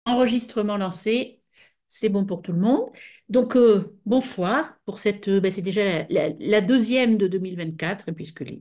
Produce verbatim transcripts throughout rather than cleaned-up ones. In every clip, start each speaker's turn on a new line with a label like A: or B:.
A: Enregistrement lancé, c'est bon pour tout le monde. Donc, euh, bonsoir pour cette, euh, ben, c'est déjà la, la- la deuxième de deux mille vingt-quatre, hein, puisque les,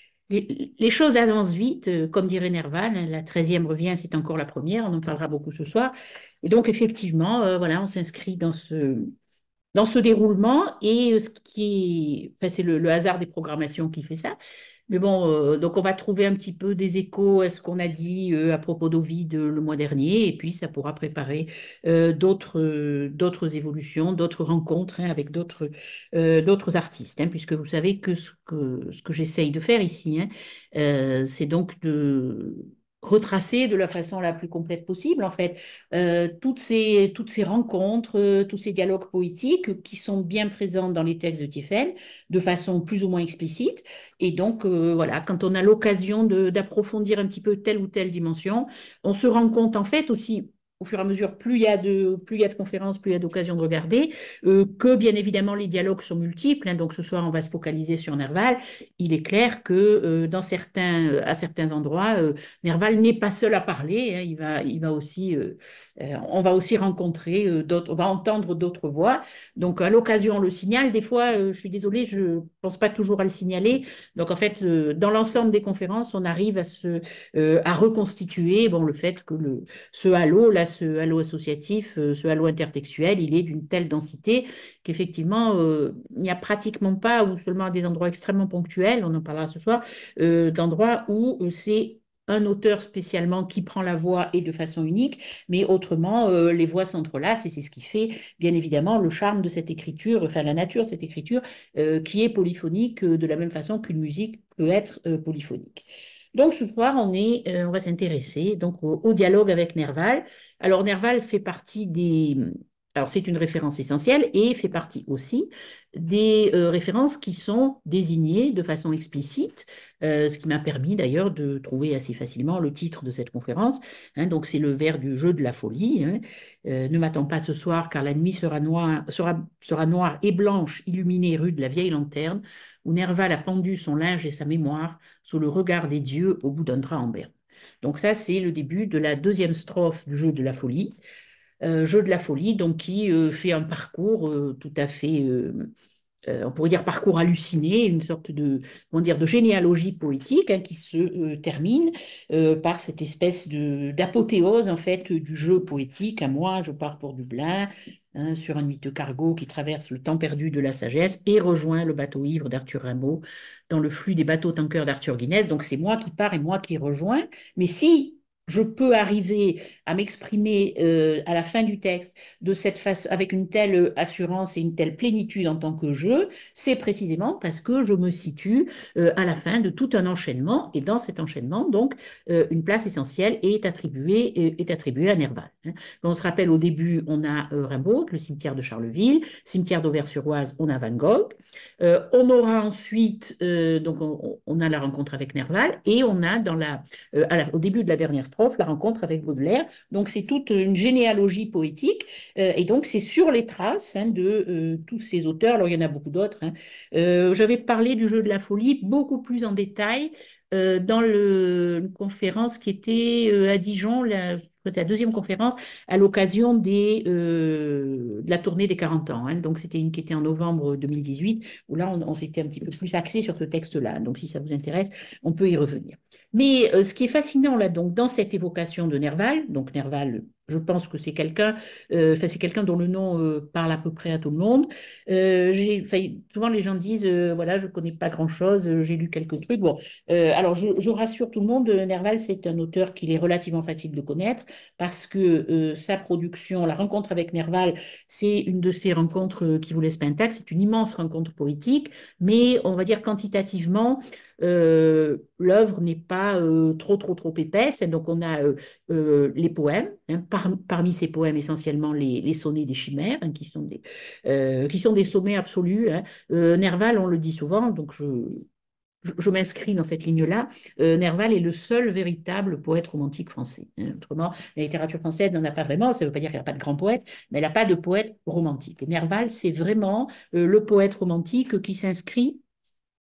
A: les, les choses avancent vite, euh, comme dirait Nerval, hein, la treizième revient, c'est encore la première, on en parlera beaucoup ce soir. Et donc, effectivement, euh, voilà, on s'inscrit dans ce, dans ce déroulement et euh, ce qui est, enfin, c'est le, le hasard des programmations qui fait ça. Mais bon, euh, donc on va trouver un petit peu des échos à ce qu'on a dit euh, à propos d'Ovide euh, le mois dernier, et puis ça pourra préparer euh, d'autres euh, d'autres évolutions, d'autres rencontres hein, avec d'autres euh, d'autres artistes, hein, puisque vous savez que ce que, ce que j'essaye de faire ici, hein, euh, c'est donc de retracer de la façon la plus complète possible, en fait, euh, toutes ces, toutes ces rencontres, euh, tous ces dialogues poétiques qui sont bien présents dans les textes de Thiéphel, de façon plus ou moins explicite. Et donc, euh, voilà, quand on a l'occasion de- d'approfondir un petit peu telle ou telle dimension, on se rend compte, en fait, aussi, au fur et à mesure, plus il y a de, plus il y a de conférences, plus il y a d'occasions de regarder, euh, que bien évidemment, les dialogues sont multiples, hein. Donc, ce soir, on va se focaliser sur Nerval. Il est clair que euh, dans certains, euh, à certains endroits, euh, Nerval n'est pas seul à parler, hein. Il va, il va aussi, euh, euh, on va aussi rencontrer euh, d'autres, on va entendre d'autres voix. Donc, à l'occasion, on le signale. Des fois, euh, je suis désolée, je ne pense pas toujours à le signaler. Donc, en fait, euh, dans l'ensemble des conférences, on arrive à, se, euh, à reconstituer bon, le fait que le, ce halo, là, ce halo associatif, euh, ce halo intertextuel, il est d'une telle densité qu'effectivement, euh, il n'y a pratiquement pas, ou seulement à des endroits extrêmement ponctuels, on en parlera ce soir, euh, d'endroits où euh, c'est un auteur spécialement qui prend la voix et de façon unique, mais autrement, euh, les voix s'entrelacent et c'est ce qui fait, bien évidemment, le charme de cette écriture, enfin la nature de cette écriture, euh, qui est polyphonique euh, de la même façon qu'une musique peut être euh, polyphonique. Donc ce soir, on est, euh, on va s'intéresser donc au, au dialogue avec Nerval. Alors Nerval fait partie des, alors c'est une référence essentielle et fait partie aussi des euh, références qui sont désignées de façon explicite, euh, ce qui m'a permis d'ailleurs de trouver assez facilement le titre de cette conférence. Hein, donc c'est le vers du jeu de la folie. Hein. Euh, ne m'attends pas ce soir car la nuit sera noire, sera, sera noire et blanche, illuminée rue de la vieille lanterne, où Nerval a pendu son linge et sa mémoire sous le regard des dieux au bout d'un drap en berne. Donc ça, c'est le début de la deuxième strophe du jeu de la folie. Euh, jeu de la folie, donc qui euh, fait un parcours euh, tout à fait euh, euh, on pourrait dire parcours halluciné, une sorte de, comment dire, de généalogie poétique hein, qui se euh, termine euh, par cette espèce de, d'apothéose en fait du jeu poétique. À moi, je pars pour Dublin hein, sur un miteux cargo qui traverse le temps perdu de la sagesse et rejoint le bateau ivre d'Arthur Rimbaud dans le flux des bateaux tankers d'Arthur Guinness. Donc c'est moi qui pars et moi qui rejoins. Mais si je peux arriver à m'exprimer euh, à la fin du texte de cette façon, avec une telle assurance et une telle plénitude en tant que jeu, c'est précisément parce que je me situe euh, à la fin de tout un enchaînement et dans cet enchaînement, donc, euh, une place essentielle est attribuée, euh, est attribuée à Nerval. Hein. On se rappelle au début, on a euh, Rimbaud, le cimetière de Charleville, cimetière d'Auvers-sur-Oise, on a Van Gogh. Euh, on aura ensuite, euh, donc on, on, a la rencontre avec Nerval et on a dans la, euh, la, au début de la dernière strophe la rencontre avec Baudelaire. Donc c'est toute une généalogie poétique euh, et donc, c'est sur les traces hein, de euh, tous ces auteurs. Alors, il y en a beaucoup d'autres. Hein. Euh, j'avais parlé du jeu de la folie beaucoup plus en détail euh, dans le, une conférence qui était euh, à Dijon, la, la deuxième conférence, à l'occasion des, euh, de la tournée des quarante ans. Hein. Donc, c'était une qui était en novembre deux mille dix-huit, où là, on, on s'était un petit peu plus axé sur ce texte-là. Donc, si ça vous intéresse, on peut y revenir. Mais euh, ce qui est fascinant là, donc, dans cette évocation de Nerval, donc Nerval, je pense que c'est quelqu'un euh, enfin, c'est quelqu'un dont le nom euh, parle à peu près à tout le monde. Euh, j'ai, enfin, souvent, les gens disent, euh, voilà, je ne connais pas grand-chose, euh, j'ai lu quelques trucs. Bon, euh, alors, je, je rassure tout le monde, euh, Nerval, c'est un auteur qu'il est relativement facile de connaître parce que euh, sa production, la rencontre avec Nerval, c'est une de ces rencontres euh, qui vous laisse pas intact. C'est une immense rencontre poétique, mais on va dire quantitativement, euh, l'œuvre n'est pas euh, trop, trop, trop épaisse. Et donc, on a euh, euh, les poèmes, hein, par, parmi ces poèmes essentiellement les, les sonnets des chimères, hein, qui, sont des, euh, qui sont des sommets absolus. Hein. Euh, Nerval, on le dit souvent, donc je, je, je m'inscris dans cette ligne-là. Euh, Nerval est le seul véritable poète romantique français. Hein. Autrement, la littérature française n'en a pas vraiment, ça ne veut pas dire qu'il n'y a pas de grands poètes, mais elle n'a pas de poète romantique. Et Nerval, c'est vraiment euh, le poète romantique qui s'inscrit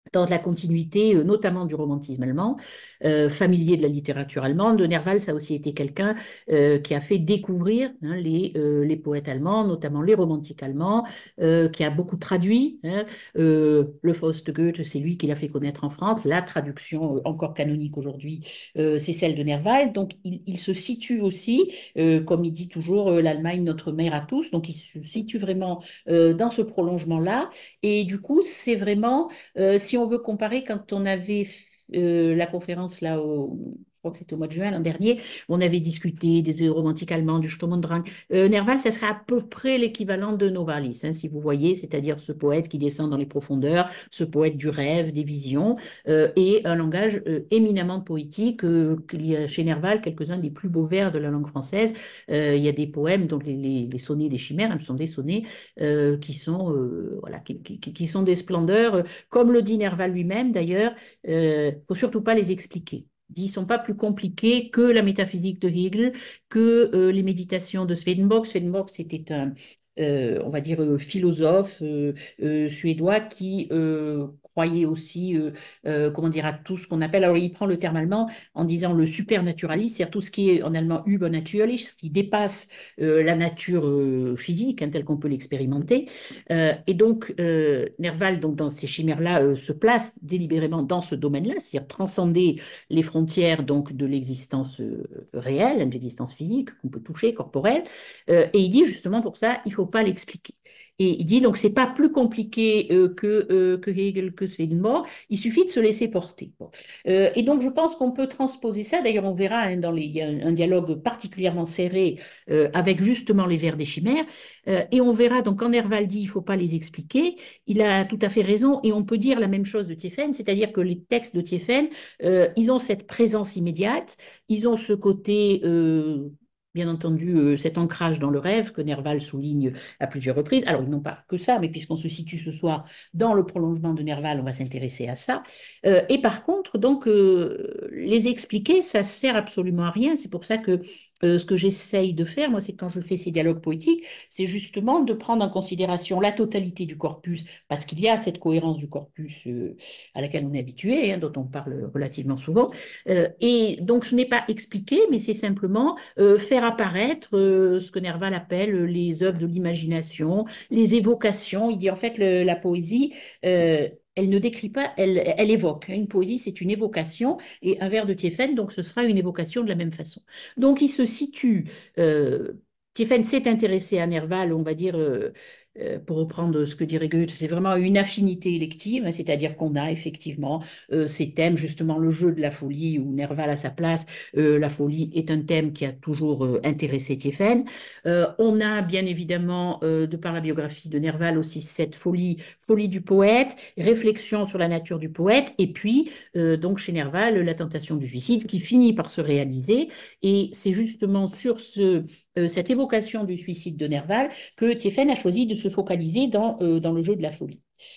A: dans la continuité, euh, notamment du romantisme allemand, euh, familier de la littérature allemande. Nerval, ça a aussi été quelqu'un euh, qui a fait découvrir hein, les, euh, les poètes allemands, notamment les romantiques allemands, euh, qui a beaucoup traduit. Hein, euh, le Faust de Goethe, c'est lui qui l'a fait connaître en France. La traduction euh, encore canonique aujourd'hui, euh, c'est celle de Nerval. Donc, il, il se situe aussi, euh, comme il dit toujours, euh, l'Allemagne, notre mère à tous. Donc, il se situe vraiment euh, dans ce prolongement-là. Et du coup, c'est vraiment euh, si on veut comparer, quand on avait euh, la conférence là, au, je crois que c'était au mois de juin l'an dernier, on avait discuté des romantiques allemands, du Sturm und Drang. Euh, Nerval, ça serait à peu près l'équivalent de Novalis, hein, si vous voyez, c'est-à-dire ce poète qui descend dans les profondeurs, ce poète du rêve, des visions, euh, et un langage euh, éminemment poétique. Euh, il y a chez Nerval quelques-uns des plus beaux vers de la langue française. Euh, il y a des poèmes, donc les, les, les sonnets des chimères, hein, ce sont des sonnets euh, qui sont euh, voilà, qui, qui, qui, sont des splendeurs. Comme le dit Nerval lui-même, d'ailleurs, il euh, ne faut surtout pas les expliquer. Ils ne sont pas plus compliqués que la métaphysique de Hegel, que euh, les méditations de Swedenborg. Swedenborg, c'était un, euh, on va dire, euh, philosophe euh, euh, suédois qui euh, croyait aussi, euh, euh, comment dire, à tout ce qu'on appelle, alors il prend le terme allemand en disant le supernaturalisme, c'est-à-dire tout ce qui est en allemand übernatürlich, ce qui dépasse euh, la nature euh, physique, hein, telle qu'on peut l'expérimenter. Euh, et donc, euh, Nerval, donc, dans ces chimères-là, euh, se place délibérément dans ce domaine-là, c'est-à-dire transcender les frontières donc, de l'existence euh, réelle, de l'existence physique qu'on peut toucher, corporelle. Euh, et il dit justement pour ça, il ne faut pas l'expliquer. Et il dit donc c'est pas plus compliqué euh, que, euh, que Hegel, que Swedenborg, il suffit de se laisser porter. Bon. Euh, et donc je pense qu'on peut transposer ça, d'ailleurs on verra hein, dans les, il y a un dialogue particulièrement serré euh, avec justement les vers des chimères, euh, et on verra donc quand Nerval dit il ne faut pas les expliquer, il a tout à fait raison, et on peut dire la même chose de Thiéphène, c'est-à-dire que les textes de Thiéphène, euh, ils ont cette présence immédiate, ils ont ce côté... Euh, bien entendu, euh, cet ancrage dans le rêve que Nerval souligne à plusieurs reprises. Alors, ils n'ont pas que ça, mais puisqu'on se situe ce soir dans le prolongement de Nerval, on va s'intéresser à ça. Euh, et par contre, donc, euh, les expliquer, ça sert absolument à rien. C'est pour ça que euh, ce que j'essaye de faire, moi, c'est quand je fais ces dialogues poétiques, c'est justement de prendre en considération la totalité du corpus, parce qu'il y a cette cohérence du corpus euh, à laquelle on est habitué, hein, dont on parle relativement souvent. Euh, et donc, ce n'est pas expliqué, mais c'est simplement euh, faire apparaître euh, ce que Nerval appelle les œuvres de l'imagination, les évocations. Il dit en fait le, la poésie, euh, elle ne décrit pas, elle, elle évoque. Une poésie, c'est une évocation, et un vers de Thiéphène, donc ce sera une évocation de la même façon. Donc il se situe, euh, Thiéphène s'est intéressé à Nerval, on va dire, euh, euh, pour reprendre ce que dirait Goethe, c'est vraiment une affinité élective, hein, c'est-à-dire qu'on a effectivement euh, ces thèmes, justement le jeu de la folie, où Nerval a sa place, euh, la folie est un thème qui a toujours euh, intéressé Thiéphène. Euh, on a bien évidemment, euh, de par la biographie de Nerval aussi, cette folie, folie du poète, réflexion sur la nature du poète, et puis euh, donc chez Nerval, la tentation du suicide qui finit par se réaliser, et c'est justement sur ce, euh, cette évocation du suicide de Nerval que Thiéphène a choisi de se focaliser dans, euh, dans le jeu de la folie.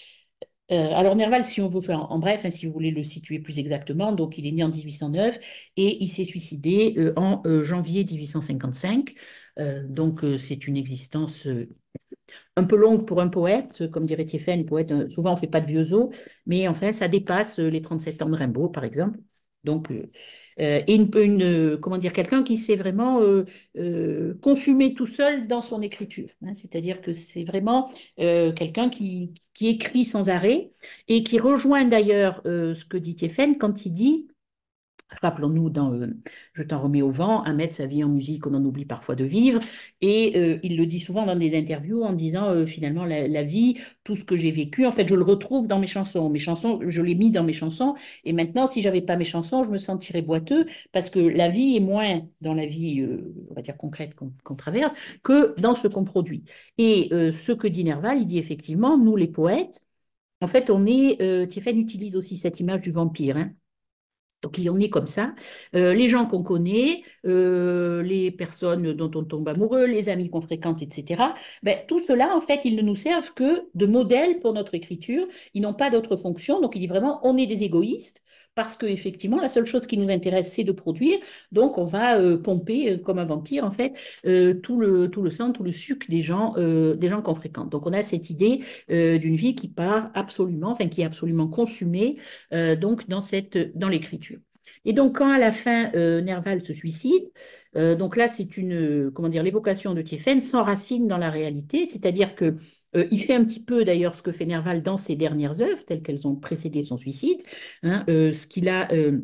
A: Euh, alors Nerval, si on veut faire en, en bref, hein, si vous voulez le situer plus exactement, donc il est né en dix-huit cent neuf et il s'est suicidé euh, en euh, janvier mille huit cent cinquante-cinq. Euh, donc euh, c'est une existence euh, un peu longue pour un poète, comme dirait Thiéphène, poète, euh, souvent on ne fait pas de vieux os, mais enfin ça dépasse euh, les trente-sept ans de Rimbaud, par exemple. Donc, euh, euh, et une, une, euh, comment dire, quelqu'un qui s'est vraiment euh, euh, consumé tout seul dans son écriture, hein. C'est-à-dire que c'est vraiment euh, quelqu'un qui, qui écrit sans arrêt et qui rejoint d'ailleurs euh, ce que dit Thiéphène quand il dit rappelons-nous dans euh, Je t'en remets au vent, un mettre sa vie en musique, on en oublie parfois de vivre. Et euh, il le dit souvent dans des interviews en disant euh, finalement la, la vie, tout ce que j'ai vécu, en fait, je le retrouve dans mes chansons. Mes chansons, je l'ai mis dans mes chansons. Et maintenant, si j'avais pas mes chansons, je me sentirais boiteux parce que la vie est moins dans la vie, euh, on va dire concrète qu'on qu'on traverse, que dans ce qu'on produit. Et euh, ce que dit Nerval, il dit effectivement, nous les poètes, en fait, on est, euh, Thiéphène utilise aussi cette image du vampire, hein. Donc, il en est comme ça. Euh, les gens qu'on connaît, euh, les personnes dont on tombe amoureux, les amis qu'on fréquente, et cetera, ben, tout cela, en fait, ils ne nous servent que de modèle pour notre écriture. Ils n'ont pas d'autre fonction. Donc, il dit vraiment, on est des égoïstes. parce qu'effectivement, la seule chose qui nous intéresse, c'est de produire. Donc, on va euh, pomper, euh, comme un vampire, en fait, euh, tout le, tout le sang, tout le sucre des gens, euh, des gens qu'on fréquente. Donc, on a cette idée euh, d'une vie qui part absolument, enfin, qui est absolument consumée euh, donc, dans cette, dans l'écriture. Et donc, quand à la fin, euh, Nerval se suicide, euh, donc là, c'est une, euh, comment dire, l'évocation de Thiéphène s'enracine dans la réalité, c'est-à-dire que euh, il fait un petit peu d'ailleurs ce que fait Nerval dans ses dernières œuvres, telles qu'elles ont précédé son suicide, hein, euh, ce qu'il a euh,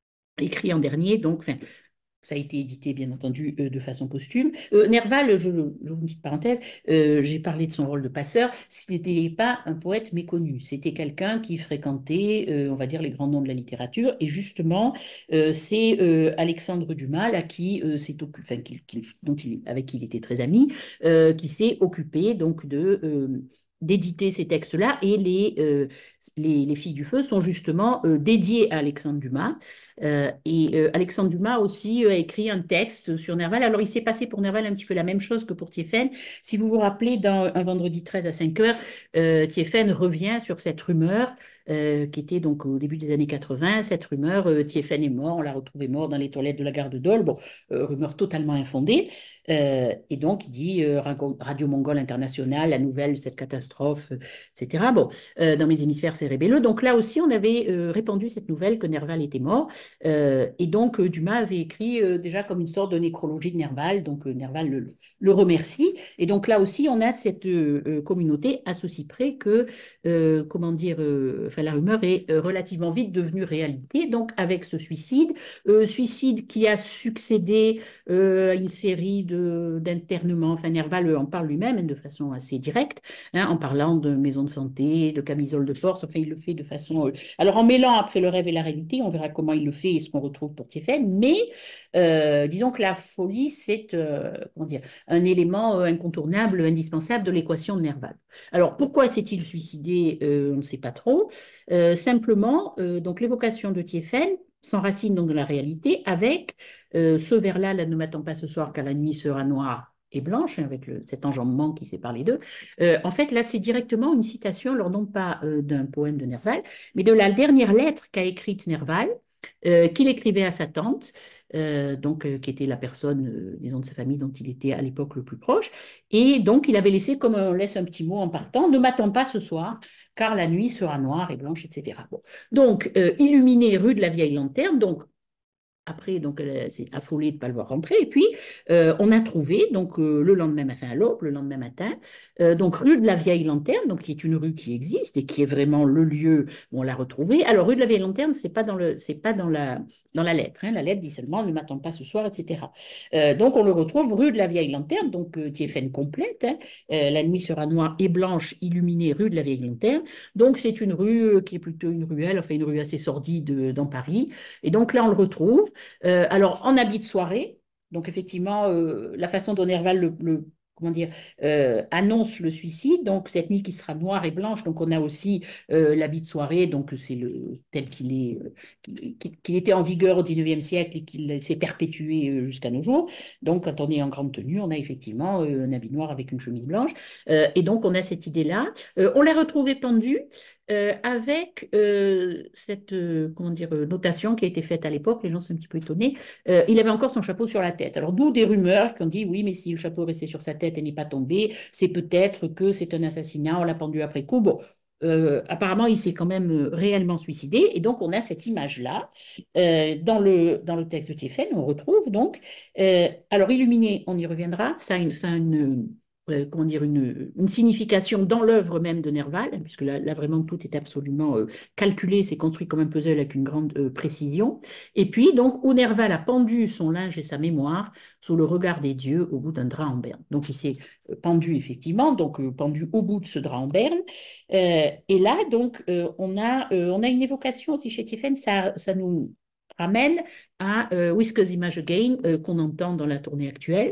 A: écrit en dernier, donc, enfin, ça a été édité, bien entendu, euh, de façon posthume. Euh, Nerval, je, je vous une petite parenthèse, euh, j'ai parlé de son rôle de passeur, ce n'était pas un poète méconnu, c'était quelqu'un qui fréquentait, euh, on va dire, les grands noms de la littérature, et justement, euh, c'est euh, Alexandre Dumas, là, qui, euh, s'est occupé, enfin, qui, qui, dont il, avec qui il était très ami, euh, qui s'est occupé donc de... Euh, d'éditer ces textes-là, et les, euh, les, les Filles du Feu sont justement euh, dédiées à Alexandre Dumas. Euh, et euh, Alexandre Dumas aussi euh, a écrit un texte sur Nerval. Alors, il s'est passé pour Nerval un petit peu la même chose que pour Thiéphène. Si vous vous rappelez, dans Un vendredi treize à cinq heures, euh, Thiéphène revient sur cette rumeur euh, qui était donc au début des années quatre-vingts. Cette rumeur, euh, Thiéphène est mort, on l'a retrouvé mort dans les toilettes de la gare de Dole. Bon, euh, rumeur totalement infondée. Euh, et donc, il dit euh, Radio Mongole International, la nouvelle de cette catastrophe, euh, et cetera. Bon, euh, dans mes hémisphères cérébelleux. Donc là aussi, on avait euh, répandu cette nouvelle que Nerval était mort. Euh, et donc, euh, Dumas avait écrit euh, déjà comme une sorte de nécrologie de Nerval. Donc, euh, Nerval le, le, remercie. Et donc là aussi, on a cette euh, communauté à ceci près que, euh, comment dire, euh, enfin, la rumeur est euh, relativement vite devenue réalité. Donc, avec ce suicide, euh, suicide qui a succédé euh, à une série d'internements. Enfin, Nerval en parle lui-même de façon assez directe, hein, en parlant de maisons de santé, de camisoles de force. Enfin, il le fait de façon... Euh, alors, en mêlant après le rêve et la réalité, on verra comment il le fait et ce qu'on retrouve pour Thiéphène, mais euh, disons que la folie, c'est euh, comment dire, un élément euh, incontournable, indispensable de l'équation de Nerval. Alors, pourquoi s'est-il suicidé? euh, On ne sait pas trop. Euh, simplement, euh, donc l'évocation de Thiéphène s'enracine donc de la réalité avec euh, ce vers-là, là, ne m'attends pas ce soir car la nuit sera noire et blanche, hein, avec le, cet enjambement qui sépare les deux. Euh, en fait, là, c'est directement une citation, alors non pas euh, d'un poème de Nerval, mais de la dernière lettre qu'a écrite Nerval, euh, qu'il écrivait à sa tante, euh, donc, euh, qui était la personne, euh, disons, de sa famille dont il était à l'époque le plus proche. Et donc, il avait laissé, comme on laisse un petit mot en partant, ne m'attends pas ce soir, car la nuit sera noire et blanche, et cetera. Bon. Donc, euh, illuminé rue de la Vieille Lanterne, donc après, donc, elle s'est affolée de ne pas le voir rentrer. Et puis, euh, on a trouvé, donc, euh, le lendemain matin à l'aube, le lendemain matin, euh, donc, rue de la Vieille Lanterne, donc, qui est une rue qui existe et qui est vraiment le lieu où on l'a retrouvée. Alors, rue de la Vieille Lanterne, ce n'est pas, dans, le, c'est pas dans, la, dans la lettre. Hein. La lettre dit seulement ne m'attends pas ce soir, et cetera. Euh, donc, on le retrouve rue de la Vieille Lanterne, donc, euh, Thiéphène complète. Hein. Euh, la nuit sera noire et blanche, illuminée, rue de la Vieille Lanterne. Donc, c'est une rue euh, qui est plutôt une ruelle, enfin, une rue assez sordide euh, dans Paris. Et donc, là, on le retrouve. Euh, alors, en habit de soirée, donc effectivement, euh, la façon dont Nerval le, le- comment dire, euh, annonce le suicide, donc cette nuit qui sera noire et blanche, donc on a aussi euh, l'habit de soirée, donc c'est le tel qu'il est, euh, qu'il qu'il était en vigueur au dix-neuvième siècle et qu'il s'est perpétué euh, jusqu'à nos jours. Donc, quand on est en grande tenue, on a effectivement euh, un habit noir avec une chemise blanche. Euh, et donc, on a cette idée-là. Euh, on l'a retrouvé pendu euh, avec euh, cette euh, comment dire, euh, notation qui a été faite à l'époque, les gens sont un petit peu étonnés. Euh, il avait encore son chapeau sur la tête. Alors, d'où des rumeurs qui ont dit oui, mais si le chapeau est resté sur sa tête et n'est pas tombé, c'est peut-être que c'est un assassinat, on l'a pendu après coup. Bon, euh, apparemment, il s'est quand même euh, réellement suicidé. Et donc, on a cette image-là euh, dans le, dans le texte de Thiéphène. On retrouve donc. Euh, alors, illuminé, on y reviendra. Ça a une, ça a une euh, comment dire, une, une signification dans l'œuvre même de Nerval, hein, puisque là, là, vraiment tout est absolument euh, calculé, c'est construit comme un puzzle avec une grande euh, précision. Et puis, donc, où Nerval a pendu son linge et sa mémoire sous le regard des dieux au bout d'un drap en berne. Donc, il s'est euh, pendu effectivement, donc euh, pendu au bout de ce drap en berne. Euh, et là, donc, euh, on, a, euh, on a une évocation aussi chez Thiéphène, ça, ça nous ramène à euh, Whiskers Image Again, euh, qu'on entend dans la tournée actuelle.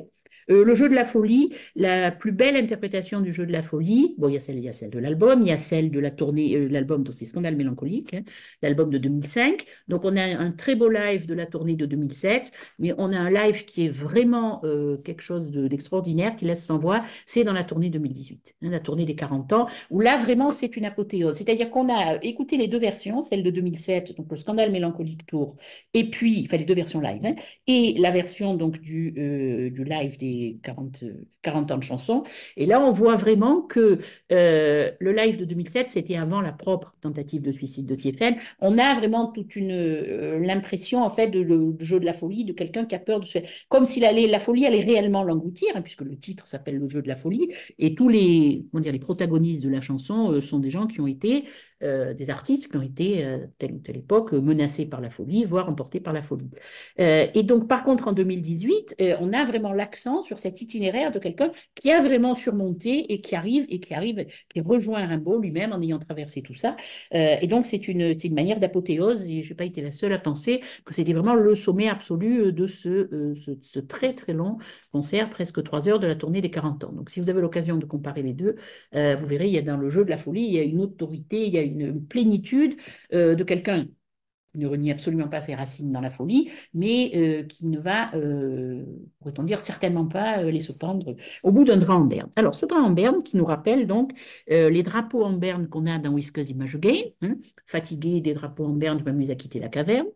A: Euh, le jeu de la folie, la plus belle interprétation du jeu de la folie, bon, il y a celle, il y a celle de l'album, il y a celle de la tournée, euh, l'album, donc c'est Scandale mélancolique, hein, l'album de deux mille cinq. Donc, on a un très beau live de la tournée de deux mille sept, mais on a un live qui est vraiment euh, quelque chose de- d'extraordinaire, qui laisse sans voix, c'est dans la tournée deux mille dix-huit, hein, la tournée des quarante ans, où là, vraiment, c'est une apothéose. C'est-à-dire qu'on a écouté les deux versions, celle de deux mille sept, donc le Scandale mélancolique tour, et puis, enfin, les deux versions live, hein, et la version donc du, euh, du live des quarante, quarante ans de chansons. Et là, on voit vraiment que euh, le live de deux mille sept, c'était avant la propre tentative de suicide de Thiéphène. On a vraiment toute une euh, l'impression en fait de le, du jeu de la folie, de quelqu'un qui a peur de se faire, comme si la, la folie allait réellement l'engloutir, hein, puisque le titre s'appelle le jeu de la folie, et tous les, comment dire, les protagonistes de la chanson euh, sont des gens qui ont été euh, des artistes qui ont été, à euh, telle ou telle époque, menacés par la folie, voire emportés par la folie. Euh, et donc, par contre, en deux mille dix-huit, euh, on a vraiment l'accent sur cet itinéraire de quelqu'un qui a vraiment surmonté et qui arrive, et qui arrive, qui rejoint Rimbaud lui-même en ayant traversé tout ça. Euh, et donc, c'est une, c'est une manière d'apothéose, et je n'ai pas été la seule à penser que c'était vraiment le sommet absolu de ce, euh, ce, ce très, très long concert, presque trois heures de la tournée des quarante ans. Donc, si vous avez l'occasion de comparer les deux, euh, vous verrez, il y a dans le jeu de la folie, il y a une autorité, il y a une, une plénitude euh, de quelqu'un qui ne renie absolument pas ses racines dans la folie, mais euh, qui ne va, euh, pourrait-on dire, certainement pas euh, laisser pendre au bout d'un drap en berne. Alors, ce drap en berne qui nous rappelle donc euh, les drapeaux en berne qu'on a dans Whiskers Image Again, hein, fatigué des drapeaux en berne, je m'amuse à quitter la caverne.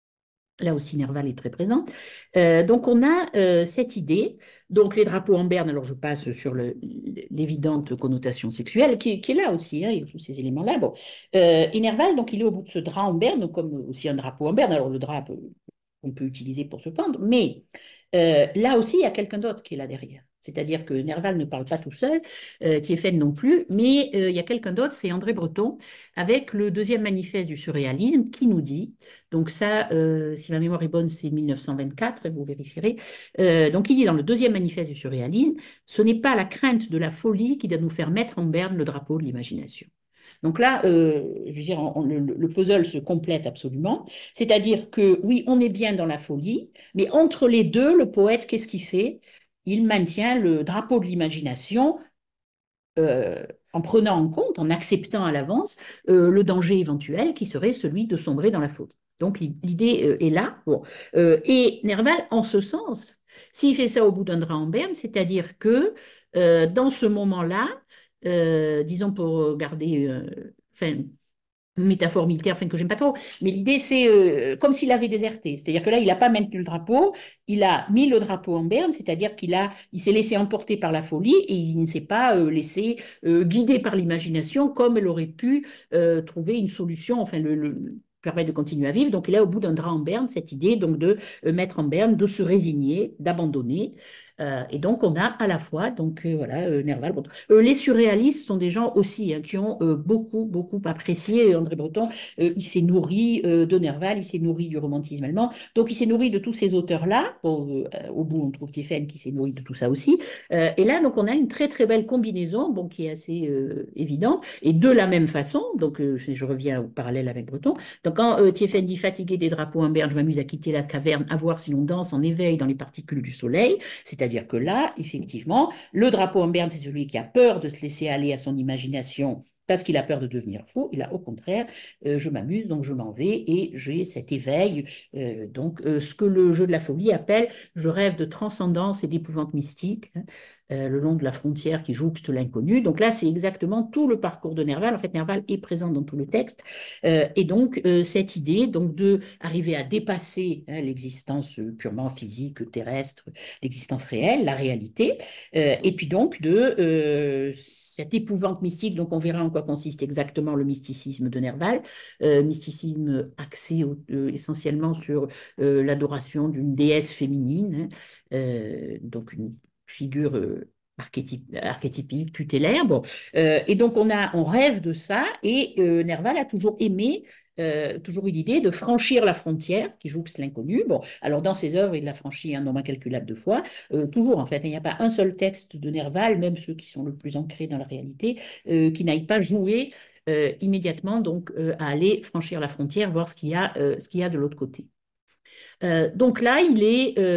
A: Là aussi, Nerval est très présent. Euh, donc, on a euh, cette idée. Donc, les drapeaux en berne, alors je passe sur le- l'évidente connotation sexuelle, qui, qui est là aussi, hein, il y a tous ces éléments-là. Bon. Euh, et Nerval, donc, il est au bout de ce drap en berne, comme aussi un drapeau en berne. Alors, le drap peut- qu'on peut utiliser pour se pendre, mais euh, là aussi, il y a quelqu'un d'autre qui est là derrière. C'est-à-dire que Nerval ne parle pas tout seul, euh, Thiéphène non plus, mais euh, il y a quelqu'un d'autre, c'est André Breton, avec le deuxième manifeste du surréalisme, qui nous dit, donc ça, euh, si ma mémoire est bonne, c'est mille neuf cent vingt-quatre, et vous vérifierez, euh, donc il dit dans le deuxième manifeste du surréalisme, ce n'est pas la crainte de la folie qui doit nous faire mettre en berne le drapeau de l'imagination. Donc là, euh, je veux dire, on- le, le puzzle se complète absolument. C'est-à-dire que oui, on est bien dans la folie, mais entre les deux, le poète, qu'est-ce qu'il fait? Il maintient le drapeau de l'imagination euh, en prenant en compte, en acceptant à l'avance euh, le danger éventuel qui serait celui de sombrer dans la faute. Donc l'idée euh, est là. Bon. Euh, et Nerval, en ce sens, s'il fait ça au bout d'un drap en berne, c'est-à-dire que euh, dans ce moment-là, euh, disons pour garder, euh, enfin, une métaphore militaire, enfin, que j'aime pas trop, mais l'idée c'est euh, comme s'il avait déserté, c'est-à-dire que là il n'a pas maintenu le drapeau, il a mis le drapeau en berne, c'est-à-dire qu'il a, il s'est laissé emporter par la folie et il ne s'est pas euh, laissé euh, guider par l'imagination comme elle aurait pu euh, trouver une solution, enfin le, le permettre de continuer à vivre. Donc il a au bout d'un drap en berne cette idée donc de euh, mettre en berne, de se résigner, d'abandonner. Euh, et donc on a à la fois donc euh, voilà euh, Nerval. Bon. Euh, les surréalistes sont des gens aussi hein, qui ont euh, beaucoup beaucoup apprécié André Breton. Euh, il s'est nourri euh, de Nerval, il s'est nourri du romantisme allemand. Donc il s'est nourri de tous ces auteurs-là. Bon, euh, au bout on trouve Thiéphène qui s'est nourri de tout ça aussi. Euh, et là donc on a une très très belle combinaison, bon qui est assez euh, évidente. Et de la même façon, donc euh, je reviens au parallèle avec Breton. Donc quand euh, Thiéphène dit fatigué des drapeaux en berne, je m'amuse à quitter la caverne, à voir si l'on danse en éveil dans les particules du soleil. C'est-à-dire que là, effectivement, le drapeau en berne, c'est celui qui a peur de se laisser aller à son imagination parce qu'il a peur de devenir fou. Il a au contraire, euh, je m'amuse, donc je m'en vais et j'ai cet éveil. Euh, donc, euh, ce que le jeu de la folie appelle, je rêve de transcendance et d'épouvante mystique. Hein, euh, le long de la frontière qui jouxte l'inconnu. Donc là, c'est exactement tout le parcours de Nerval. En fait, Nerval est présent dans tout le texte. Euh, et donc, euh, cette idée donc, de arriver à dépasser hein, l'existence purement physique, terrestre, l'existence réelle, la réalité, euh, et puis donc de euh, cette épouvante mystique, donc on verra en quoi consiste exactement le mysticisme de Nerval, euh, mysticisme axé au, euh, essentiellement sur euh, l'adoration d'une déesse féminine, hein, euh, donc une figure euh, archétype, archétypique, tutélaire. Bon. Euh, et donc on, a, on rêve de ça, et euh, Nerval a toujours aimé euh, toujours eu l'idée de franchir la frontière qui jouxte l'inconnu. Bon, alors dans ses œuvres, il l'a franchi un nombre incalculable de fois. Euh, toujours, en fait, il n'y a pas un seul texte de Nerval, même ceux qui sont le plus ancrés dans la réalité, euh, qui n'aille pas jouer euh, immédiatement donc euh, à aller franchir la frontière, voir ce qu'il y a, euh, ce qu'il y a de l'autre côté. Euh, donc là, il est euh,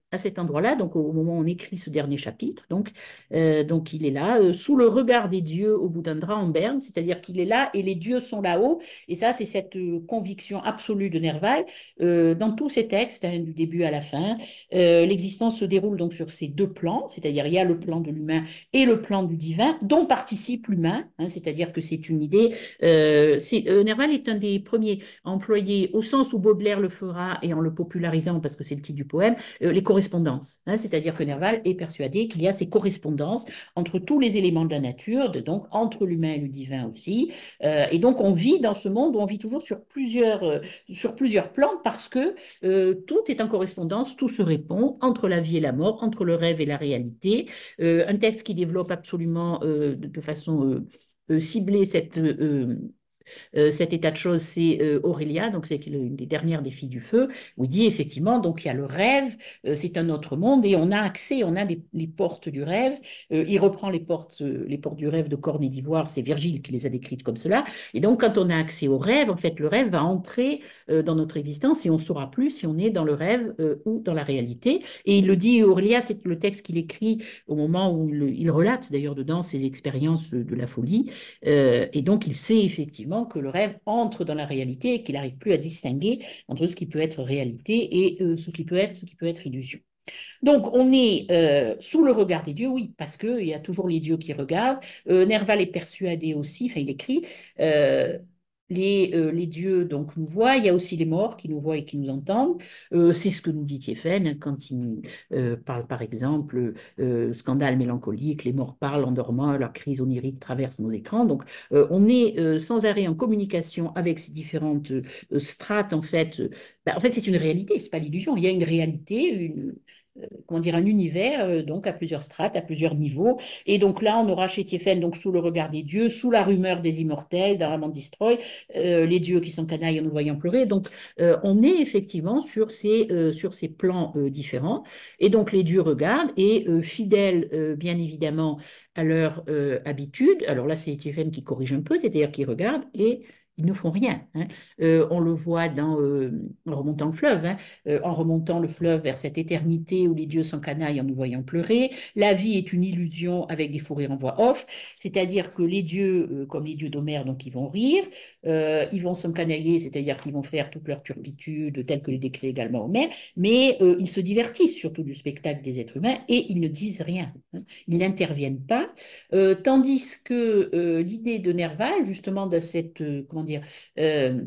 A: à cet endroit-là, donc au moment où on écrit ce dernier chapitre. Donc, euh, donc il est là, euh, sous le regard des dieux au bout d'un drap en berne, c'est-à-dire qu'il est là et les dieux sont là-haut. Et ça, c'est cette euh, conviction absolue de Nerval euh, dans tous ses textes, hein, du début à la fin. Euh, l'existence se déroule donc sur ces deux plans, c'est-à-dire il y a le plan de l'humain et le plan du divin, dont participe l'humain, hein, c'est-à-dire que c'est une idée. Euh, c'est, euh, Nerval est un des premiers à employer, au sens où Baudelaire le fera et en le popularisant, parce que c'est le titre du poème, euh, les correspondances. Hein, c'est-à-dire que Nerval est persuadé qu'il y a ces correspondances entre tous les éléments de la nature, de, donc entre l'humain et le divin aussi. Euh, et donc on vit dans ce monde où on vit toujours sur plusieurs, euh, sur plusieurs plans parce que euh, tout est en correspondance, tout se répond entre la vie et la mort, entre le rêve et la réalité. Euh, un texte qui développe absolument euh, de, de, façon euh, euh, ciblée cette euh, euh, cet état de choses, c'est euh, Aurélia, donc c'est une des dernières des filles du feu, où il dit effectivement, donc il y a le rêve, euh, c'est un autre monde, et on a accès, on a des, les portes du rêve. Euh, il reprend les portes, euh, les portes du rêve de Corne et d'Ivoire, c'est Virgile qui les a décrites comme cela. Et donc, quand on a accès au rêve, en fait, le rêve va entrer euh, dans notre existence et on ne saura plus si on est dans le rêve euh, ou dans la réalité. Et il le dit, Aurélia, c'est le texte qu'il écrit au moment où il, il relate d'ailleurs dedans ses expériences de la folie. Euh, et donc, il sait effectivement que le rêve entre dans la réalité et qu'il n'arrive plus à distinguer entre ce qui peut être réalité et euh, ce qui peut être, ce qui peut être illusion. Donc, on est euh, sous le regard des dieux, oui, parce qu'il y a toujours les dieux qui regardent. Euh, Nerval est persuadé aussi, enfin, il écrit, euh, les, euh, les dieux donc nous voient, il y a aussi les morts qui nous voient et qui nous entendent. Euh, c'est ce que nous dit Thiéphène quand il nous euh, parle, par exemple, euh, scandale mélancolique, les morts parlent en dormant, leur crise onirique traverse nos écrans. Donc, euh, on est euh, sans arrêt en communication avec ces différentes euh, strates, en fait. Ben, en fait, c'est une réalité, c'est pas l'illusion. Il y a une réalité, une euh, comment dire, un univers, euh, donc à plusieurs strates, à plusieurs niveaux. Et donc là, on aura chez Thiéphène, donc sous le regard des dieux, sous la rumeur des immortels, d'Aramant Destroy, euh, les dieux qui sont canailles en nous voyant pleurer. Donc, euh, on est effectivement sur ces, euh, sur ces plans euh, différents. Et donc, les dieux regardent et euh, fidèles, euh, bien évidemment, à leur euh, habitude. Alors là, c'est Thiéphène qui corrige un peu, c'est-à-dire qu'ils regardent et ils ne font rien. Hein. Euh, on le voit dans, euh, en remontant le fleuve, hein, euh, en remontant le fleuve vers cette éternité où les dieux s'encanaillent en nous voyant pleurer. La vie est une illusion avec des fous rires en voix off, c'est-à-dire que les dieux, euh, comme les dieux d'Homère, donc ils vont rire, euh, ils vont s'encanailler, c'est-à-dire qu'ils vont faire toute leur turpitude, telle que les décrit également Homère, mais euh, ils se divertissent surtout du spectacle des êtres humains et ils ne disent rien. Hein. Ils n'interviennent pas, euh, tandis que euh, l'idée de Nerval, justement, de cette, euh, comment dire, euh,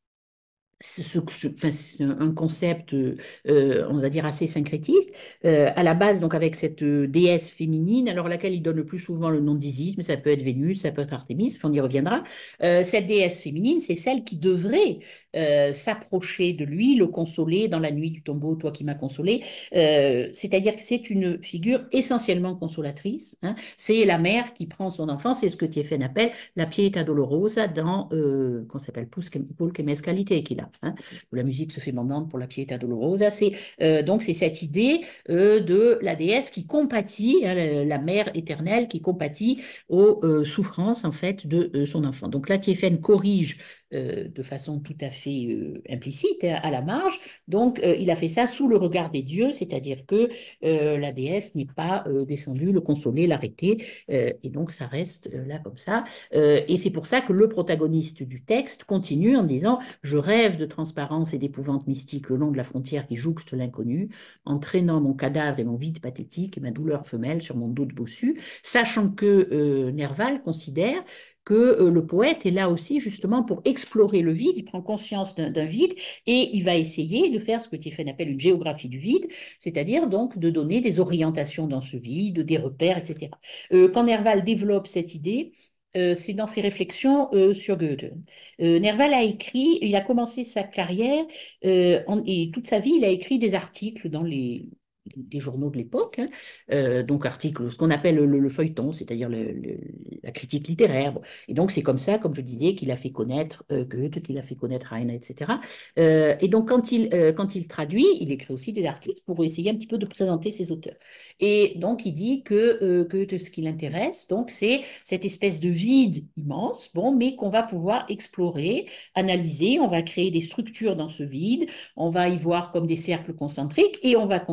A: ce- ce- enfin, c'est un concept, euh, on va dire, assez syncrétiste, euh, à la base, donc avec cette euh, déesse féminine, alors laquelle il donne le plus souvent le nom d'Isis, mais ça peut être Vénus, ça peut être Artémis, on y reviendra. Euh, cette déesse féminine, c'est celle qui devrait euh, s'approcher de lui, le consoler dans la nuit du tombeau, toi qui m'as consolé. Euh, c'est-à-dire que c'est une figure essentiellement consolatrice. Hein. C'est la mère qui prend son enfant, c'est ce que Thiéphène appelle la Pietà Dolorosa dans, euh, qu'on s'appelle Pulque Mescalite, qu'il a, hein, où la musique se fait mandante pour la Pietà Dolorosa. C'est, euh, donc c'est cette idée euh, de la déesse qui compatit, hein, la, la mère éternelle qui compatit aux euh, souffrances en fait de euh, son enfant. Donc là, Thiéphène corrige euh, de façon tout à fait euh, implicite, hein, à la marge. Donc euh, il a fait ça sous le regard des dieux, c'est-à-dire que euh, la déesse n'est pas euh, descendue le consoler, l'arrêter, euh, et donc ça reste euh, là comme ça. Euh, et c'est pour ça que le protagoniste du texte continue en disant « Je rêve de transparence et d'épouvante mystique le long de la frontière qui jouxte l'inconnu, en traînant mon cadavre et mon vide pathétique et ma douleur femelle sur mon dos de bossu, sachant que euh, Nerval considère que euh, le poète est là aussi justement pour explorer le vide, il prend conscience d'un vide et il va essayer de faire ce que Thiéphène appelle une géographie du vide, c'est-à-dire donc de donner des orientations dans ce vide, des repères, et cetera. Euh, quand Nerval développe cette idée, euh, c'est dans ses réflexions euh, sur Goethe. Euh, Nerval a écrit, il a commencé sa carrière euh, en, et toute sa vie, il a écrit des articles dans les, les journaux de l'époque, hein, euh, donc articles, ce qu'on appelle le, le feuilleton, c'est-à-dire le, le, la critique littéraire. Bon. Et donc c'est comme ça, comme je disais, qu'il a fait connaître euh, Goethe, qu'il a fait connaître Heine, et cetera. Euh, et donc quand il, euh, quand il traduit, il écrit aussi des articles pour essayer un petit peu de présenter ses auteurs. Et donc il dit que euh, Goethe, ce qui l'intéresse, donc c'est cette espèce de vide immense, bon, mais qu'on va pouvoir explorer, analyser, on va créer des structures dans ce vide, on va y voir comme des cercles concentriques et on va constater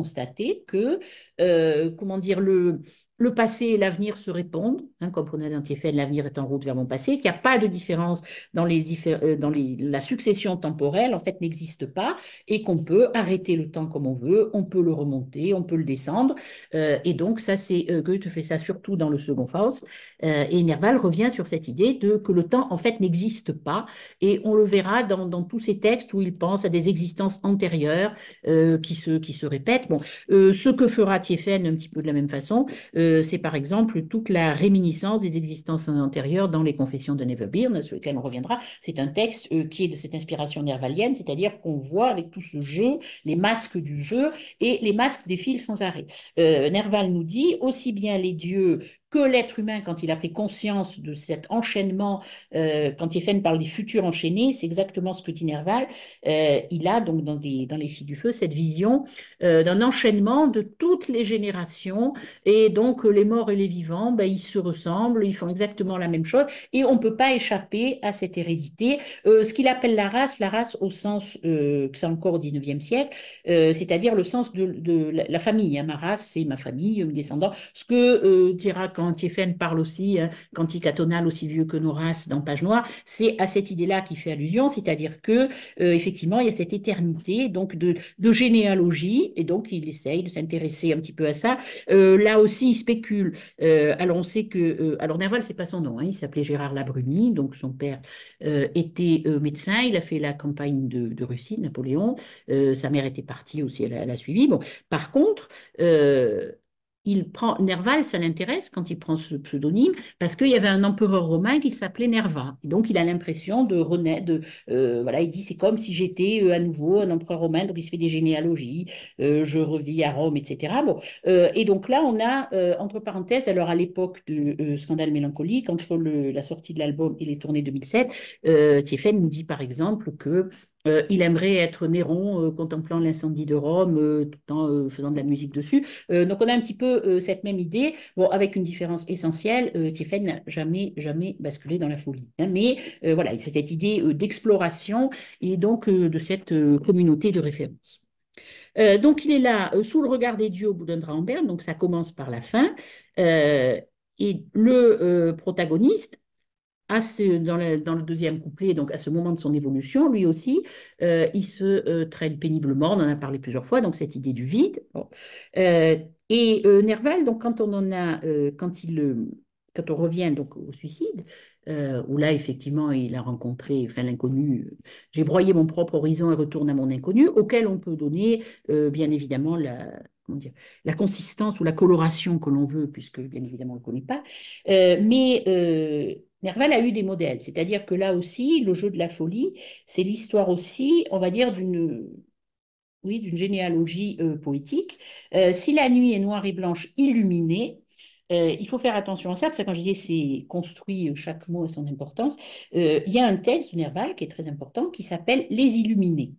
A: l'idée que, euh, comment dire, le, le passé et l'avenir se répondent, hein, comme prenait dans Tiefen, l'avenir est en route vers mon passé, qu'il n'y a pas de différence dans, les, euh, dans les, la succession temporelle, en fait, n'existe pas, et qu'on peut arrêter le temps comme on veut, on peut le remonter, on peut le descendre, euh, et donc ça, c'est euh, Goethe fait ça surtout dans le second Faust, euh, et Nerval revient sur cette idée de que le temps, en fait, n'existe pas, et on le verra dans, dans tous ces textes où il pense à des existences antérieures euh, qui, se, qui se répètent. Bon, euh, ce que fera Tiefen un petit peu de la même façon, euh, c'est par exemple toute la réminiscence des existences antérieures dans les Confessions de Neverbirn, sur lesquelles on reviendra. C'est un texte euh, qui est de cette inspiration nervalienne, c'est-à-dire qu'on voit avec tout ce jeu les masques du jeu et les masques défilent sans arrêt. Euh, Nerval nous dit aussi bien les dieux que l'être humain, quand il a pris conscience de cet enchaînement, euh, quand Tiefen parle des futurs enchaînés, c'est exactement ce que dit Nerval. Euh, il a donc dans, des, dans Les Filles du Feu cette vision euh, d'un enchaînement de toutes les générations, et donc les morts et les vivants, ben, ils se ressemblent, ils font exactement la même chose, et on ne peut pas échapper à cette hérédité. Euh, ce qu'il appelle la race, la race au sens euh, que c'est encore au dix-neuvième siècle, euh, c'est-à-dire le sens de, de la, la famille. Hein. Ma race, c'est ma famille, mes descendants. Ce que euh, dira quand Tiefen parle aussi, hein, cantique atonal aussi vieux que nos races dans Page Noire, c'est à cette idée-là qui fait allusion, c'est-à-dire que euh, effectivement, il y a cette éternité donc de, de généalogie, et donc il essaye de s'intéresser un petit peu à ça. Euh, là aussi, il spécule. Euh, alors, on sait que. Euh, alors, Nerval, c'est pas son nom, hein, il s'appelait Gérard Labruni, donc son père euh, était euh, médecin, il a fait la campagne de, de Russie, Napoléon. Euh, sa mère était partie aussi, elle, elle a suivi. Bon, par contre, euh, il prend Nerval, ça l'intéresse quand il prend ce pseudonyme, parce qu'il y avait un empereur romain qui s'appelait Nerva. Et donc, il a l'impression de renaître. De, euh, voilà, il dit c'est comme si j'étais euh, à nouveau un empereur romain. Donc, il se fait des généalogies. Euh, je revis à Rome, et cetera. Bon, euh, et donc là, on a euh, entre parenthèses, alors à l'époque de euh, Scandale mélancolique, entre le, la sortie de l'album et les tournées deux mille sept, euh, Tiefen nous dit par exemple que euh, il aimerait être Néron, euh, contemplant l'incendie de Rome, euh, tout en euh, faisant de la musique dessus. Euh, donc on a un petit peu euh, cette même idée, bon, avec une différence essentielle. Euh, Tiefen n'a jamais, jamais basculé dans la folie. Hein, mais euh, voilà, c'est cette idée euh, d'exploration et donc euh, de cette euh, communauté de référence. Euh, donc il est là euh, sous le regard des dieux au bout d'un drap donc ça commence par la fin. Euh, et le euh, protagoniste, à ce- dans, le, dans le deuxième couplet, donc à ce moment de son évolution, lui aussi, euh, il se euh, traîne péniblement, on en a parlé plusieurs fois, donc cette idée du vide. Bon. Euh, et euh, Nerval, donc quand on en a, euh, quand il, euh, quand on revient donc au suicide, euh, où là effectivement il a rencontré, enfin l'inconnu, euh, j'ai broyé mon propre horizon et retourne à mon inconnu, auquel on peut donner euh, bien évidemment la, comment dire, la consistance ou la coloration que l'on veut, puisque bien évidemment on ne le connaît pas. Euh, mais euh, Nerval a eu des modèles, c'est-à-dire que là aussi, le jeu de la folie, c'est l'histoire aussi, on va dire, d'une oui, d'une généalogie euh, poétique. Euh, si la nuit est noire et blanche illuminée, euh, il faut faire attention à ça, parce que quand je dis c'est construit, euh, chaque mot a son importance, euh, il y a un texte de Nerval qui est très important, qui s'appelle Les Illuminés.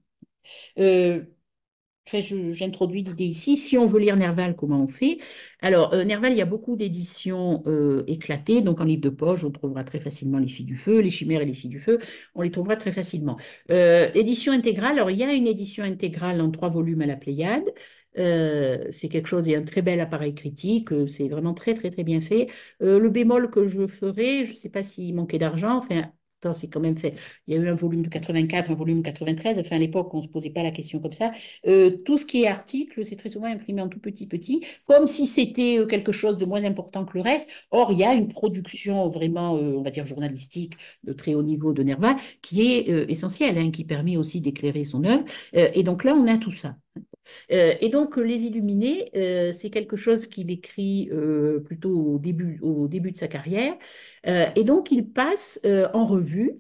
A: Euh, Enfin, j'introduis l'idée ici. Si on veut lire Nerval, comment on fait? Alors, euh, Nerval, il y a beaucoup d'éditions euh, éclatées. Donc, en livre de poche, on trouvera très facilement Les Filles du Feu, Les Chimères et les Filles du Feu. On les trouvera très facilement. Euh, édition intégrale, alors il y a une édition intégrale en trois volumes à la Pléiade. Euh, c'est quelque chose, il y a un très bel appareil critique. euh, C'est vraiment très, très, très bien fait. Euh, le bémol que je ferai, je ne sais pas s'il manquait d'argent. Enfin, attends, c'est quand même fait. Il y a eu un volume de quatre-vingt-quatre, un volume quatre-vingt-treize. Enfin, à l'époque, on ne se posait pas la question comme ça. Euh, tout ce qui est article, c'est très souvent imprimé en tout petit petit, comme si c'était euh, quelque chose de moins important que le reste. Or, il y a une production vraiment, euh, on va dire, journalistique de très haut niveau de Nerval qui est euh, essentielle, hein, qui permet aussi d'éclairer son œuvre. Euh, et donc là, on a tout ça. Euh, et donc, Les Illuminés, euh, c'est quelque chose qu'il écrit euh, plutôt au début, au début de sa carrière. Euh, et donc, il passe euh, en revue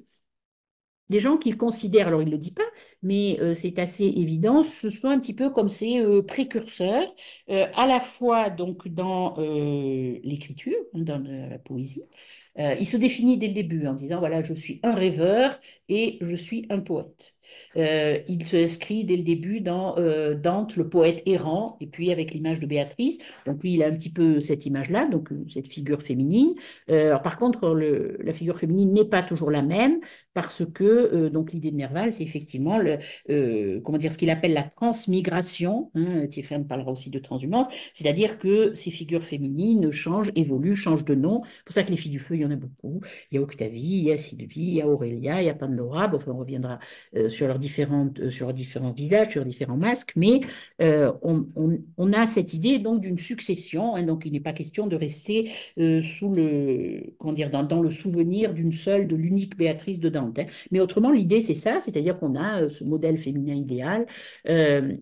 A: des gens qu'il considère, alors il ne le dit pas, mais euh, c'est assez évident, ce sont un petit peu comme ces euh, précurseurs, euh, à la fois donc dans euh, l'écriture, dans euh, la poésie. Euh, il se définit dès le début en disant, voilà, je suis un rêveur et je suis un poète. Euh, il se inscrit dès le début dans euh, Dante, le poète errant, et puis avec l'image de Béatrice. Donc lui, il a un petit peu cette image-là, donc euh, cette figure féminine. Euh, alors, par contre, le, la figure féminine n'est pas toujours la même, parce que euh, donc l'idée de Nerval, c'est effectivement le, euh, comment dire, ce qu'il appelle la transmigration. Hein, Thiéphane parlera aussi de transhumance, c'est-à-dire que ces figures féminines changent, évoluent, changent de nom. C'est pour ça que les filles du feu, il y en a beaucoup. Il y a Octavie, il y a Sylvie, il y a Aurélia, il y a Pandora. Bon, enfin, on reviendra euh, sur leurs différentes, euh, sur leurs différents visages, sur leurs différents masques, mais euh, on, on, on, a cette idée donc d'une succession. Hein, donc il n'est pas question de rester euh, sous le, comment dire, dans, dans le souvenir d'une seule, de l'unique Béatrice de Dante. Hein. Mais autrement, l'idée c'est ça, c'est-à-dire qu'on a euh, ce modèle féminin idéal. Euh,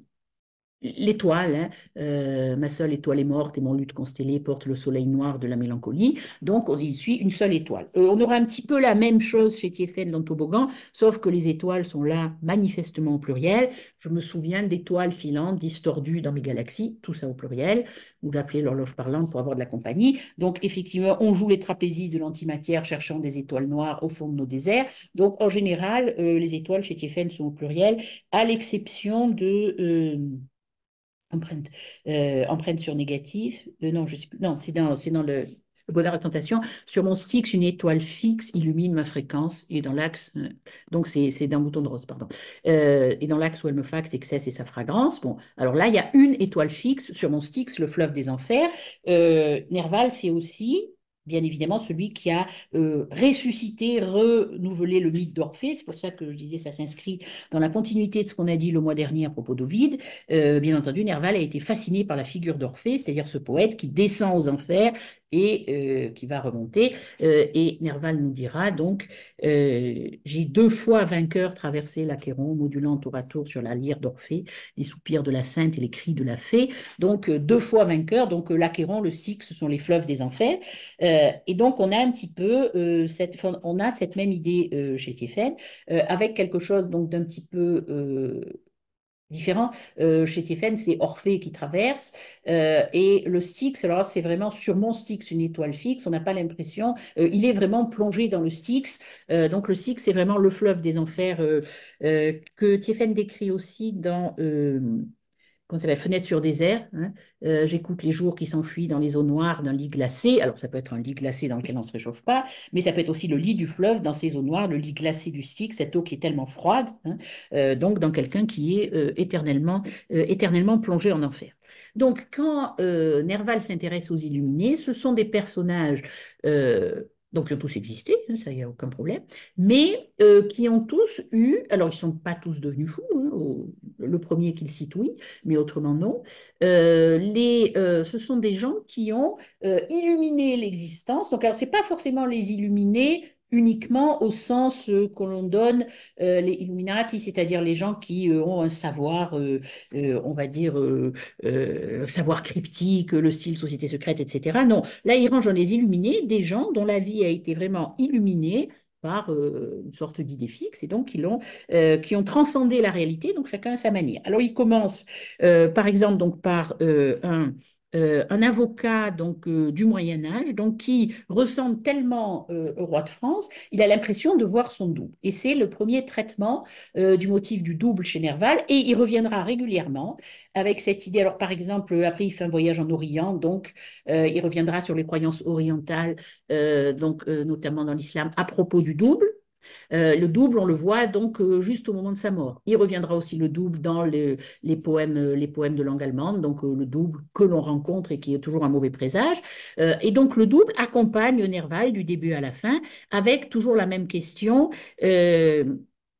A: L'étoile, hein, euh, ma seule étoile est morte et mon luth constellé porte le soleil noir de la mélancolie. Donc, on y suit une seule étoile. Euh, on aura un petit peu la même chose chez Thiéphène dans Toboggan, sauf que les étoiles sont là manifestement au pluriel. Je me souviens d'étoiles filantes, distordues dans mes galaxies, tout ça au pluriel. Vous l'appelez l'horloge parlante pour avoir de la compagnie. Donc, effectivement, on joue les trapézistes de l'antimatière cherchant des étoiles noires au fond de nos déserts. Donc, en général, euh, les étoiles chez Thiéphène sont au pluriel, à l'exception de... Euh, Empreinte, euh, empreinte sur négatif. Euh, non, je sais plus. Non, c'est dans, c'est dans le, le bonheur et la tentation. Sur mon Styx, une étoile fixe illumine ma fréquence et dans l'axe. Euh, donc, c'est, c'est d'un bouton de rose, pardon. Euh, et dans l'axe où elle me faxe, excesse et sa fragrance. Bon, alors là, il y a une étoile fixe sur mon Styx, le fleuve des enfers. Euh, Nerval, c'est aussi bien évidemment celui qui a euh, ressuscité, renouvelé le mythe d'Orphée. C'est pour ça que je disais ça s'inscrit dans la continuité de ce qu'on a dit le mois dernier à propos d'Ovide. Euh, bien entendu, Nerval a été fasciné par la figure d'Orphée, c'est-à-dire ce poète qui descend aux enfers et euh, qui va remonter. Euh, et Nerval nous dira donc, euh, j'ai deux fois vainqueur traversé l'Achéron, modulant tour à tour sur la lyre d'Orphée, les soupirs de la sainte et les cris de la fée. Donc euh, deux fois vainqueur, donc euh, l'Achéron, le Styx, ce sont les fleuves des enfers. Euh, et donc on a un petit peu euh, cette, on a cette même idée euh, chez Thiéphène, euh, avec quelque chose donc d'un petit peu euh, différent. Euh, chez Thiéphène, c'est Orphée qui traverse. Euh, et le Styx, alors c'est vraiment sur mon Styx, une étoile fixe. On n'a pas l'impression. Euh, il est vraiment plongé dans le Styx. Euh, donc le Styx, c'est vraiment le fleuve des enfers euh, euh, que Thiéphène décrit aussi dans... Euh, comment ça s'appelle, fenêtre sur désert. Hein. Euh, j'écoute les jours qui s'enfuient dans les eaux noires d'un lit glacé. Alors, ça peut être un lit glacé dans lequel on ne se réchauffe pas, mais ça peut être aussi le lit du fleuve dans ces eaux noires, le lit glacé du Styx, cette eau qui est tellement froide. Hein. Euh, donc, dans quelqu'un qui est euh, éternellement, euh, éternellement plongé en enfer. Donc, quand euh, Nerval s'intéresse aux illuminés, ce sont des personnages euh, donc qui ont tous existé, hein, ça, il n'y a aucun problème, mais euh, qui ont tous eu, alors ils ne sont pas tous devenus fous, hein, au, le premier qu'il cite, oui, mais autrement non, euh, les, euh, ce sont des gens qui ont euh, illuminé l'existence, donc alors ce n'est pas forcément les illuminés uniquement au sens euh, que l'on donne euh, les Illuminati, c'est-à-dire les gens qui euh, ont un savoir, euh, euh, on va dire, euh, euh, savoir cryptique, le style société secrète, et cetera. Non, là, il range dans les illuminés des gens dont la vie a été vraiment illuminée par euh, une sorte d'idée fixe et donc qui, l'ont, euh, qui ont transcendé la réalité, donc chacun à sa manière. Alors, il commence, euh, par exemple, donc, par euh, un euh, un avocat donc euh, du Moyen Âge, donc qui ressemble tellement euh, au roi de France, il a l'impression de voir son double. Et c'est le premier traitement euh, du motif du double chez Nerval, et il reviendra régulièrement avec cette idée. Alors par exemple, après il fait un voyage en Orient, donc euh, il reviendra sur les croyances orientales, euh, donc euh, notamment dans l'islam, à propos du double. Euh, le double, on le voit donc euh, juste au moment de sa mort. Il reviendra aussi le double dans le, les, poèmes, euh, les poèmes de langue allemande, donc euh, le double que l'on rencontre et qui est toujours un mauvais présage. Euh, et donc le double accompagne Nerval du début à la fin avec toujours la même question. Euh,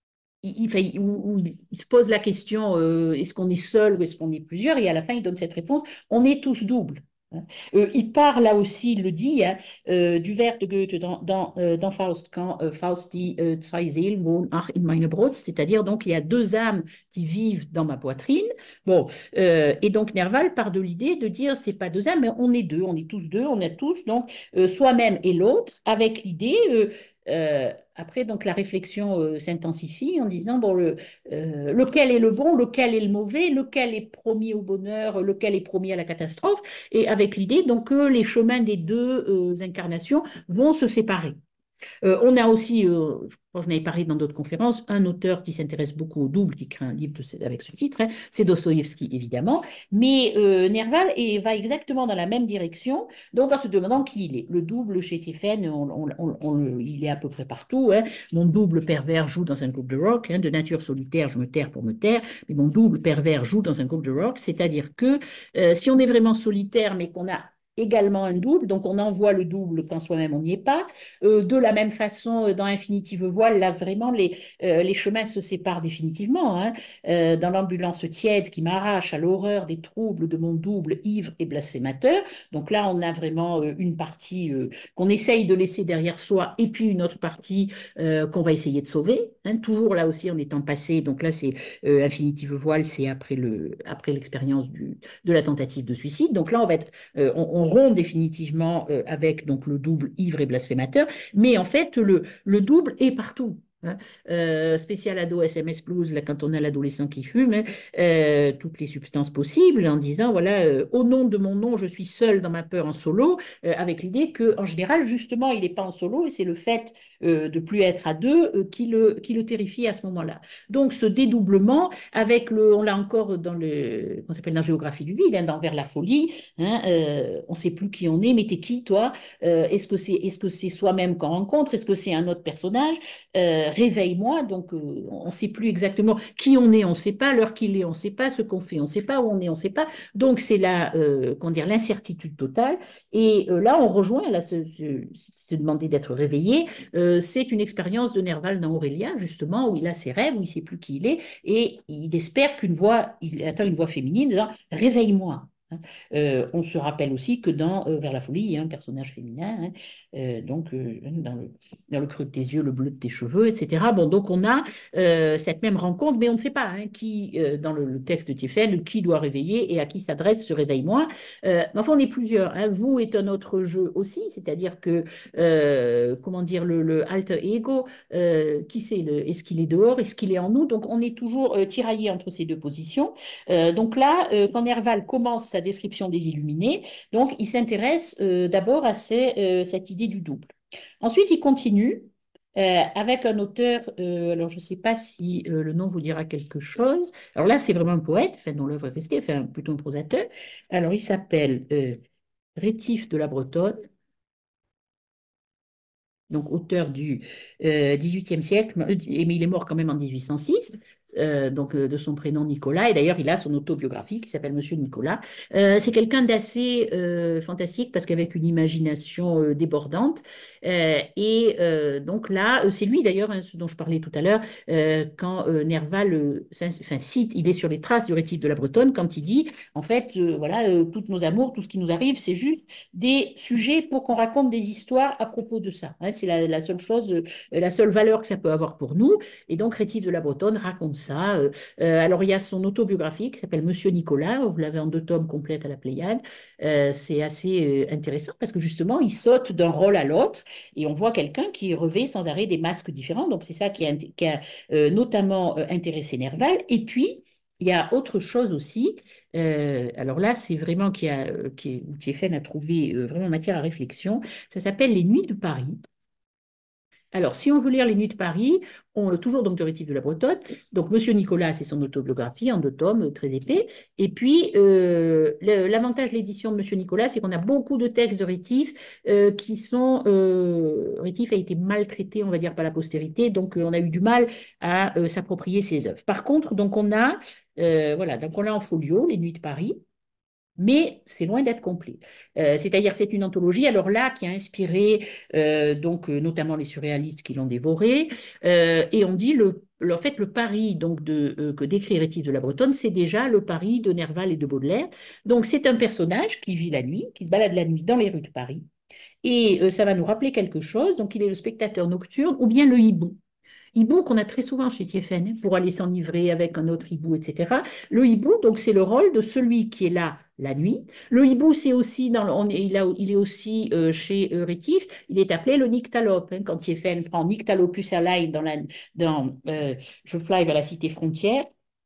A: il, il, où, où il se pose la question euh, est-ce qu'on est seul ou est-ce qu'on est plusieurs? Et à la fin, il donne cette réponse on est tous doubles. Euh, il part là aussi, il le dit, hein, euh, du vers de Goethe dans, dans, euh, dans Faust, quand euh, Faust dit euh, Zwei Seelen wohnen ach in meiner Brust, c'est-à-dire donc il y a deux âmes qui vivent dans ma poitrine. Bon, euh, et donc Nerval part de l'idée de dire c'est pas deux âmes, mais on est deux, on est tous deux, on est tous donc euh, soi-même et l'autre, avec l'idée. Euh, euh, après, donc, la réflexion euh, s'intensifie en disant bon, le, euh, lequel est le bon, lequel est le mauvais, lequel est promis au bonheur, lequel est promis à la catastrophe, et avec l'idée donc que les chemins des deux euh, incarnations vont se séparer. Euh, on a aussi, euh, je crois que j'en avais parlé dans d'autres conférences, un auteur qui s'intéresse beaucoup au double, qui écrit un livre de ce- avec ce titre, hein, c'est Dostoïevski évidemment, mais euh, Nerval et, va exactement dans la même direction, donc en se demandant qui il est. Le double chez Tiphaine, on, on- on- on le- il est à peu près partout, hein. Mon double pervers joue dans un groupe de rock, hein, de nature solitaire, je me terre pour me taire, mais mon double pervers joue dans un groupe de rock, c'est-à-dire que euh, si on est vraiment solitaire, mais qu'on a également un double, donc on envoie le double quand soi-même on n'y est pas. Euh, de la même façon, euh, dans Infinitive Voile, là vraiment les, euh, les chemins se séparent définitivement, hein. Euh, dans l'ambulance tiède qui m'arrache à l'horreur des troubles de mon double ivre et blasphémateur. Donc là, on a vraiment euh, une partie euh, qu'on essaye de laisser derrière soi et puis une autre partie euh, qu'on va essayer de sauver, hein, toujours là aussi en étant passé. Donc là, c'est euh, Infinitive Voile, c'est après le, après l'expérience du, de la tentative de suicide. Donc là, on va être, euh, on, on rompt définitivement euh, avec donc le double ivre et blasphémateur, mais en fait, le, le double est partout, hein. Euh, spécial ado S M S Blues, là, quand on a l'adolescent qui fume, hein, euh, toutes les substances possibles, en disant, voilà, euh, au nom de mon nom, je suis seul dans ma peur en solo, euh, avec l'idée qu'en général, justement, il n'est pas en solo, et c'est le fait euh, de plus être à deux euh, qui, le, qui le terrifie à ce moment-là. Donc, ce dédoublement, avec le, on l'a encore dans le, on s'appelle dans la géographie du vide, hein, dans Vers la folie, hein, euh, on ne sait plus qui on est, mais t'es qui, toi? Euh, est-ce que c'est est-ce que c'est soi-même qu'on rencontre? Est-ce que c'est un autre personnage? Euh, réveille-moi. Donc, euh, on ne sait plus exactement qui on est, on ne sait pas. L'heure qu'il est, on ne sait pas. Ce qu'on fait, on ne sait pas. Où on est, on ne sait pas. Donc, c'est là, euh, comment dire, l'incertitude totale. Et euh, là, on rejoint, là, se, se, se demander d'être réveillé. Euh, c'est une expérience de Nerval dans Aurélia, justement, où il a ses rêves, où il ne sait plus qui il est. Et il espère qu'une voix, il attend une voix féminine disant réveille-moi. Euh, on se rappelle aussi que dans euh, Vers la folie, il y a un personnage féminin, hein, euh, donc euh, dans le, dans le creux de tes yeux, le bleu de tes cheveux, et cetera. Bon, donc on a euh, cette même rencontre, mais on ne sait pas, hein, qui, euh, dans le, le texte de Tiefen, qui doit réveiller et à qui s'adresse ce réveille-moi. Euh, mais enfin, on est plusieurs, hein. Vous est un autre jeu aussi, c'est-à-dire que, euh, comment dire, le, le alter ego, euh, qui c'est, est-ce qu'il est dehors, est-ce qu'il est en nous? Donc on est toujours euh, tiraillé entre ces deux positions. Euh, donc là, euh, quand Nerval commence sa description des Illuminés, donc il s'intéresse euh, d'abord à ces, euh, cette idée du double. Ensuite, il continue euh, avec un auteur, euh, alors je ne sais pas si euh, le nom vous dira quelque chose. Alors là, c'est vraiment un poète, enfin, dont l'œuvre est restée, enfin, plutôt un prosateur. Alors, il s'appelle euh, Rétif de la Bretonne, donc auteur du euh, dix-huitième siècle, mais il est mort quand même en mille huit cent six. Euh, donc euh, de son prénom Nicolas, et d'ailleurs il a son autobiographie qui s'appelle Monsieur Nicolas. Euh, c'est quelqu'un d'assez euh, fantastique parce qu'avec une imagination euh, débordante. Euh, et euh, donc là, euh, c'est lui d'ailleurs, hein, ce dont je parlais tout à l'heure, euh, quand euh, Nerval euh, enfin, cite, il est sur les traces du rétif de la Bretonne, quand il dit, en fait, euh, voilà, euh, toutes nos amours, tout ce qui nous arrive, c'est juste des sujets pour qu'on raconte des histoires à propos de ça, hein. C'est la, la, seule chose, euh, la seule valeur que ça peut avoir pour nous. Et donc, Rétif de la Bretonne raconte ça. Euh, euh, alors, il y a son autobiographie qui s'appelle Monsieur Nicolas. Vous l'avez en deux tomes complètes à la Pléiade. Euh, c'est assez euh, intéressant parce que justement, il saute d'un rôle à l'autre et on voit quelqu'un qui revêt sans arrêt des masques différents. Donc, c'est ça qui a, qui a euh, notamment euh, intéressé Nerval. Et puis, il y a autre chose aussi. Euh, alors là, c'est vraiment qui a, euh, qui, où Tiefen a trouvé euh, vraiment matière à réflexion. Ça s'appelle Les Nuits de Paris. Alors, si on veut lire Les Nuits de Paris, on toujours donc de Rétif de la Bretonne. Donc, Monsieur Nicolas, c'est son autobiographie en deux tomes, euh, très épais. Et puis, euh, le- l'avantage de l'édition de Monsieur Nicolas, c'est qu'on a beaucoup de textes de Rétif euh, qui sont. Euh, Rétif a été maltraité, on va dire, par la postérité, donc euh, on a eu du mal à euh, s'approprier ses œuvres. Par contre, donc on a, euh, voilà, donc on a en folio Les Nuits de Paris. Mais c'est loin d'être complet. Euh, c'est-à-dire, c'est une anthologie, alors là, qui a inspiré euh, donc, euh, notamment les surréalistes qui l'ont dévoré. Euh, et on dit, le, le- en fait, le Paris donc, de, euh, que décrit Rétif de la Bretonne, c'est déjà le Paris de Nerval et de Baudelaire. Donc, c'est un personnage qui vit la nuit, qui se balade la nuit dans les rues de Paris. Et euh, ça va nous rappeler quelque chose. Donc, il est le spectateur nocturne ou bien le hibou. Hibou qu'on a très souvent chez Tiefen, hein, pour aller s'enivrer avec un autre hibou, et cetera. Le hibou, donc, c'est le rôle de celui qui est là la nuit. Le hibou, c'est aussi, dans le- on est, il, a- il est aussi euh, chez euh, Rétif, il est appelé le nyctalope, hein, quand Tiefen prend Nyctalopus align dans, la, dans euh, Je fly vers la cité frontière.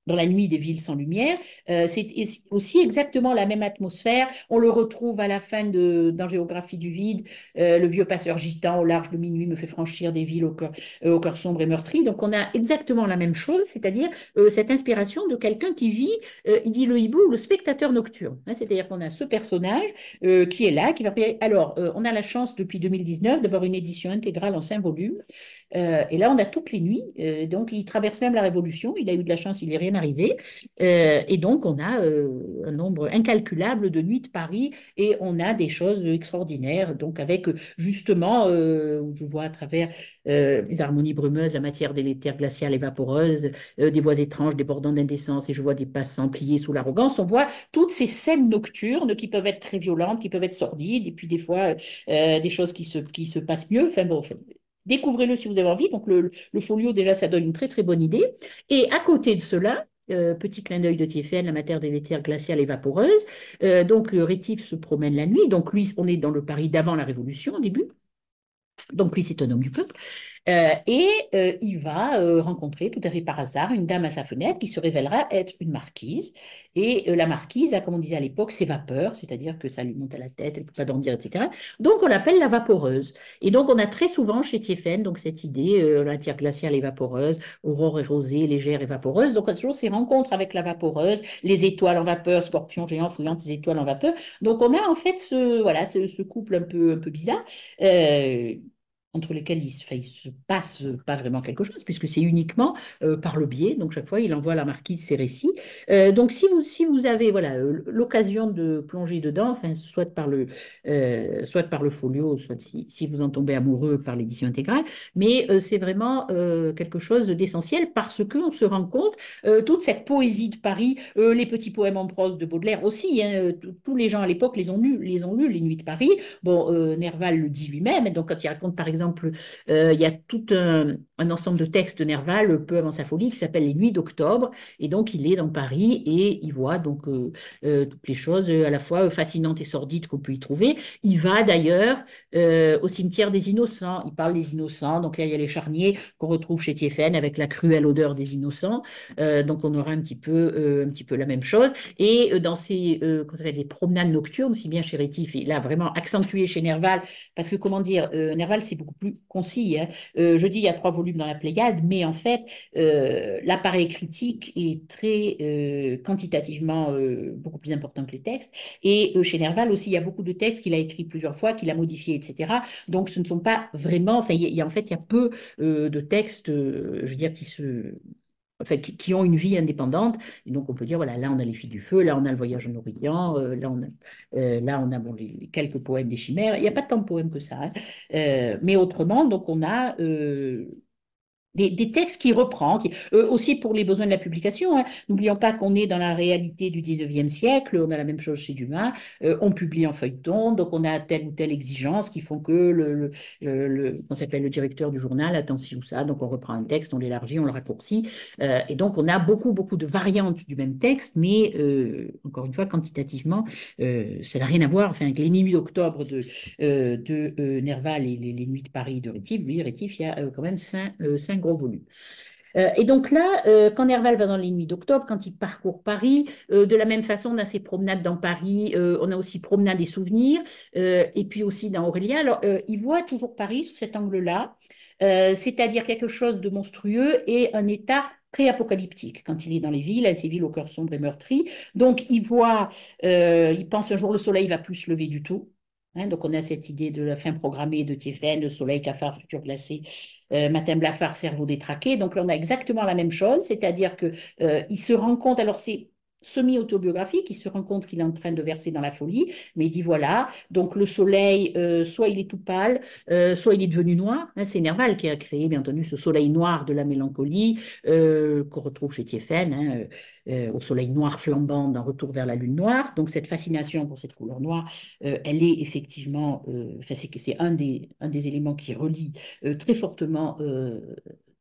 A: dans la nuit des villes sans lumière. Euh, c'est aussi exactement la même atmosphère. On le retrouve à la fin de, dans Géographie du vide. Euh, le vieux passeur gitan au large de minuit me fait franchir des villes au cœur, euh, au cœur sombre et meurtri. Donc on a exactement la même chose, c'est-à-dire euh, cette inspiration de quelqu'un qui vit, euh, il dit le hibou, le spectateur nocturne. Hein, c'est-à-dire qu'on a ce personnage euh, qui est là, qui va... Alors, euh, on a la chance depuis deux mille dix-neuf d'avoir une édition intégrale en cinq volumes. Euh, et là, on a toutes les nuits. Euh, donc, il traverse même la Révolution. Il a eu de la chance, il n'est rien arrivé. Euh, et donc, on a euh, un nombre incalculable de nuits de Paris et on a des choses extraordinaires. Donc, avec justement, euh, je vois à travers euh, les harmonies brumeuses, la matière délétère, glaciale et vaporeuse, euh, des voix étranges débordant d'indécence et je vois des passants pliés sous l'arrogance. On voit toutes ces scènes nocturnes qui peuvent être très violentes, qui peuvent être sordides et puis des fois euh, des choses qui se, qui se passent mieux. Enfin bon, enfin, découvrez-le si vous avez envie. Donc, le, le folio, déjà, ça donne une très, très bonne idée. Et à côté de cela, euh, petit clin d'œil de Thiéphène, la matière délétère glaciale et vaporeuse. Euh, donc, euh, Rétif se promène la nuit. Donc, lui, on est dans le Paris d'avant la Révolution, au début. Donc, lui, c'est un homme du peuple. Euh, et euh, il va euh, rencontrer tout à fait par hasard une dame à sa fenêtre qui se révélera être une marquise. Et euh, la marquise a, comme on disait à l'époque, ses vapeurs, c'est-à-dire que ça lui monte à la tête, elle ne peut pas dormir, et cetera. Donc on l'appelle la vaporeuse. Et donc on a très souvent chez Thiéphène donc, cette idée, euh, la matière glaciale et vaporeuse, aurore et rosée, légère et vaporeuse. Donc on a toujours ces rencontres avec la vaporeuse, les étoiles en vapeur, scorpions géants fouillant des étoiles en vapeur. Donc on a en fait ce, voilà, ce, ce couple un peu, un peu bizarre. Euh, entre lesquels il se, enfin, il se passe pas vraiment quelque chose, puisque c'est uniquement euh, par le biais. Donc, chaque fois, il envoie à la marquise ses récits. Euh, donc, si vous, si vous avez voilà, euh, l'occasion de plonger dedans, enfin, soit par le, euh, soit par le folio, soit si, si vous en tombez amoureux par l'édition intégrale, mais euh, c'est vraiment euh, quelque chose d'essentiel parce qu'on se rend compte, euh, toute cette poésie de Paris, euh, les petits poèmes en prose de Baudelaire aussi, hein, tous les gens à l'époque les ont lus, les ont lus, Les Nuits de Paris. Bon, euh, Nerval le dit lui-même, donc quand il raconte par exemple exemple, euh, il y a tout un, un, ensemble de textes de Nerval, peu avant sa folie, qui s'appelle Les Nuits d'octobre. Et donc, il est dans Paris et il voit donc euh, euh, toutes les choses à la fois fascinantes et sordides qu'on peut y trouver. Il va d'ailleurs euh, au cimetière des innocents. Il parle des innocents. Donc là, il y a les charniers qu'on retrouve chez Thiéphène avec la cruelle odeur des innocents. Euh, donc, on aura un petit peu, euh, un petit peu la même chose. Et euh, dans ces euh, les promenades nocturnes, aussi bien chez Rétif, et là, vraiment accentué chez Nerval, parce que, comment dire, euh, Nerval, c'est beaucoup plus concis. Hein. Euh, je dis, il y a trois volumes dans la Pléiade, mais en fait, euh, l'appareil critique est très euh, quantitativement euh, beaucoup plus important que les textes. Et euh, chez Nerval aussi, il y a beaucoup de textes qu'il a écrits plusieurs fois, qu'il a modifiés, et cetera. Donc, ce ne sont pas vraiment... Enfin, il y a, en fait, il y a peu euh, de textes, euh, je veux dire, qui se... Enfin, qui, qui, ont une vie indépendante. Et donc, on peut dire, voilà, là, on a les filles du feu, là, on a le voyage en Orient, euh, là, on a, euh, là, on a bon, les, les quelques poèmes des chimères. Il n'y a pas tant de poèmes que ça. Hein. Euh, mais autrement, donc, on a euh, des, des, textes qui reprend, qui, euh, aussi pour les besoins de la publication. Hein. N'oublions pas qu'on est dans la réalité du dix-neuvième siècle, on a la même chose chez Dumas, euh, on publie en feuilleton, donc on a telle ou telle exigence qui font que le, le, le, le on s'appelle le directeur du journal attend ci ou ça, donc on reprend un texte, on l'élargit, on le raccourcit, euh, et donc on a beaucoup, beaucoup de variantes du même texte, mais euh, encore une fois, quantitativement, euh, ça n'a rien à voir, enfin, avec les nuits d'octobre de, euh, de euh, Nerval et les, les nuits de Paris de Rétif, lui, Rétif, il y a euh, quand même cinq, euh, cinq gros volume. Euh, et donc là, euh, quand Nerval va dans les nuits d'octobre, quand il parcourt Paris, euh, de la même façon, on a ses promenades dans Paris, euh, on a aussi promenades et souvenirs, euh, et puis aussi dans Aurélia. Alors, euh, il voit toujours Paris sous cet angle-là, euh, c'est-à-dire quelque chose de monstrueux et un état pré-apocalyptique quand il est dans les villes, ces villes au cœur sombre et meurtri. Donc, il voit, euh, il pense un jour le soleil va plus se lever du tout. Hein, donc, on a cette idée de la fin programmée de Thiéphène, le soleil, cafard, futur glacé, euh, matin blafard, cerveau détraqué. Donc là, on a exactement la même chose, c'est-à-dire qu'il euh, se rend compte, alors c'est semi-autobiographique, il se rend compte qu'il est en train de verser dans la folie, mais il dit voilà, donc le soleil, euh, soit il est tout pâle, euh, soit il est devenu noir. Hein, c'est Nerval qui a créé, bien entendu, ce soleil noir de la mélancolie euh, qu'on retrouve chez Thiéphène, hein, euh, au soleil noir flambant d'un retour vers la lune noire. Donc cette fascination pour cette couleur noire, euh, elle est effectivement, euh, c'est un des, un des éléments qui relie euh, très fortement euh,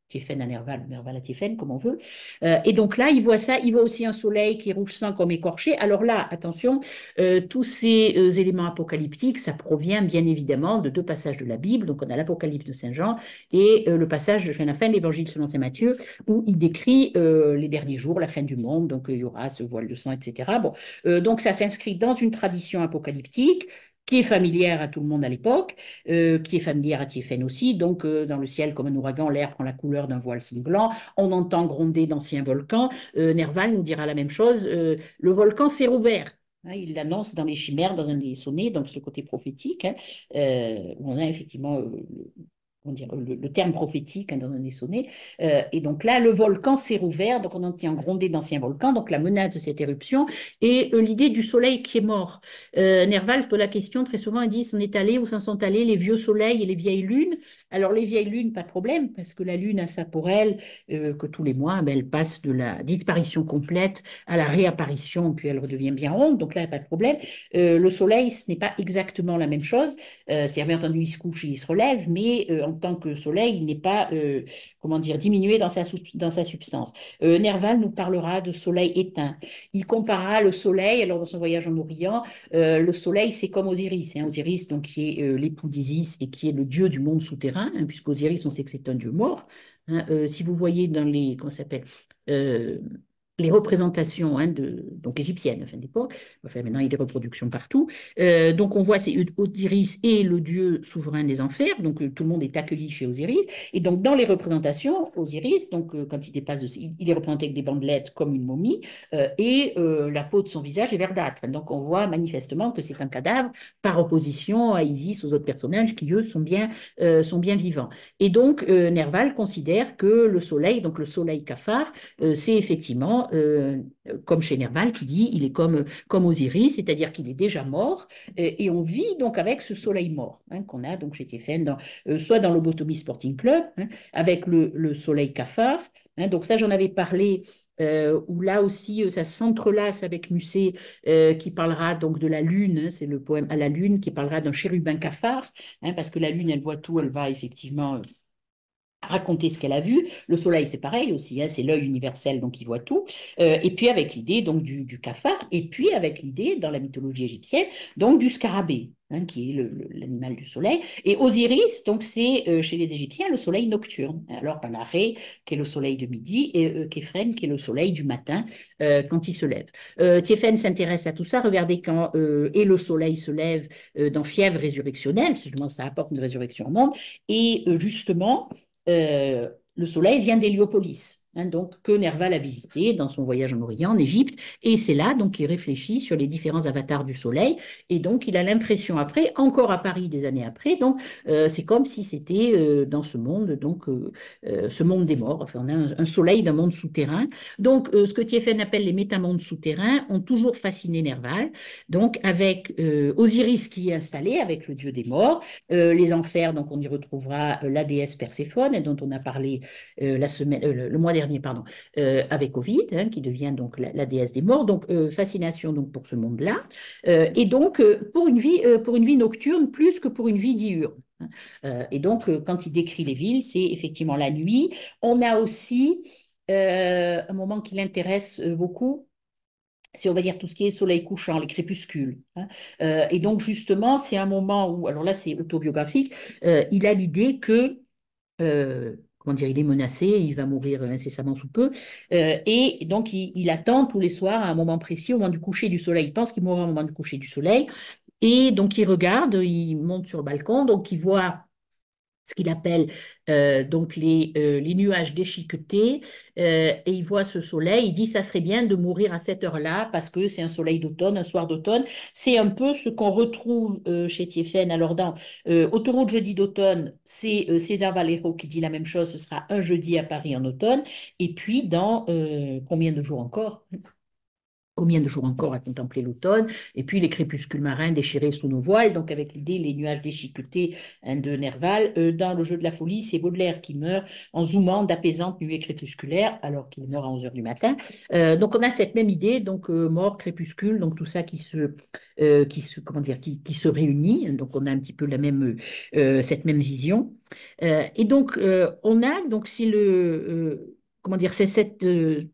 A: Tiefen à Nerval, Nerval à Tiefen, comme on veut. Euh, et donc là, il voit ça, il voit aussi un soleil qui est rouge sang comme écorché. Alors là, attention, euh, tous ces euh, éléments apocalyptiques, ça provient bien évidemment de deux passages de la Bible. Donc on a l'Apocalypse de Saint Jean et euh, le passage de fin, la fin de l'Évangile selon Saint Matthieu, où il décrit euh, les derniers jours, la fin du monde, donc euh, il y aura ce voile de sang, et cetera. Bon, euh, donc ça s'inscrit dans une tradition apocalyptique qui est familière à tout le monde à l'époque, euh, qui est familière à Tiefen aussi. Donc, euh, dans le ciel, comme un ouragan, l'air prend la couleur d'un voile cinglant. On entend gronder d'anciens volcans. Euh, Nerval nous dira la même chose. Euh, le volcan s'est rouvert. Hein, il l'annonce dans les chimères, dans un des sonnets, donc ce côté prophétique, hein, euh, où on a effectivement euh, on dirait, le, le terme prophétique hein, dans un des sonnets. Euh, et donc là, le volcan s'est rouvert, donc on entend gronder d'anciens volcans, donc la menace de cette éruption et euh, l'idée du soleil qui est mort. Euh, Nerval pose la question très souvent, il dit, s'en est allé, où s'en sont allés les vieux soleils et les vieilles lunes. Alors les vieilles lunes, pas de problème, parce que la lune a ça pour elle, euh, que tous les mois, ben, elle passe de la disparition complète à la réapparition, puis elle redevient bien ronde, donc là, il n'y a pas de problème. Euh, le soleil, ce n'est pas exactement la même chose. Euh, c'est bien entendu, il se couche et il se relève, mais euh, en tant que soleil, il n'est pas, euh, comment dire, diminué dans sa, dans sa substance. Euh, Nerval nous parlera de soleil éteint. Il comparera le soleil, alors dans son voyage en Orient, euh, le soleil, c'est comme Osiris, hein, Osiris, donc, qui est euh, l'époux d'Isis et qui est le dieu du monde souterrain, hein, puisqu'Osiris, on sait que c'est un dieu mort. Hein, euh, si vous voyez dans les, comment ça s'appelle, euh, les représentations hein, de, donc égyptiennes, enfin d'époque, enfin maintenant il y a des reproductions partout. Euh, donc on voit c'est Osiris et le dieu souverain des enfers, donc euh, tout le monde est accueilli chez Osiris. Et donc dans les représentations, Osiris, donc euh, quand il dépasse, de, il, il est représenté avec des bandelettes comme une momie, euh, et euh, la peau de son visage est verdâtre. Donc on voit manifestement que c'est un cadavre par opposition à Isis, aux autres personnages qui eux sont bien, euh, sont bien vivants. Et donc euh, Nerval considère que le soleil, donc le soleil cafard, euh, c'est effectivement euh, comme chez Nerval qui dit il est comme, comme Osiris, c'est-à-dire qu'il est déjà mort et, et on vit donc avec ce soleil mort hein, qu'on a donc chez Tiefen, dans, euh, soit dans le Botomy Sporting Club, hein, avec le, le soleil cafard. Hein, donc ça, j'en avais parlé, euh, où là aussi, euh, ça s'entrelace avec Musset, euh, qui parlera donc de la lune, hein, c'est le poème à la lune, qui parlera d'un chérubin cafard, hein, parce que la lune, elle voit tout, elle va effectivement... Euh, raconter ce qu'elle a vu. Le soleil, c'est pareil aussi, hein, c'est l'œil universel, donc il voit tout. Euh, et puis avec l'idée donc du, du cafard, et puis avec l'idée, dans la mythologie égyptienne, donc du scarabée, hein, qui est l'animal du soleil. Et Osiris, donc c'est euh, chez les Égyptiens le soleil nocturne, alors qu'on a Ré, qui est le soleil de midi, et euh, Képhren, qui est le soleil du matin, euh, quand il se lève. Euh, Tiefen s'intéresse à tout ça. Regardez quand euh, et le soleil se lève euh, dans Fièvre résurrectionnelle, justement ça apporte une résurrection au monde, et euh, justement, euh, le soleil vient d'Héliopolis, hein, donc que Nerval a visité dans son voyage en Orient, en Égypte, et c'est là donc qu'il réfléchit sur les différents avatars du soleil, et donc il a l'impression après, encore à Paris des années après, donc euh, c'est comme si c'était euh, dans ce monde, donc euh, euh, ce monde des morts, enfin on a un, un soleil d'un monde souterrain, donc euh, ce que Tiefen appelle les métamondes souterrains ont toujours fasciné Nerval, donc avec euh, Osiris qui est installé, avec le dieu des morts, euh, les enfers, donc on y retrouvera euh, la déesse Perséphone, dont on a parlé euh, la semaine, euh, le, le mois dernier, pardon, euh, avec Ovide, hein, qui devient donc la, la déesse des morts. Donc euh, fascination donc pour ce monde-là, euh, et donc euh, pour une vie, euh, pour une vie nocturne plus que pour une vie diurne. Euh, et donc euh, quand il décrit les villes, c'est effectivement la nuit. On a aussi euh, un moment qui l'intéresse euh, beaucoup, c'est on va dire tout ce qui est soleil couchant, les crépuscules. Hein. Euh, et donc justement, c'est un moment où, alors là c'est autobiographique, euh, il a l'idée que, euh, comment dire, il est menacé, il va mourir incessamment sous peu, euh, et donc il, il attend tous les soirs à un moment précis, au moment du coucher du soleil. Il pense qu'il mourra au moment du coucher du soleil, et donc il regarde, il monte sur le balcon, donc il voit ce qu'il appelle euh, donc les, euh, les nuages déchiquetés, euh, et il voit ce soleil, il dit ça serait bien de mourir à cette heure-là parce que c'est un soleil d'automne, un soir d'automne. C'est un peu ce qu'on retrouve euh, chez Tiefen. Alors dans euh, Autoroute jeudi d'automne, c'est euh, César Valero qui dit la même chose, ce sera un jeudi à Paris en automne, et puis dans euh, combien de jours encore? Combien de jours encore à contempler l'automne? Et puis les crépuscules marins déchirés sous nos voiles, donc avec l'idée, les nuages déchiquetés hein, de Nerval. Euh, dans Le jeu de la folie, c'est Baudelaire qui meurt en zoomant d'apaisantes nuées crépusculaires, alors qu'il meurt à onze heures du matin. Euh, donc on a cette même idée, donc euh, mort, crépuscule, donc tout ça qui se, euh, qui se, comment dire, qui, qui se réunit. Donc on a un petit peu la même, euh, cette même vision. Euh, et donc euh, on a, donc si le, euh, comment dire, c'est cette euh,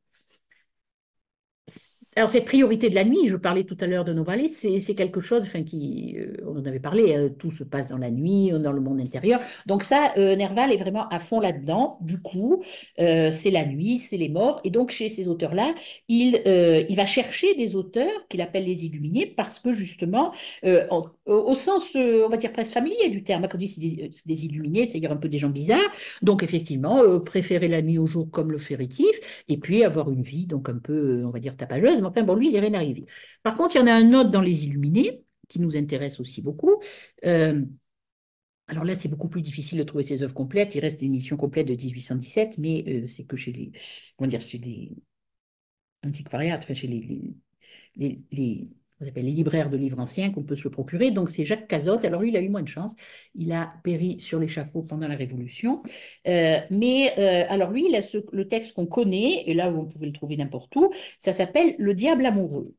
A: alors, cette priorité de la nuit, je parlais tout à l'heure de Novalis, c'est c'est quelque chose, enfin, qui, euh, on en avait parlé, euh, tout se passe dans la nuit, dans le monde intérieur. Donc ça, euh, Nerval est vraiment à fond là-dedans. Du coup, euh, c'est la nuit, c'est les morts. Et donc, chez ces auteurs-là, il, euh, il va chercher des auteurs qu'il appelle les illuminés parce que, justement, euh, en- au, au sens, euh, on va dire, presque familier du terme, quand on dit c'est des, des illuminés, c'est-à-dire un peu des gens bizarres. Donc, effectivement, euh, préférer la nuit au jour comme le fait Rétif et puis avoir une vie donc un peu, on va dire, tapageuse. Mais enfin, bon, lui, il n'est rien arrivé. Par contre, il y en a un autre dans Les Illuminés qui nous intéresse aussi beaucoup. Euh, alors là, c'est beaucoup plus difficile de trouver ses œuvres complètes. Il reste une édition complète de mille huit cent dix-sept, mais euh, c'est que chez les, comment dire, chez les antiquariats, enfin chez les, les, les, les, on appelle les libraires de livres anciens qu'on peut se le procurer. Donc c'est Jacques Cazotte. Alors lui, il a eu moins de chance. Il a péri sur l'échafaud pendant la Révolution. Euh, mais euh, alors lui, il a ce, le texte qu'on connaît, et là vous pouvez le trouver n'importe où, ça s'appelle Le diable amoureux.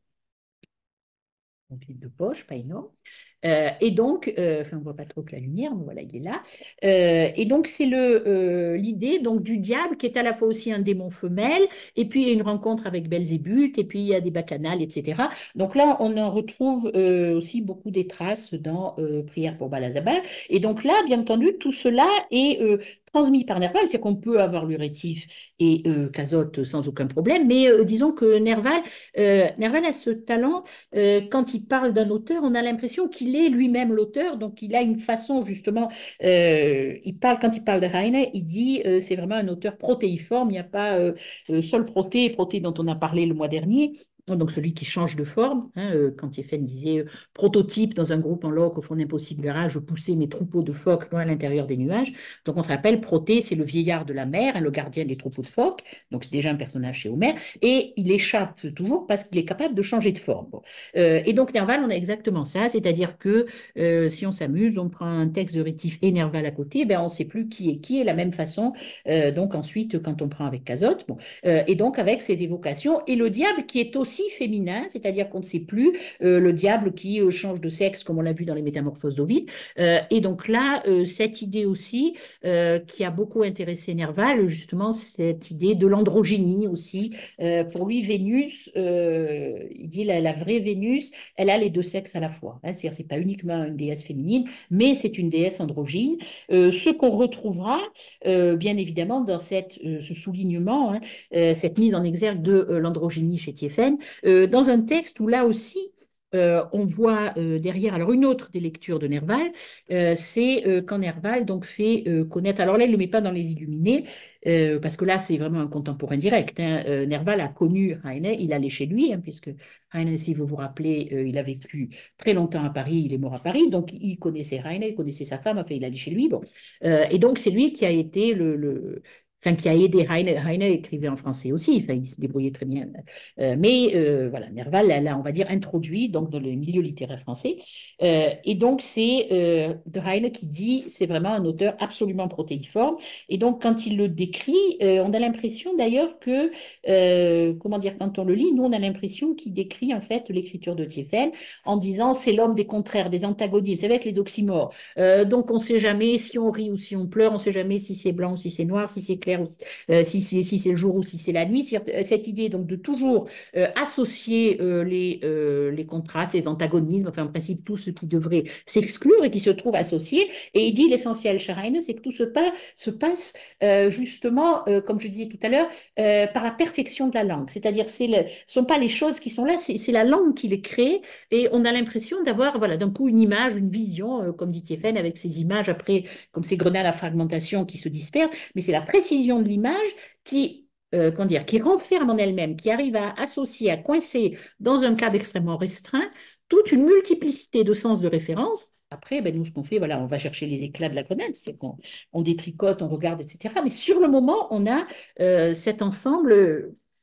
A: Donc livre de poche, pas énorme. Euh, et donc, euh, enfin, on ne voit pas trop que la lumière, mais voilà, il est là. Euh, et donc, c'est le, euh, l'idée donc, du diable qui est à la fois aussi un démon femelle, et puis il y a une rencontre avec Belzébuth, et puis il y a des bacchanales, et cetera. Donc là, on en retrouve euh, aussi beaucoup des traces dans euh, Prière pour Balazaba. Et donc là, bien entendu, tout cela est euh, transmis par Nerval, c'est qu'on peut avoir l'urétif et euh, Cazotte sans aucun problème, mais euh, disons que Nerval, euh, Nerval a ce talent, euh, quand il parle d'un auteur, on a l'impression qu'il est lui-même l'auteur, donc il a une façon justement, euh, il parle, quand il parle de Heine, il dit euh, c'est vraiment un auteur protéiforme, il n'y a pas euh, euh, seul proté, proté dont on a parlé le mois dernier, donc celui qui change de forme, hein, euh, quand Tiefen disait euh, prototype dans un groupe en loc au fond d'impossible rage, je poussais mes troupeaux de phoques loin à l'intérieur des nuages. Donc on se rappelle, Proté, c'est le vieillard de la mer, hein, le gardien des troupeaux de phoques, donc c'est déjà un personnage chez Homère, et il échappe toujours parce qu'il est capable de changer de forme. Bon. Euh, et donc Nerval, on a exactement ça, c'est-à-dire que euh, si on s'amuse, on prend un texte de Rétif et Nerval à côté, ben on ne sait plus qui est qui, et la même façon, euh, donc ensuite quand on prend avec Cazotte, bon, euh, et donc avec cette évocation, et le diable qui est aussi féminin, c'est-à-dire qu'on ne sait plus euh, le diable qui euh, change de sexe, comme on l'a vu dans les Métamorphoses d'Ovide. Euh, et donc là, euh, cette idée aussi, euh, qui a beaucoup intéressé Nerval, justement, cette idée de l'androgynie aussi. Euh, pour lui, Vénus, euh, il dit la, la vraie Vénus, elle a les deux sexes à la fois. Hein, c'est-à-dire, c'est pas uniquement une déesse féminine, mais c'est une déesse androgyne. Euh, ce qu'on retrouvera, euh, bien évidemment, dans cette, euh, ce soulignement, hein, euh, cette mise en exergue de euh, l'androgynie chez Thiéphène, euh, dans un texte où là aussi, euh, on voit euh, derrière, alors une autre des lectures de Nerval, euh, c'est euh, quand Nerval donc fait euh, connaître, alors là il ne le met pas dans les Illuminés, euh, parce que là c'est vraiment un contemporain direct, hein. Euh, Nerval a connu Heine, il allait chez lui, hein, puisque Heine, si vous vous rappelez, euh, il a vécu très longtemps à Paris, il est mort à Paris, donc il connaissait Heine, il connaissait sa femme, enfin il allait chez lui, bon. Euh, et donc c'est lui qui a été le, le enfin, qui a aidé Heine. Heine écrivait en français aussi, enfin, il se débrouillait très bien. Euh, mais euh, voilà, Nerval l'a, on va dire, introduit donc, dans le milieu littéraire français. Euh, et donc, c'est euh, de Heine qui dit c'est vraiment un auteur absolument protéiforme. Et donc, quand il le décrit, euh, on a l'impression d'ailleurs que, euh, comment dire, quand on le lit, nous, on a l'impression qu'il décrit en fait l'écriture de Thiéphène en disant c'est l'homme des contraires, des antagonismes, c'est avec les oxymores. Euh, donc, on ne sait jamais si on rit ou si on pleure, on ne sait jamais si c'est blanc ou si c'est noir, si c'est clair ou euh, si c'est si c'est le jour ou si c'est la nuit. Cette idée donc de toujours euh, associer euh, les, euh, les contrastes, les antagonismes, enfin en principe tout ce qui devrait s'exclure et qui se trouve associé. Et il dit l'essentiel, Schreiner, c'est que tout se, pas, se passe euh, justement, euh, comme je disais tout à l'heure, euh, par la perfection de la langue. C'est-à-dire, ce ne sont pas les choses qui sont là, c'est la langue qui les crée. Et on a l'impression d'avoir, voilà, d'un coup, une image, une vision, euh, comme dit Thiéphène, avec ces images après, comme ces grenades à fragmentation qui se dispersent. Mais c'est la précision de l'image qui euh, comment dire, qui renferme en elle-même, qui arrive à associer, à coincer dans un cadre extrêmement restreint toute une multiplicité de sens de référence. Après, ben, nous, ce qu'on fait, voilà, on va chercher les éclats de la grenade, c'est qu'on on détricote, on regarde, et cetera. Mais sur le moment, on a euh, cet ensemble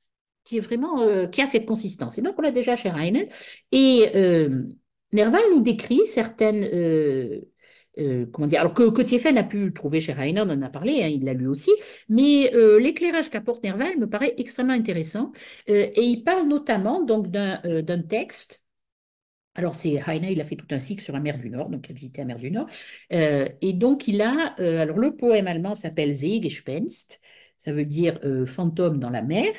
A: qui est vraiment, euh, qui a cette consistance. Et donc, on l'a déjà chez Heine. Et euh, Nerval nous décrit certaines, euh, euh, comment dire, alors que, que Tiefen a pu trouver chez Heine, on en a parlé, hein, il l'a lu aussi, mais euh, l'éclairage qu'apporte Nerval me paraît extrêmement intéressant. Euh, et il parle notamment donc d'un euh, d'un texte. Alors, c'est Heine, il a fait tout un cycle sur la mer du Nord, donc il a visité la mer du Nord. Euh, et donc, il a, euh, alors le poème allemand s'appelle Seegespenst, ça veut dire euh, fantôme dans la mer.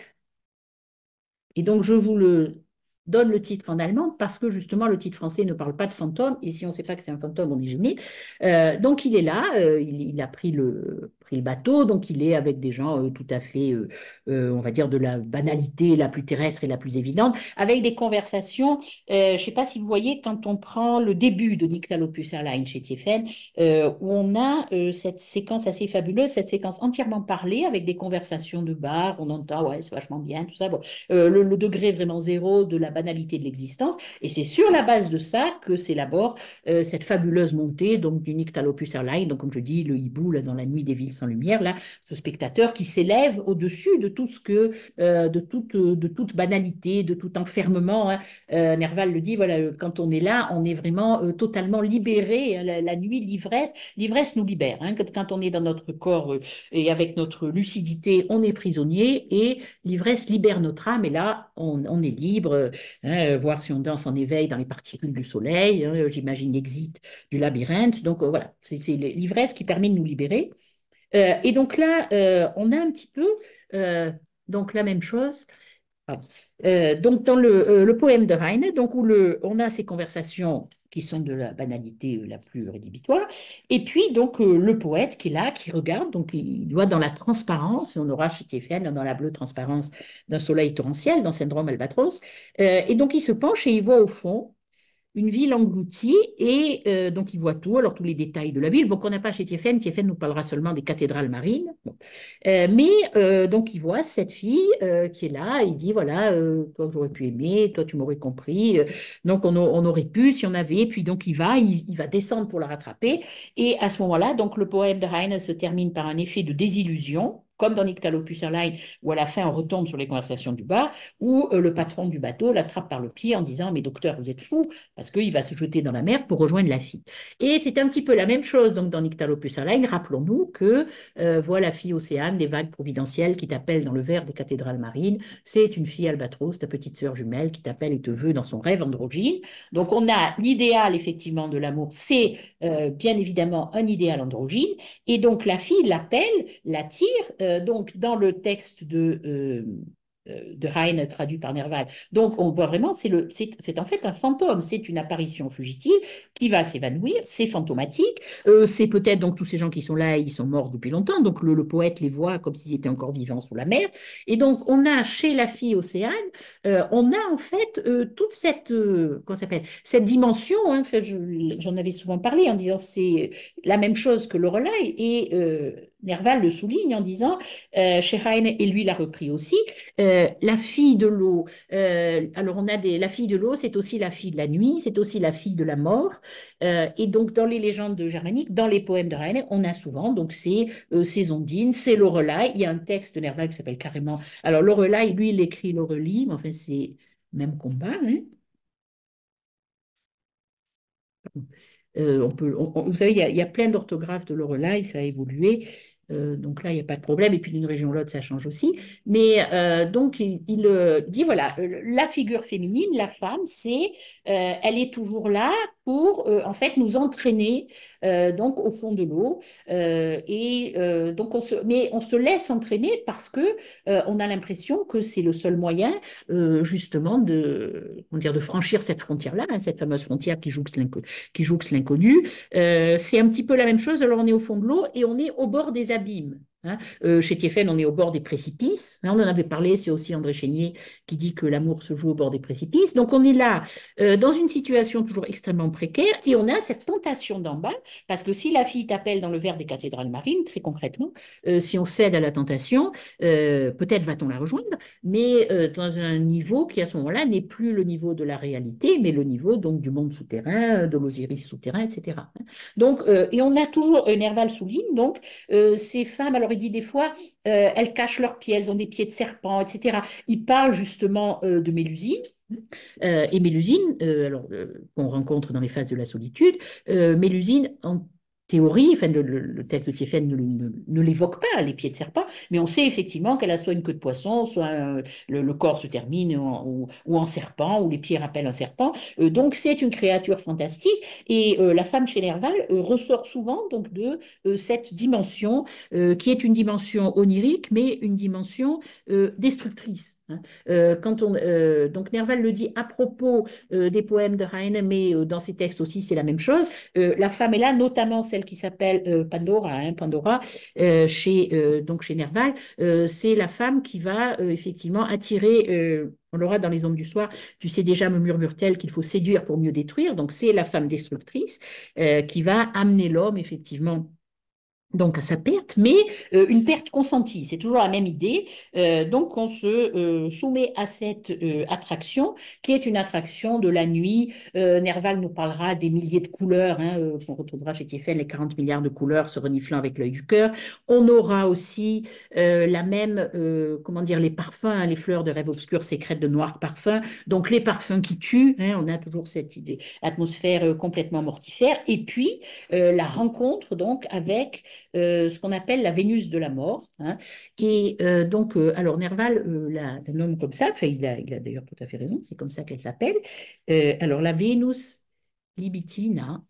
A: Et donc, je vous le donne le titre en allemand parce que justement, le titre français ne parle pas de fantôme. Et si on ne sait pas que c'est un fantôme, on est gêné. Euh, donc, il est là, euh, il, il a pris le, pris le bateau. Donc, il est avec des gens euh, tout à fait, euh, euh, on va dire, de la banalité la plus terrestre et la plus évidente, avec des conversations. Euh, je ne sais pas si vous voyez, quand on prend le début de Nyctalopus Airlines chez Tiefen, euh, où on a euh, cette séquence assez fabuleuse, cette séquence entièrement parlée avec des conversations de bar. On entend, ouais, c'est vachement bien, tout ça. Bon, euh, le, le, degré vraiment zéro de la banalité de l'existence. Et c'est sur la base de ça que s'élabore euh, cette fabuleuse montée donc, du Nyctalopus Airlines, donc comme je dis, le hibou là, dans la nuit des villes sans lumière, là, ce spectateur qui s'élève au-dessus de tout ce que, euh, de, toute, de toute banalité, de tout enfermement. Hein. Euh, Nerval le dit, voilà, quand on est là, on est vraiment euh, totalement libéré. Hein, la, la, nuit, l'ivresse, l'ivresse nous libère. Hein, quand, quand, on est dans notre corps euh, et avec notre lucidité, on est prisonnier et l'ivresse libère notre âme et là, on, on est libre, hein, voir si on danse en éveil dans les particules du soleil, hein, j'imagine l'exit du labyrinthe. Donc euh, voilà, c'est l'ivresse qui permet de nous libérer. Euh, et donc là, euh, on a un petit peu euh, donc la même chose. Euh, donc dans le, euh, le poème de Heine, donc où le, on a ces conversations qui sont de la banalité euh, la plus rédhibitoire, et puis donc euh, le poète qui est là, qui regarde, donc il doit dans la transparence, on aura chez Tiefen dans la bleue transparence d'un soleil torrentiel, dans Syndrome Albatros, euh, et donc il se penche et il voit au fond une ville engloutie et euh, donc il voit tout, alors tous les détails de la ville. Bon, qu'on n'a pas chez Tiefen, Tiefen nous parlera seulement des cathédrales marines. Bon. Euh, mais euh, donc il voit cette fille euh, qui est là, il dit voilà, euh, toi j'aurais pu aimer, toi tu m'aurais compris, euh, donc on, on, aurait pu si on avait, puis donc il va, il, il va descendre pour la rattraper. Et à ce moment-là, donc le poème de Heine se termine par un effet de désillusion comme dans Nyctalopus Airlines, où à la fin on retombe sur les conversations du bar, où euh, le patron du bateau l'attrape par le pied en disant mais docteur, vous êtes fou, parce qu'il va se jeter dans la mer pour rejoindre la fille. Et c'est un petit peu la même chose donc dans Nyctalopus Airlines. Rappelons-nous que euh, voilà la fille Océane, des vagues providentielles qui t'appellent dans le verre des cathédrales marines. C'est une fille Albatros, ta petite sœur jumelle, qui t'appelle et te veut dans son rêve androgyne. Donc on a l'idéal effectivement de l'amour, c'est euh, bien évidemment un idéal androgyne. Et donc la fille l'appelle, l'attire. Euh, donc dans le texte de euh, de Heine traduit par Nerval. Donc, on voit vraiment, c'est en fait un fantôme, c'est une apparition fugitive qui va s'évanouir, c'est fantomatique, euh, c'est peut-être donc tous ces gens qui sont là, ils sont morts depuis longtemps, donc le, le poète les voit comme s'ils étaient encore vivants sous la mer. Et donc, on a chez la fille Océane, euh, on a en fait euh, toute cette, euh, comment s'appelle, cette dimension, hein, j'en avais souvent parlé en disant c'est la même chose que Lorelai, et euh, Nerval le souligne en disant, euh, chez Heine, et lui l'a repris aussi, euh, la fille de l'eau. Euh, alors on a des, la fille de l'eau, c'est aussi la fille de la nuit, c'est aussi la fille de la mort. Euh, et donc dans les légendes germaniques, dans les poèmes de Heine, on a souvent donc c'est euh, ces ondines, c'est Lorelai. Il y a un texte de Nerval qui s'appelle carrément. Alors Lorelai, lui, il écrit Laurelie, mais enfin c'est même combat. Hein. Euh, on peut, on, on, vous savez, il y a, il y a plein d'orthographes de Lorelai, ça a évolué. Euh, donc là, il n'y a pas de problème. Et puis d'une région à l'autre, ça change aussi. Mais euh, donc, il, il euh, dit, voilà, euh, la figure féminine, la femme, c'est, euh, elle est toujours là pour, euh, en fait, nous entraîner euh, donc au fond de l'eau. Euh, et euh, donc, on se, mais on se laisse entraîner parce que euh, on a l'impression que c'est le seul moyen, euh, justement, de, comment dire, de franchir cette frontière-là, hein, cette fameuse frontière qui jouxte l'inconnu. Euh, c'est un petit peu la même chose. Alors, on est au fond de l'eau et on est au bord des abîmes. Hein. Euh, chez Tiefen, on est au bord des précipices. Hein, on en avait parlé, c'est aussi André Chénier qui dit que l'amour se joue au bord des précipices. Donc on est là euh, dans une situation toujours extrêmement précaire et on a cette tentation d'en bas parce que si la fille t'appelle dans le verre des cathédrales marines, très concrètement, euh, si on cède à la tentation, euh, peut-être va-t-on la rejoindre, mais euh, dans un niveau qui à ce moment-là n'est plus le niveau de la réalité, mais le niveau donc du monde souterrain, de l'Osiris souterrain, et cetera. Donc, euh, et on a toujours, euh, Nerval souligne, donc, euh, ces femmes, alors alors il dit des fois, euh, elles cachent leurs pieds, elles ont des pieds de serpent, et cetera. Il parle justement euh, de Mélusine. Euh, et Mélusine, euh, alors euh, qu'on rencontre dans les phases de la solitude, euh, Mélusine, en théorie, enfin, le, le- le texte de Thiéphène ne, ne- ne l'évoque pas, les pieds de serpent, mais on sait effectivement qu'elle a soit une queue de poisson, soit un- le, le corps se termine en- ou, ou en serpent, ou les pieds rappellent un serpent. Euh, donc c'est une créature fantastique, et euh, la femme chez Nerval euh, ressort souvent donc de euh, cette dimension euh, qui est une dimension onirique, mais une dimension euh, destructrice, hein. Euh, quand on, euh, donc Nerval le dit à propos euh, des poèmes de Heine, mais euh, dans ses textes aussi c'est la même chose. Euh, la femme est là, notamment celle qui s'appelle euh, Pandora, hein, Pandora, euh, chez, euh, donc chez Nerval. Euh, c'est la femme qui va euh, effectivement attirer, euh, on l'aura dans Les Ombres du Soir, tu sais déjà, me murmure-t-elle qu'il faut séduire pour mieux détruire. Donc c'est la femme destructrice euh, qui va amener l'homme effectivement donc à sa perte, mais euh, une perte consentie. C'est toujours la même idée. Euh, donc on se euh, soumet à cette euh, attraction, qui est une attraction de la nuit. Euh, Nerval nous parlera des milliers de couleurs, hein, euh, qu'on retrouvera chez Thiéphène, les quarante milliards de couleurs se reniflant avec l'œil du cœur. On aura aussi euh, la même, euh, comment dire, les parfums, hein, les fleurs de rêve obscur sécrètent de noirs parfums. Donc les parfums qui tuent, hein, on a toujours cette idée, atmosphère euh, complètement mortifère. Et puis euh, la rencontre donc avec euh, ce qu'on appelle la Vénus de la mort, hein. Et euh, donc, euh, alors Nerval euh, la, la nomme comme ça, enfin, il a, il a d'ailleurs tout à fait raison, c'est comme ça qu'elle s'appelle. Euh, alors, la Vénus libitina.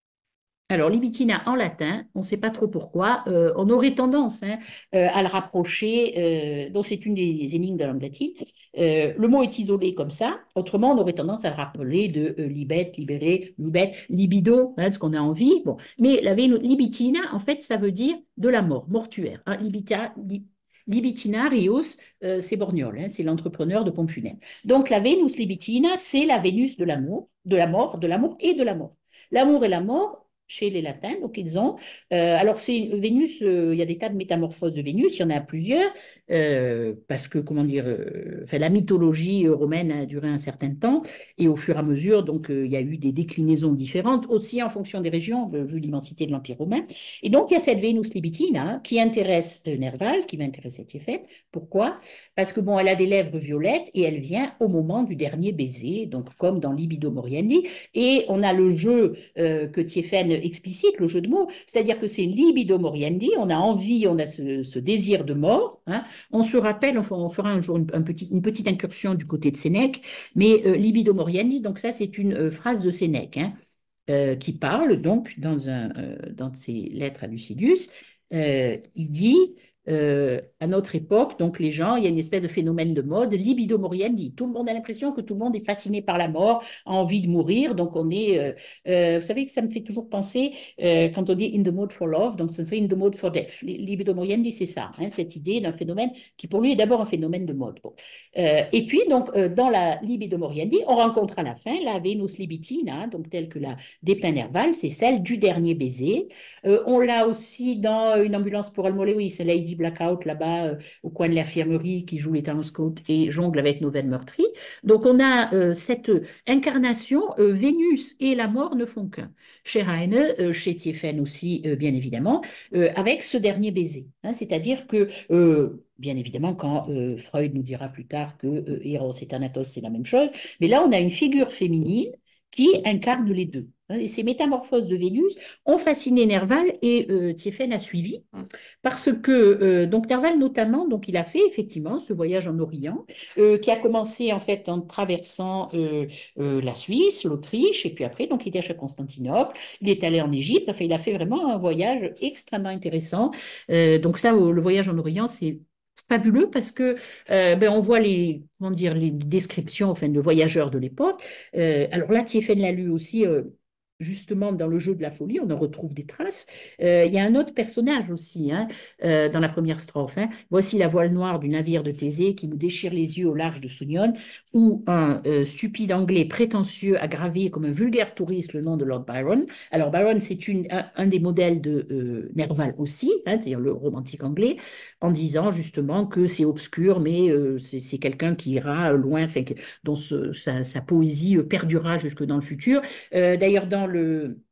A: Alors, libitina en latin, on ne sait pas trop pourquoi, euh, on aurait tendance, hein, euh, à le rapprocher, euh, donc c'est une des énigmes de la langue latine. Euh, le mot est isolé comme ça, autrement on aurait tendance à le rappeler de euh, libet, libéré, libet, libido, hein, ce qu'on a envie. Bon. Mais la Vénus libitina, en fait, ça veut dire de la mort, mortuaire, hein. Libita, li- Libitinarius, euh, c'est Borgnole, hein, c'est l'entrepreneur de pompes funèbres. Donc la Vénus libitina, c'est la Vénus de l'amour, de la mort, de l'amour et de la mort. L'amour et la mort, chez les latins, donc ils ont. Euh, alors, c'est Vénus, euh, il y a des tas de métamorphoses de Vénus, il y en a plusieurs, euh, parce que, comment dire, euh, enfin, la mythologie euh, romaine a duré un certain temps, et au fur et à mesure, donc, euh, il y a eu des déclinaisons différentes, aussi en fonction des régions, euh, vu l'immensité de l'Empire romain. Et donc, il y a cette Vénus libitina, hein, qui intéresse euh, Nerval, qui va intéresser Thiéphène. Pourquoi? Parce que, bon, elle a des lèvres violettes, et elle vient au moment du dernier baiser, donc comme dans Libido Moriandi, et on a le jeu euh, que Thiéphène explicite, le jeu de mots, c'est-à-dire que c'est libido moriendi, on a envie, on a ce, ce désir de mort, hein. On se rappelle, on, on fera un jour une, un petit, une petite incursion du côté de Sénèque, mais euh, libido moriendi, donc ça c'est une euh, phrase de Sénèque, hein, euh, qui parle donc dans, un, euh, dans ses lettres à Lucidius. Euh, il dit euh, à notre époque, donc les gens, il y a une espèce de phénomène de mode, libido moriendi. Tout le monde a l'impression que tout le monde est fasciné par la mort, a envie de mourir. Donc on est, euh, euh, vous savez que ça me fait toujours penser euh, quand on dit in the mood for love, donc ce serait in the mood for death. Libido moriendi, c'est ça, hein, cette idée d'un phénomène qui pour lui est d'abord un phénomène de mode. Bon. Euh, et puis donc euh, dans la libido moriendi, on rencontre à la fin la Vénus libitina, hein, donc telle que la dépeint Nerval, c'est celle du dernier baiser. Euh, on l'a aussi dans Une ambulance pour Almo Lewis, Lady Blackout là-bas euh, au coin de l'infirmerie qui joue les talons scouts et jongle avec nos veines meurtries. Donc on a euh, cette incarnation, euh, Vénus et la mort ne font qu'un. Chez Heine, euh, chez Thiéphène aussi, euh, bien évidemment, euh, avec ce dernier baiser, hein. C'est-à-dire que, euh, bien évidemment, quand euh, Freud nous dira plus tard que euh, Eros et Thanatos, c'est la même chose, mais là on a une figure féminine qui incarne les deux, hein. Et ces métamorphoses de Vénus ont fasciné Nerval et euh, Thiéphène a suivi parce que euh, donc Nerval notamment, donc il a fait effectivement ce voyage en Orient euh, qui a commencé en fait en traversant euh, euh, la Suisse, l'Autriche et puis après donc il était à Constantinople, il est allé en Égypte, enfin il a fait vraiment un voyage extrêmement intéressant. Euh, donc ça, le voyage en Orient, c'est fabuleux parce que euh, ben, on voit les, comment dire, les descriptions enfin, de voyageurs de l'époque. Euh, alors là, Thiéphène l'a lu aussi. Euh, justement, dans le jeu de la folie, on en retrouve des traces. Euh, il y a un autre personnage aussi, hein, euh, dans la première strophe, hein. Voici la voile noire du navire de Thésée qui nous déchire les yeux au large de Sounion, où un euh, stupide anglais prétentieux a gravé comme un vulgaire touriste le nom de Lord Byron. Alors Byron, c'est une, un, un des modèles de euh, Nerval aussi, hein, c'est-à-dire le romantique anglais, en disant justement que c'est obscur, mais euh, c'est quelqu'un qui ira loin, enfin, dont ce, sa, sa, poésie perdurera jusque dans le futur. Euh, D'ailleurs, dans le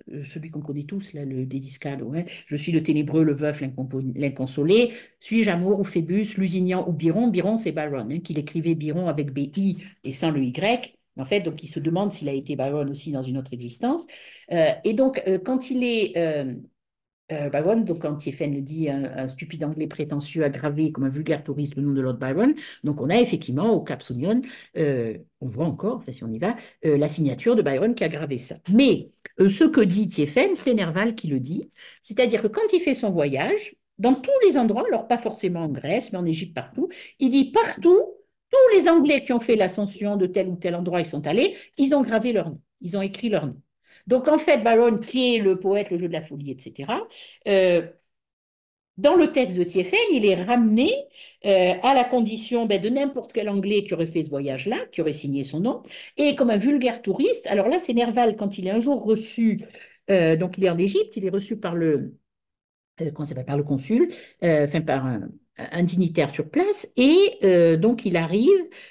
A: euh, celui qu'on connaît tous, là, le Dédiscalo, hein. Je suis le ténébreux, le veuf, l'incompo- l'inconsolé. Suis-je Amour ou Phébus, Lusignan ou Biron? Biron, c'est Byron, hein, qu'il écrivait Biron avec B I et sans le Y. En fait, donc il se demande s'il a été Byron aussi dans une autre existence. Euh, et donc, euh, quand il est euh, euh, Byron, donc quand Tiefen le dit, un, un stupide anglais prétentieux aggravé comme un vulgaire touriste, le nom de Lord Byron, donc on a effectivement au Cap Sounion, euh, on voit encore, enfin si on y va, euh, la signature de Byron qui a gravé ça. Mais euh, ce que dit Tiefen, c'est Nerval qui le dit, c'est-à-dire que quand il fait son voyage, dans tous les endroits, alors pas forcément en Grèce, mais en Égypte partout, il dit partout, tous les Anglais qui ont fait l'ascension de tel ou tel endroit, ils sont allés, ils ont gravé leur nom, ils ont écrit leur nom. Donc, en fait, Byron, qui est le poète, le jeu de la folie, et cetera, euh, dans le texte de Tiefen, il est ramené euh, à la condition ben, de n'importe quel Anglais qui aurait fait ce voyage-là, qui aurait signé son nom, et comme un vulgaire touriste. Alors là, c'est Nerval, quand il est un jour reçu, euh, donc il est en Égypte, il est reçu par le, euh, comment ça s'appelle, par le consul, euh, enfin par un, un dignitaire sur place, et euh, donc il arrive,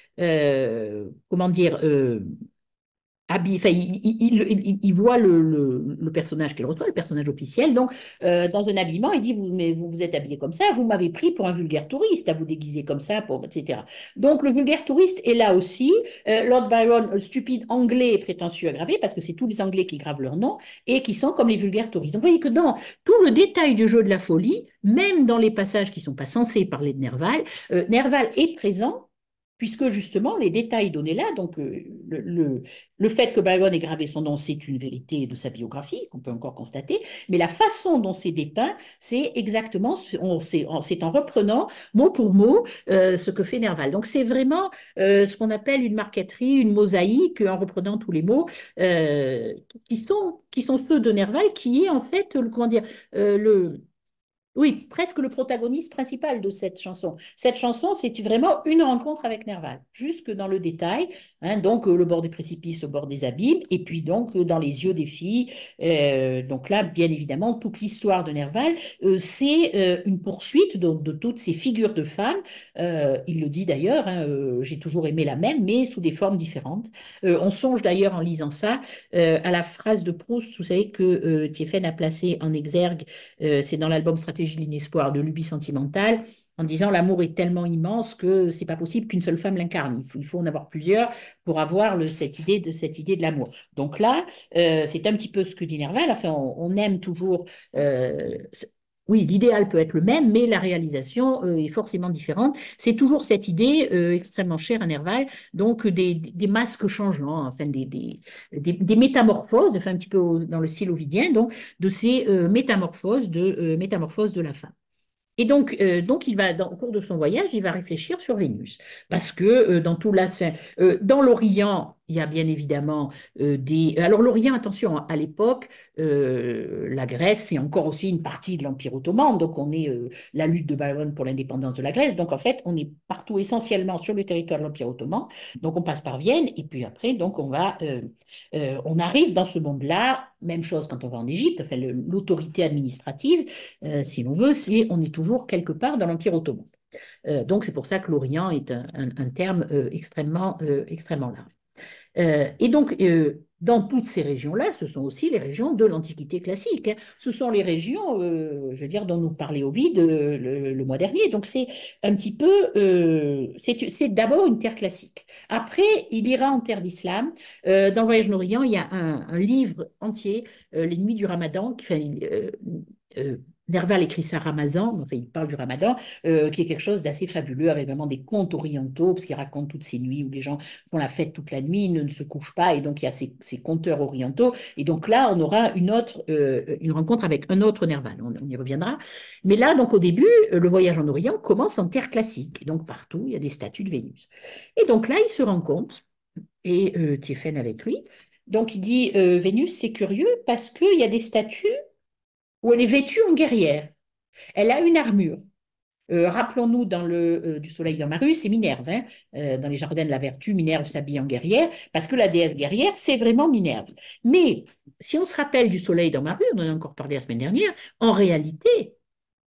A: euh, comment dire, euh, habillé, enfin, il, il- il- il voit le, le- le personnage qu'il reçoit, le personnage officiel, donc euh, dans un habillement, il dit, vous, mais vous vous êtes habillé comme ça, vous m'avez pris pour un vulgaire touriste, à vous déguiser comme ça, pour, et cetera. Donc le vulgaire touriste est là aussi. Euh, Lord Byron, le stupide anglais prétentieux aggravé, parce que c'est tous les Anglais qui gravent leur nom, et qui sont comme les vulgaires touristes. Donc vous voyez que dans tout le détail du jeu de la folie, même dans les passages qui ne sont pas censés parler de Nerval, euh, Nerval est présent, puisque justement les détails donnés là, donc euh, le, le, le fait que Byron ait gravé son nom, c'est une vérité de sa biographie, qu'on peut encore constater, mais la façon dont c'est dépeint, c'est exactement, c'est en reprenant mot pour mot euh, ce que fait Nerval. Donc c'est vraiment euh, ce qu'on appelle une marqueterie, une mosaïque, en reprenant tous les mots euh, qui, sont, qui sont ceux de Nerval, qui est en fait, le, comment dire, euh, le oui, presque le protagoniste principal de cette chanson. Cette chanson, c'est vraiment une rencontre avec Nerval, jusque dans le détail, hein, donc euh, le bord des précipices au bord des abîmes, et puis donc euh, dans les yeux des filles. Euh, donc là, bien évidemment, toute l'histoire de Nerval, euh, c'est euh, une poursuite de, de toutes ces figures de femmes. Euh, il le dit d'ailleurs, hein, euh, j'ai toujours aimé la même, mais sous des formes différentes. Euh, on songe d'ailleurs en lisant ça euh, à la phrase de Proust, vous savez que euh, Tiefen a placé en exergue, euh, c'est dans l'album Stratégie de l'inespoir de Lubie sentimentale, en disant l'amour est tellement immense que c'est pas possible qu'une seule femme l'incarne. Il faut, il faut en avoir plusieurs pour avoir le, cette idée de cette idée de l'amour. Donc là, euh, c'est un petit peu ce que dit Nerval. Enfin, on, on aime toujours. Euh, oui, l'idéal peut être le même, mais la réalisation euh, est forcément différente. C'est toujours cette idée euh, extrêmement chère à Nerval, donc des, des masques changeants, enfin des, des, des, des métamorphoses, enfin un petit peu au- dans le style ovidien, donc de ces euh, métamorphoses de, euh, métamorphoses de la femme. Et donc, euh, donc il va, dans, au cours de son voyage, il va réfléchir sur Vénus. Parce que euh, dans tout la, euh, dans l'Orient, il y a bien évidemment euh, des. Alors, l'Orient, attention, hein, à l'époque, euh, la Grèce, c'est encore aussi une partie de l'Empire ottoman. Donc, on est euh, la lutte de Byron pour l'indépendance de la Grèce. Donc, en fait, on est partout essentiellement sur le territoire de l'Empire ottoman. Donc, on passe par Vienne. Et puis après, donc, on va. Euh, euh, on arrive dans ce monde-là. Même chose quand on va en Égypte. Enfin, le- l'autorité administrative, euh, si l'on veut, c'est on est toujours quelque part dans l'Empire ottoman. Euh, donc c'est pour ça que l'Orient est un, un- un terme euh, extrêmement, euh, extrêmement large. Euh, et donc, euh, dans toutes ces régions-là, ce sont aussi les régions de l'Antiquité classique, hein. Ce sont les régions, euh, je veux dire, dont nous parlait Ovide euh, le, le mois dernier. Donc, c'est un petit peu, euh, c'est c'est d'abord une terre classique. Après, il ira en terre d'islam. Euh, dans le Voyage en Orient, il y a un, un livre entier, euh, Les Nuits du Ramadan, qui, enfin, euh, euh, Nerval écrit ça Ramazan, enfin, il parle du Ramadan, euh, qui est quelque chose d'assez fabuleux, avec vraiment des contes orientaux, parce qu'il raconte toutes ces nuits où les gens font la fête toute la nuit, ne, ne se couchent pas, et donc il y a ces, ces conteurs orientaux. Et donc là, on aura une autre, euh, une rencontre avec un autre Nerval, on, on y reviendra. Mais là, donc au début, euh, le voyage en Orient commence en terre classique, et donc partout, il y a des statues de Vénus. Et donc là, il se rend compte, et euh, Tiefen avec lui, donc il dit, euh, Vénus, c'est curieux, parce qu'il y a des statues où elle est vêtue en guerrière. Elle a une armure. Euh, rappelons-nous dans le euh, du soleil dans ma rue, c'est Minerve, hein, euh, dans les jardins de la vertu, Minerve s'habille en guerrière, parce que la déesse guerrière, c'est vraiment Minerve. Mais si on se rappelle du soleil dans ma rue, on en a encore parlé la semaine dernière, en réalité,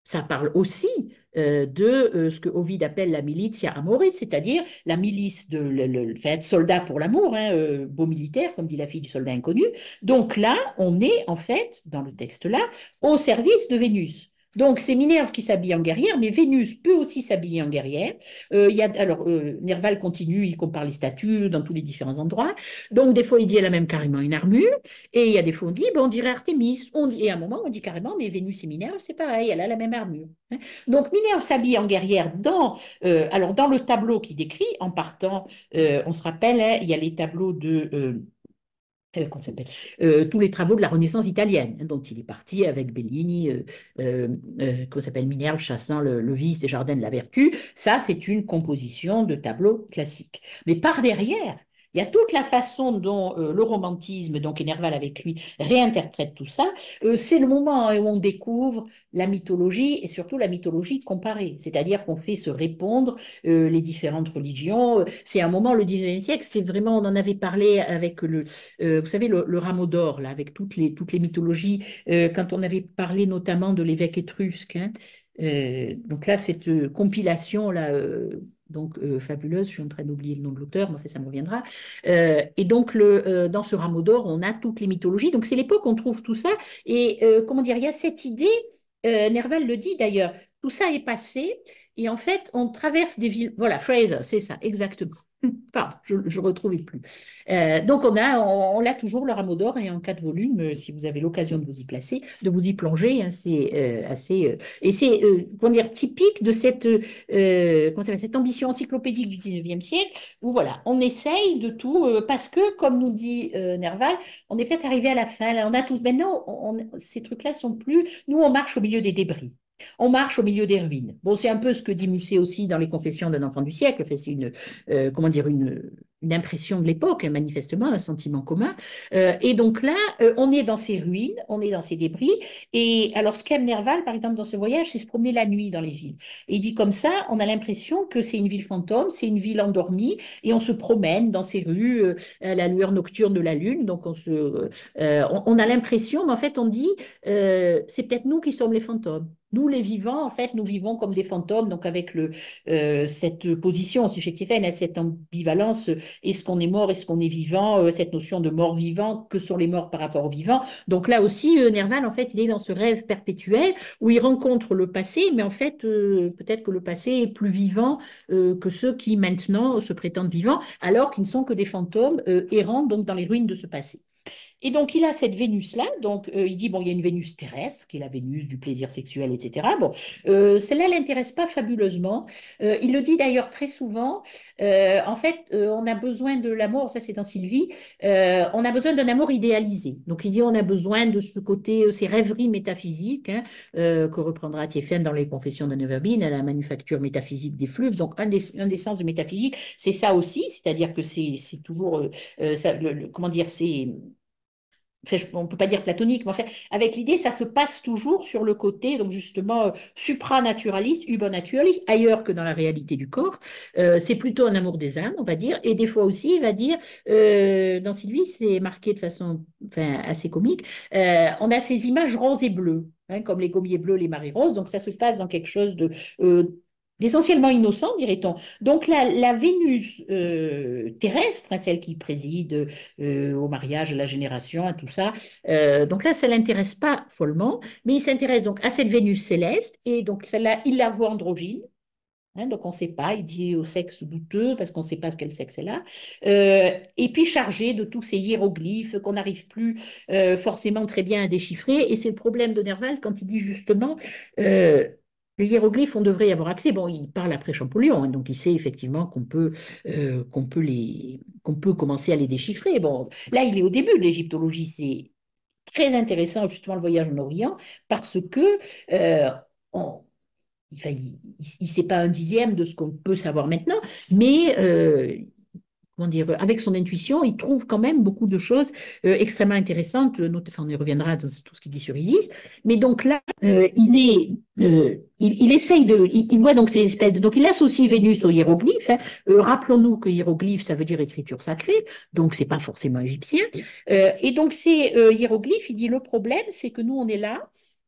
A: Ça parle aussi euh, de euh, ce que Ovide appelle la militia amoris, c'est-à-dire la milice de le, le, fait, soldat pour l'amour, hein, euh, beau militaire, comme dit la fille du soldat inconnu. Donc là, on est en fait, dans le texte-là, au service de Vénus. Donc c'est Minerve qui s'habille en guerrière, mais Vénus peut aussi s'habiller en guerrière. Euh, il y a, alors euh, Nerval continue, il compare les statues dans tous les différents endroits. Donc des fois il dit elle a même carrément une armure, et il y a des fois on dit bon, on dirait Artémis, on dit, et à un moment on dit carrément mais Vénus et Minerve c'est pareil, elle a la même armure. Hein. Donc Minerve s'habille en guerrière dans, euh, alors dans le tableau qui décrit, en partant, euh, on se rappelle, hein, il y a les tableaux de euh, euh, qu'on s'appelle, euh, tous les travaux de la Renaissance italienne, hein, dont il est parti avec Bellini, euh, euh, euh, qu'on s'appelle Minerve chassant le, le vice des jardins de la vertu. Ça, c'est une composition de tableau classique. Mais par derrière, il y a toute la façon dont euh, le romantisme, donc et Nerval avec lui, réinterprète tout ça. Euh, c'est le moment où on découvre la mythologie et surtout la mythologie comparée, c'est-à-dire qu'on fait se répondre euh, les différentes religions. C'est un moment, le dix-neuvième siècle, c'est vraiment, on en avait parlé avec le, euh, vous savez, le, le rameau d'or, là, avec toutes les, toutes les mythologies, euh, quand on avait parlé notamment de l'évêque étrusque. Hein. Euh, donc là, cette euh, compilation, là, euh, donc euh, fabuleuse, je suis en train d'oublier le nom de l'auteur, mais enfin, ça me reviendra. Euh, et donc, le, euh, dans ce rameau d'or, on a toutes les mythologies. Donc, c'est l'époque où on trouve tout ça. Et euh, comment dire, il y a cette idée, euh, Nerval le dit d'ailleurs, tout ça est passé. Et en fait, on traverse des villes. Voilà, Fraser, c'est ça, exactement. Pardon, je ne retrouvais plus. Euh, donc, on a, on, on a toujours le rameau d'or et en quatre volumes, euh, si vous avez l'occasion de vous y placer, de vous y plonger, hein, c'est euh, assez. Euh, et c'est, euh, comment dire, typique de cette, euh, comment ça s'appelle, cette ambition encyclopédique du dix-neuvième siècle, où voilà, on essaye de tout, euh, parce que, comme nous dit euh, Nerval, on est peut-être arrivé à la fin, là, on a tous. Maintenant, on, on- ces trucs-là sont plus. Nous, on marche au milieu des débris. On marche au milieu des ruines. Bon, c'est un peu ce que dit Musset aussi dans les Confessions d'un enfant du siècle. Fait, c'est une, euh, comment dire, une, une impression de l'époque, hein, manifestement, un sentiment commun. Euh, et donc là, euh, on est dans ces ruines, on est dans ces débris. Et alors, ce qu'aime Nerval, par exemple, dans ce voyage, c'est se promener la nuit dans les villes. Et il dit comme ça, on a l'impression que c'est une ville fantôme, c'est une ville endormie, et on se promène dans ces rues euh, à la lueur nocturne de la lune. Donc, on, se, euh, on, on a l'impression, mais en fait, on dit, euh, c'est peut-être nous qui sommes les fantômes. Nous, les vivants, en fait, nous vivons comme des fantômes, donc avec le, euh, cette position subjectifienne, cette ambivalence, est-ce qu'on est mort, est-ce qu'on est vivant, euh, cette notion de mort-vivant, que sont les morts par rapport aux vivants. Donc là aussi, euh, Nerval, en fait, il est dans ce rêve perpétuel où il rencontre le passé, mais en fait, euh, peut-être que le passé est plus vivant euh, que ceux qui maintenant se prétendent vivants, alors qu'ils ne sont que des fantômes euh, errants donc dans les ruines de ce passé. Et donc, il a cette Vénus-là. Donc, euh, il dit, bon, il y a une Vénus terrestre, qui est la Vénus du plaisir sexuel, et cetera. Bon, euh, celle-là ne l'intéresse pas fabuleusement. Euh, il le dit d'ailleurs très souvent. Euh, en fait, euh, on a besoin de l'amour, ça c'est dans Sylvie, euh, on a besoin d'un amour idéalisé. Donc, il dit, on a besoin de ce côté, euh, ces rêveries métaphysiques, hein, euh, que reprendra Thiéphène dans les Confessions de Neverbine, à la manufacture métaphysique des fleuves. Donc, un des, un des sens du métaphysique, c'est ça aussi, c'est-à-dire que c'est toujours, euh, euh, ça, le, le, comment dire, c'est enfin, on ne peut pas dire platonique, mais enfin, avec l'idée, ça se passe toujours sur le côté, donc justement, euh, supranaturaliste, übernaturaliste, ailleurs que dans la réalité du corps. Euh, c'est plutôt un amour des âmes, on va dire, et des fois aussi, il va dire, euh, dans Sylvie, c'est marqué de façon enfin, assez comique, euh, on a ces images roses et bleues, hein, comme les gommiers bleus, les marées roses, donc ça se passe dans quelque chose de... Euh, d'essentiellement innocent, dirait-on. Donc la, la Vénus euh, terrestre, hein, celle qui préside euh, au mariage, à la génération, à tout ça. Euh, donc là, ça ne l'intéresse pas follement, mais il s'intéresse donc à cette Vénus céleste, et donc celle-là, il la voit androgyne. Hein, donc on ne sait pas, il dit au sexe douteux parce qu'on ne sait pas quel sexe elle a. Euh, et puis chargé de tous ces hiéroglyphes qu'on n'arrive plus euh, forcément très bien à déchiffrer. Et c'est le problème de Nerval quand il dit justement euh, les hiéroglyphes, on devrait y avoir accès. Bon, il parle après Champollion, hein, donc il sait effectivement qu'on peut, euh, qu'on peut les, qu'on peut commencer à les déchiffrer. Bon, là, il est au début de l'égyptologie, c'est très intéressant justement le voyage en Orient parce que euh, on, enfin, il ne sait pas un dixième de ce qu'on peut savoir maintenant, mais euh, comment dire, avec son intuition, il trouve quand même beaucoup de choses euh, extrêmement intéressantes. Not- Enfin, on y reviendra dans tout ce qu'il dit sur Isis. Mais donc là, euh, il est, euh, il, il essaye de, il, il voit donc ces espèces de, donc il associe Vénus au hiéroglyphe. Hein. Euh, rappelons-nous que hiéroglyphe, ça veut dire écriture sacrée, donc c'est pas forcément égyptien. Euh, et donc ces euh, hiéroglyphes, il dit le problème, c'est que nous on est là.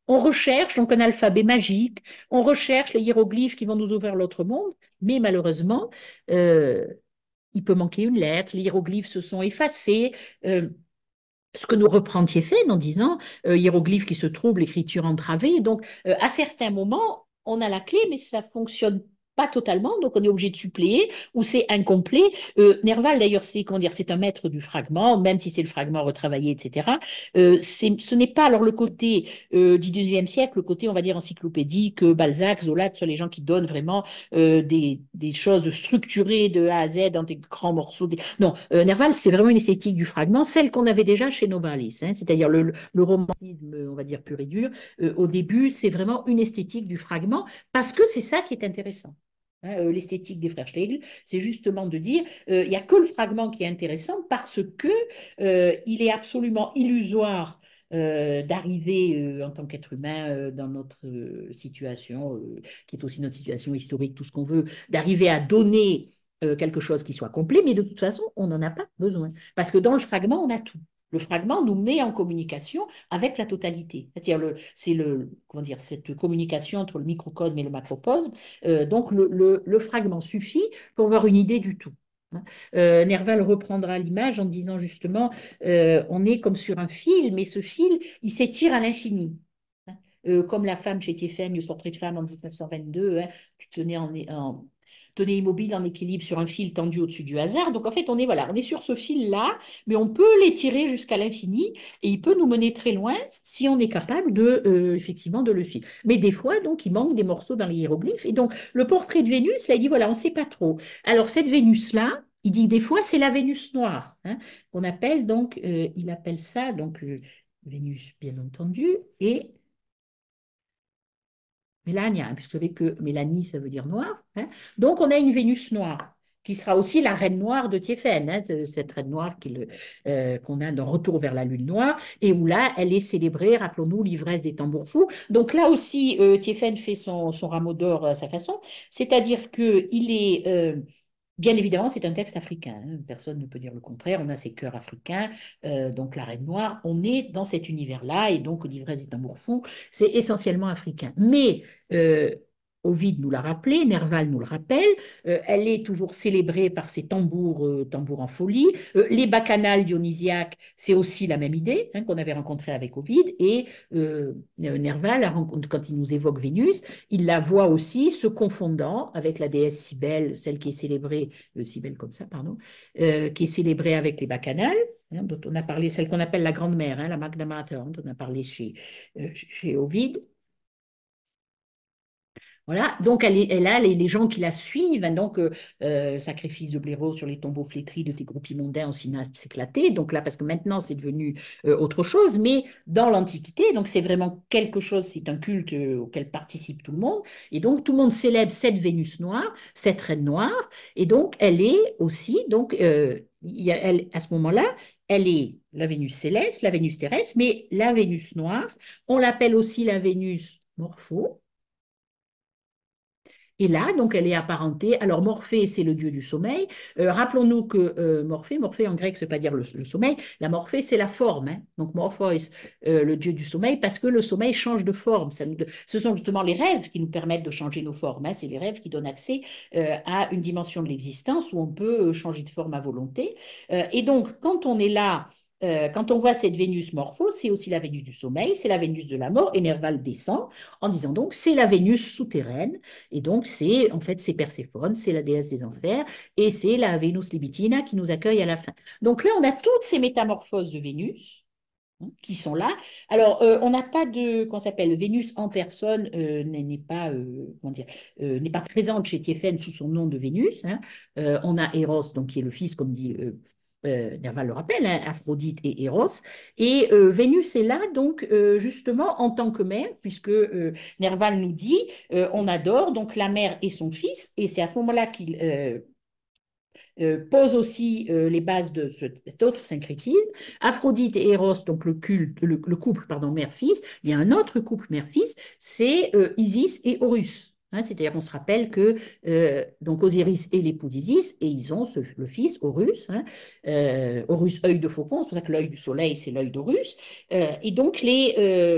A: On recherche donc un alphabet magique, on recherche les hiéroglyphes qui vont nous ouvrir l'autre monde, mais malheureusement, euh, il peut manquer une lettre, les hiéroglyphes se sont effacés. Euh, ce que nous reprend Thiéphène en disant euh, hiéroglyphe qui se trouble, écriture entravée. Donc, euh, à certains moments, on a la clé, mais ça fonctionne pas totalement, donc on est obligé de suppléer ou c'est incomplet. Euh, Nerval, d'ailleurs, c'est comment dire, c'est un maître du fragment, même si c'est le fragment retravaillé, et cetera. Euh, c'est, ce n'est pas alors le côté euh, du dix-neuvième siècle, le côté, on va dire, encyclopédique, Balzac, Zola, ce sont les gens qui donnent vraiment euh, des, des, choses structurées de A à Z dans des grands morceaux. Des... Non, euh, Nerval, c'est vraiment une esthétique du fragment, celle qu'on avait déjà chez Novalis, hein, c'est-à-dire le, le, romantisme, on va dire, pur et dur. Euh, au début, c'est vraiment une esthétique du fragment parce que c'est ça qui est intéressant. Hein, euh, l'esthétique des frères Schlegel, c'est justement de dire euh, il n'y a que le fragment qui est intéressant parce que euh, il est absolument illusoire euh, d'arriver euh, en tant qu'être humain euh, dans notre euh, situation, euh, qui est aussi notre situation historique, tout ce qu'on veut, d'arriver à donner euh, quelque chose qui soit complet, mais de toute façon, on n'en a pas besoin. Parce que dans le fragment, on a tout. Le fragment nous met en communication avec la totalité. C'est-à-dire, le, c'est le, comment dire, cette communication entre le microcosme et le macrocosme. Euh, donc, le, le, le, fragment suffit pour avoir une idée du tout. Euh, Nerval reprendra l'image en disant justement, euh, on est comme sur un fil, mais ce fil, il s'étire à l'infini. Euh, comme la femme chez Thiéphène, le portrait de femme en mille neuf cent vingt-deux, hein, tu tenais en, en tenait immobile en équilibre sur un fil tendu au-dessus du hasard. Donc en fait, on est voilà, on est sur ce fil-là, mais on peut l'étirer jusqu'à l'infini et il peut nous mener très loin si on est capable de euh, effectivement de le suivre. Mais des fois, donc, il manque des morceaux dans les hiéroglyphes. Et donc le portrait de Vénus, là, il dit voilà, on ne sait pas trop. Alors cette Vénus-là, il dit des fois c'est la Vénus noire, hein, qu'on appelle donc, euh, il appelle ça donc euh, Vénus bien entendu et Mélania, hein, puisque vous savez que Mélanie, ça veut dire noir. Hein. Donc, on a une Vénus noire, qui sera aussi la reine noire de Thiéphène, hein, cette reine noire euh, qu'on a dans Retour vers la lune noire, et où là, elle est célébrée, rappelons-nous, l'ivresse des tambours fous. Donc là aussi, euh, Thiéphène fait son, son rameau d'or à sa façon, c'est-à-dire qu'il est... Euh, Bien évidemment, c'est un texte africain, hein. Personne ne peut dire le contraire. On a ces chœurs africains, euh, donc la Reine Noire. On est dans cet univers-là, et donc l'ivresse est amour fou, c'est essentiellement africain. Mais euh, Ovide nous l'a rappelé, Nerval nous le rappelle, euh, elle est toujours célébrée par ses tambours, euh, tambours en folie. Euh, les bacchanales dionysiaques, c'est aussi la même idée, hein, qu'on avait rencontrée avec Ovide, et euh, Nerval, quand il nous évoque Vénus, il la voit aussi se confondant avec la déesse Cybèle, celle qui est célébrée, euh, Cybèle comme ça, pardon, euh, qui est célébrée avec les bacchanales, hein, dont on a parlé, celle qu'on appelle la Grande-Mère, hein, la Magna Mater, dont on a parlé chez, euh, chez Ovide. Voilà, donc elle, est, elle a les, les, gens qui la suivent, hein, donc euh, euh, sacrifice de blaireau sur les tombeaux flétris de tes groupies mondains au synapse éclaté, donc là, parce que maintenant c'est devenu euh, autre chose, mais dans l'Antiquité, donc c'est vraiment quelque chose, c'est un culte euh, auquel participe tout le monde, et donc tout le monde célèbre cette Vénus noire, cette reine noire, et donc elle est aussi, donc euh, il y a, elle, à ce moment-là, elle est la Vénus céleste, la Vénus terrestre, mais la Vénus noire, on l'appelle aussi la Vénus morpho. Et là, donc, elle est apparentée. Alors, Morphée, c'est le dieu du sommeil. Euh, rappelons-nous que euh, Morphée, Morphée en grec, ça ne veut pas dire le, le, sommeil. La Morphée, c'est la forme. Hein. Donc, Morpheus, euh, le dieu du sommeil, parce que le sommeil change de forme. Ça nous, ce sont justement les rêves qui nous permettent de changer nos formes. Hein. C'est les rêves qui donnent accès euh, à une dimension de l'existence où on peut changer de forme à volonté. Euh, et donc, quand on est là, euh, quand on voit cette Vénus morpho, c'est aussi la Vénus du sommeil, c'est la Vénus de la mort, et Nerval descend en disant donc c'est la Vénus souterraine, et donc c'est en fait c'est Perséphone, c'est la déesse des enfers, et c'est la Vénus Libitina qui nous accueille à la fin. Donc là, on a toutes ces métamorphoses de Vénus hein, qui sont là. Alors, euh, on n'a pas de, qu'on s'appelle Vénus en personne, euh, n'est pas, euh, comment dire, euh, n'est pas présente chez Thiéphène sous son nom de Vénus. Hein. Euh, on a Eros, donc qui est le fils, comme dit euh, euh, Nerval le rappelle, hein, Aphrodite et Eros. Et euh, Vénus est là, donc, euh, justement, en tant que mère, puisque euh, Nerval nous dit, euh, on adore donc la mère et son fils, et c'est à ce moment-là qu'il euh, euh, pose aussi euh, les bases de cet autre syncrétisme. Aphrodite et Eros, donc le, culte, le, le couple pardon, mère-fils, il y a un autre couple mère-fils, c'est euh, Isis et Horus. Hein, c'est-à-dire qu'on se rappelle que euh, donc Osiris est l'époux d'Isis et ils ont ce, le fils Horus, hein, euh, Horus œil de faucon, c'est pour ça que l'œil du soleil c'est l'œil d'Horus. Euh, et donc les, euh,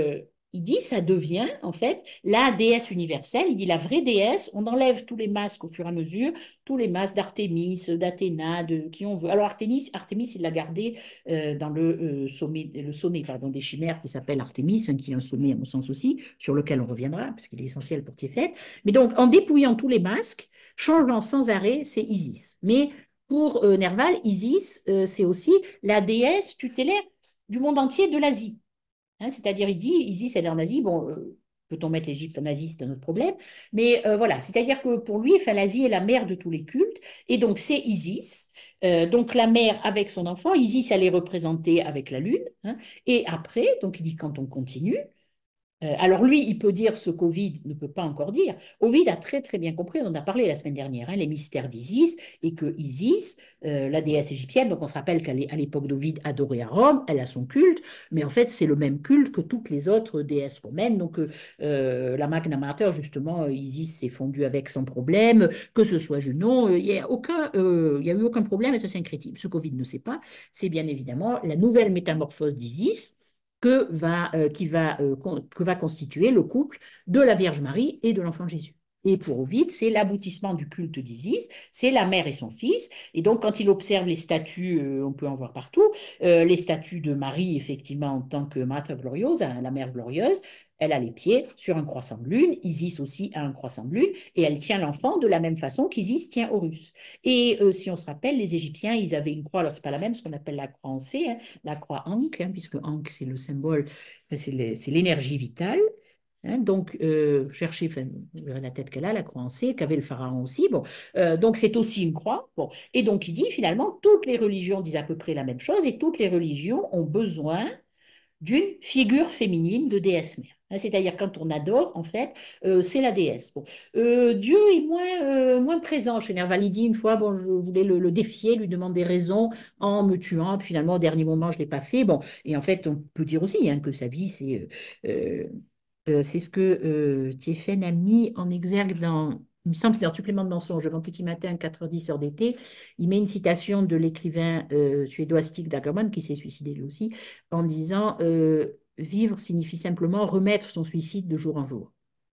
A: il dit, ça devient en fait la déesse universelle. Il dit la vraie déesse, on enlève tous les masques au fur et à mesure, tous les masques d'Artémis, d'Athéna, de qui on veut. Alors Artémis, Artémis il l'a gardé euh, dans le euh, sommet, le sommet pardon, des chimères qui s'appelle Artémis, hein, qui est un sommet à mon sens aussi, sur lequel on reviendra, parce qu'il est essentiel pour Tiefet. Mais donc en dépouillant tous les masques, changeant sans arrêt, c'est Isis. Mais pour euh, Nerval, Isis, euh, c'est aussi la déesse tutélaire du monde entier de l'Asie. Hein, c'est-à-dire, il dit, Isis, elle est en Asie. Bon, euh, peut-on mettre l'Égypte en Asie, c'est un autre problème. Mais euh, voilà, c'est-à-dire que pour lui, enfin, l'Asie est la mère de tous les cultes. Et donc, c'est Isis. Euh, donc, la mère avec son enfant. Isis, elle est représentée avec la lune. Hein. Et après, donc, il dit, quand on continue, euh, alors lui, il peut dire ce qu'Ovide ne peut pas encore dire. Ovide a très très bien compris, on en a parlé la semaine dernière, hein, les mystères d'Isis, et que Isis, euh, la déesse égyptienne, donc on se rappelle qu'à l'époque d'Ovide adorée à Rome, elle a son culte, mais en fait c'est le même culte que toutes les autres déesses romaines. Donc euh, euh, la Magna Mater, justement, euh, Isis s'est fondue avec sans problème, que ce soit Junon, il n'y a aucun, euh, il y a eu aucun problème à ce syncrétisme. Ce qu'Ovide ne sait pas, c'est bien évidemment la nouvelle métamorphose d'Isis que va, euh, qui va, euh, con, que va constituer le couple de la Vierge Marie et de l'enfant Jésus. Et pour Ovide, c'est l'aboutissement du culte d'Isis, c'est la mère et son fils. Et donc, quand il observe les statues, euh, on peut en voir partout, euh, les statues de Marie, effectivement, en tant que Mater Gloriosa, la mère glorieuse, elle a les pieds sur un croissant de lune, Isis aussi a un croissant de lune, et elle tient l'enfant de la même façon qu'Isis tient Horus. Et euh, si on se rappelle, les Égyptiens, ils avaient une croix, alors c'est pas la même, ce qu'on appelle la croix en C, hein, la croix Ankh, hein, puisque Ankh, c'est le symbole, c'est l'énergie vitale. Hein, donc, euh, cherchez, enfin, vous verrez la tête qu'elle a, la croix en C, qu'avait le pharaon aussi. Bon, euh, donc c'est aussi une croix. Bon, et donc il dit finalement, toutes les religions disent à peu près la même chose, et toutes les religions ont besoin d'une figure féminine de déesse mère. Hein, c'est-à-dire quand on adore, en fait, euh, c'est la déesse. Bon. Euh, Dieu est moins, euh, moins présent chez Nervalidi. Une fois, bon, je voulais le, le défier, lui demander raison en me tuant. Puis finalement, au dernier moment, je ne l'ai pas fait. Bon, et en fait, on peut dire aussi hein, que sa vie, c'est euh, euh, c'est ce que euh, Tiefen a mis en exergue dans, il me semble, c'est un supplément de mensonge, avant Petit Matin, quatre heures dix, heure d'été. Il met une citation de l'écrivain euh, suédois Stig Dagerman, qui s'est suicidé lui aussi, en disant euh, vivre signifie simplement remettre son suicide de jour en jour.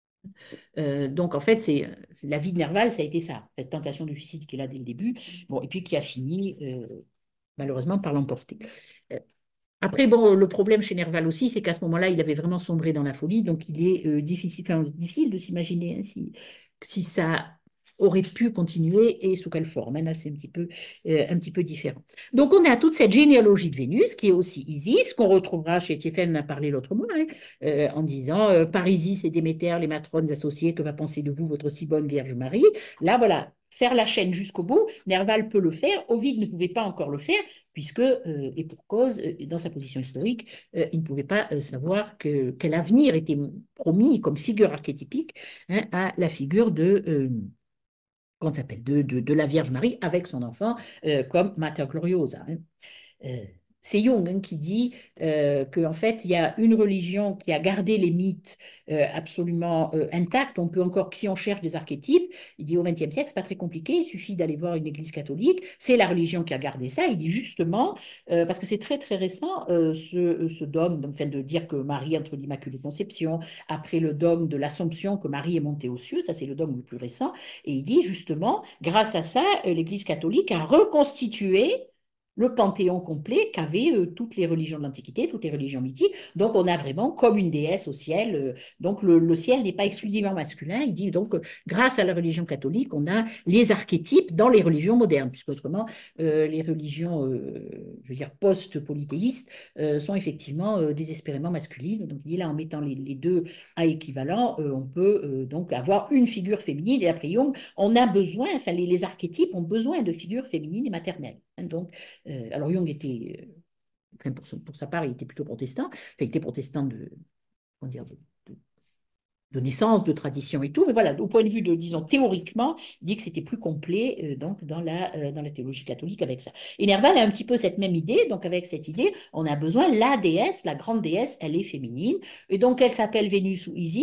A: Euh, donc, en fait, c'est la vie de Nerval, ça a été ça, cette tentation de suicide qu'il a dès le début, bon, et puis qui a fini, euh, malheureusement, par l'emporter. Euh, Après, bon, le problème chez Nerval aussi, c'est qu'à ce moment-là, il avait vraiment sombré dans la folie, donc il est euh, difficile, enfin, difficile de s'imaginer hein, si, si ça aurait pu continuer et sous quelle forme. Hein, là, c'est un petit peu, euh, un petit peu différent. Donc, on a toute cette généalogie de Vénus, qui est aussi Isis, qu'on retrouvera chez Tiefen, on en a parlé l'autre mois, hein, euh, en disant euh, par Isis et Déméter, les matrones associées, que va penser de vous votre si bonne Vierge Marie. Là, voilà, faire la chaîne jusqu'au bout, Nerval peut le faire, Ovide ne pouvait pas encore le faire, puisque, euh, et pour cause, euh, dans sa position historique, euh, il ne pouvait pas euh, savoir que, quel avenir était promis comme figure archétypique hein, à la figure de, euh, comment s'appelle, de, de, de, la Vierge Marie avec son enfant euh, comme Mater Gloriosa. Hein. Euh, c'est Jung hein, qui dit euh, qu'en fait, il y a une religion qui a gardé les mythes euh, absolument euh, intacts. On peut encore, si on cherche des archétypes, il dit au vingtième siècle, c'est pas très compliqué, il suffit d'aller voir une église catholique. C'est la religion qui a gardé ça. Il dit justement, euh, parce que c'est très très récent, euh, ce, ce dogme, enfin, de dire que Marie entre l'Immaculée Conception, après le dogme de l'Assomption, que Marie est montée aux cieux, ça c'est le dogme le plus récent. Et il dit justement, grâce à ça, euh, l'église catholique a reconstitué le panthéon complet qu'avaient euh, toutes les religions de l'Antiquité, toutes les religions mythiques. Donc, on a vraiment comme une déesse au ciel. Euh, donc, le, le ciel n'est pas exclusivement masculin. Il dit donc, euh, grâce à la religion catholique, on a les archétypes dans les religions modernes, puisque autrement, euh, les religions, euh, je veux dire, post-polythéistes euh, sont effectivement euh, désespérément masculines. Donc, il dit là, en mettant les, les deux à équivalent, euh, on peut euh, donc avoir une figure féminine. Et après Jung, on a besoin, enfin, les, les archétypes ont besoin de figures féminines et maternelles. Hein, donc, euh, alors Jung était, euh, enfin pour, son, pour, sa part, il était plutôt protestant, enfin, il était protestant de, comment dire, de, de, de, naissance, de tradition et tout, mais voilà, au point de vue de, disons, théoriquement, il dit que c'était plus complet euh, donc dans la, euh, dans la théologie catholique avec ça. Et Nerval a un petit peu cette même idée, donc avec cette idée, on a besoin, la déesse, la grande déesse, elle est féminine, et donc elle s'appelle Vénus ou Isis.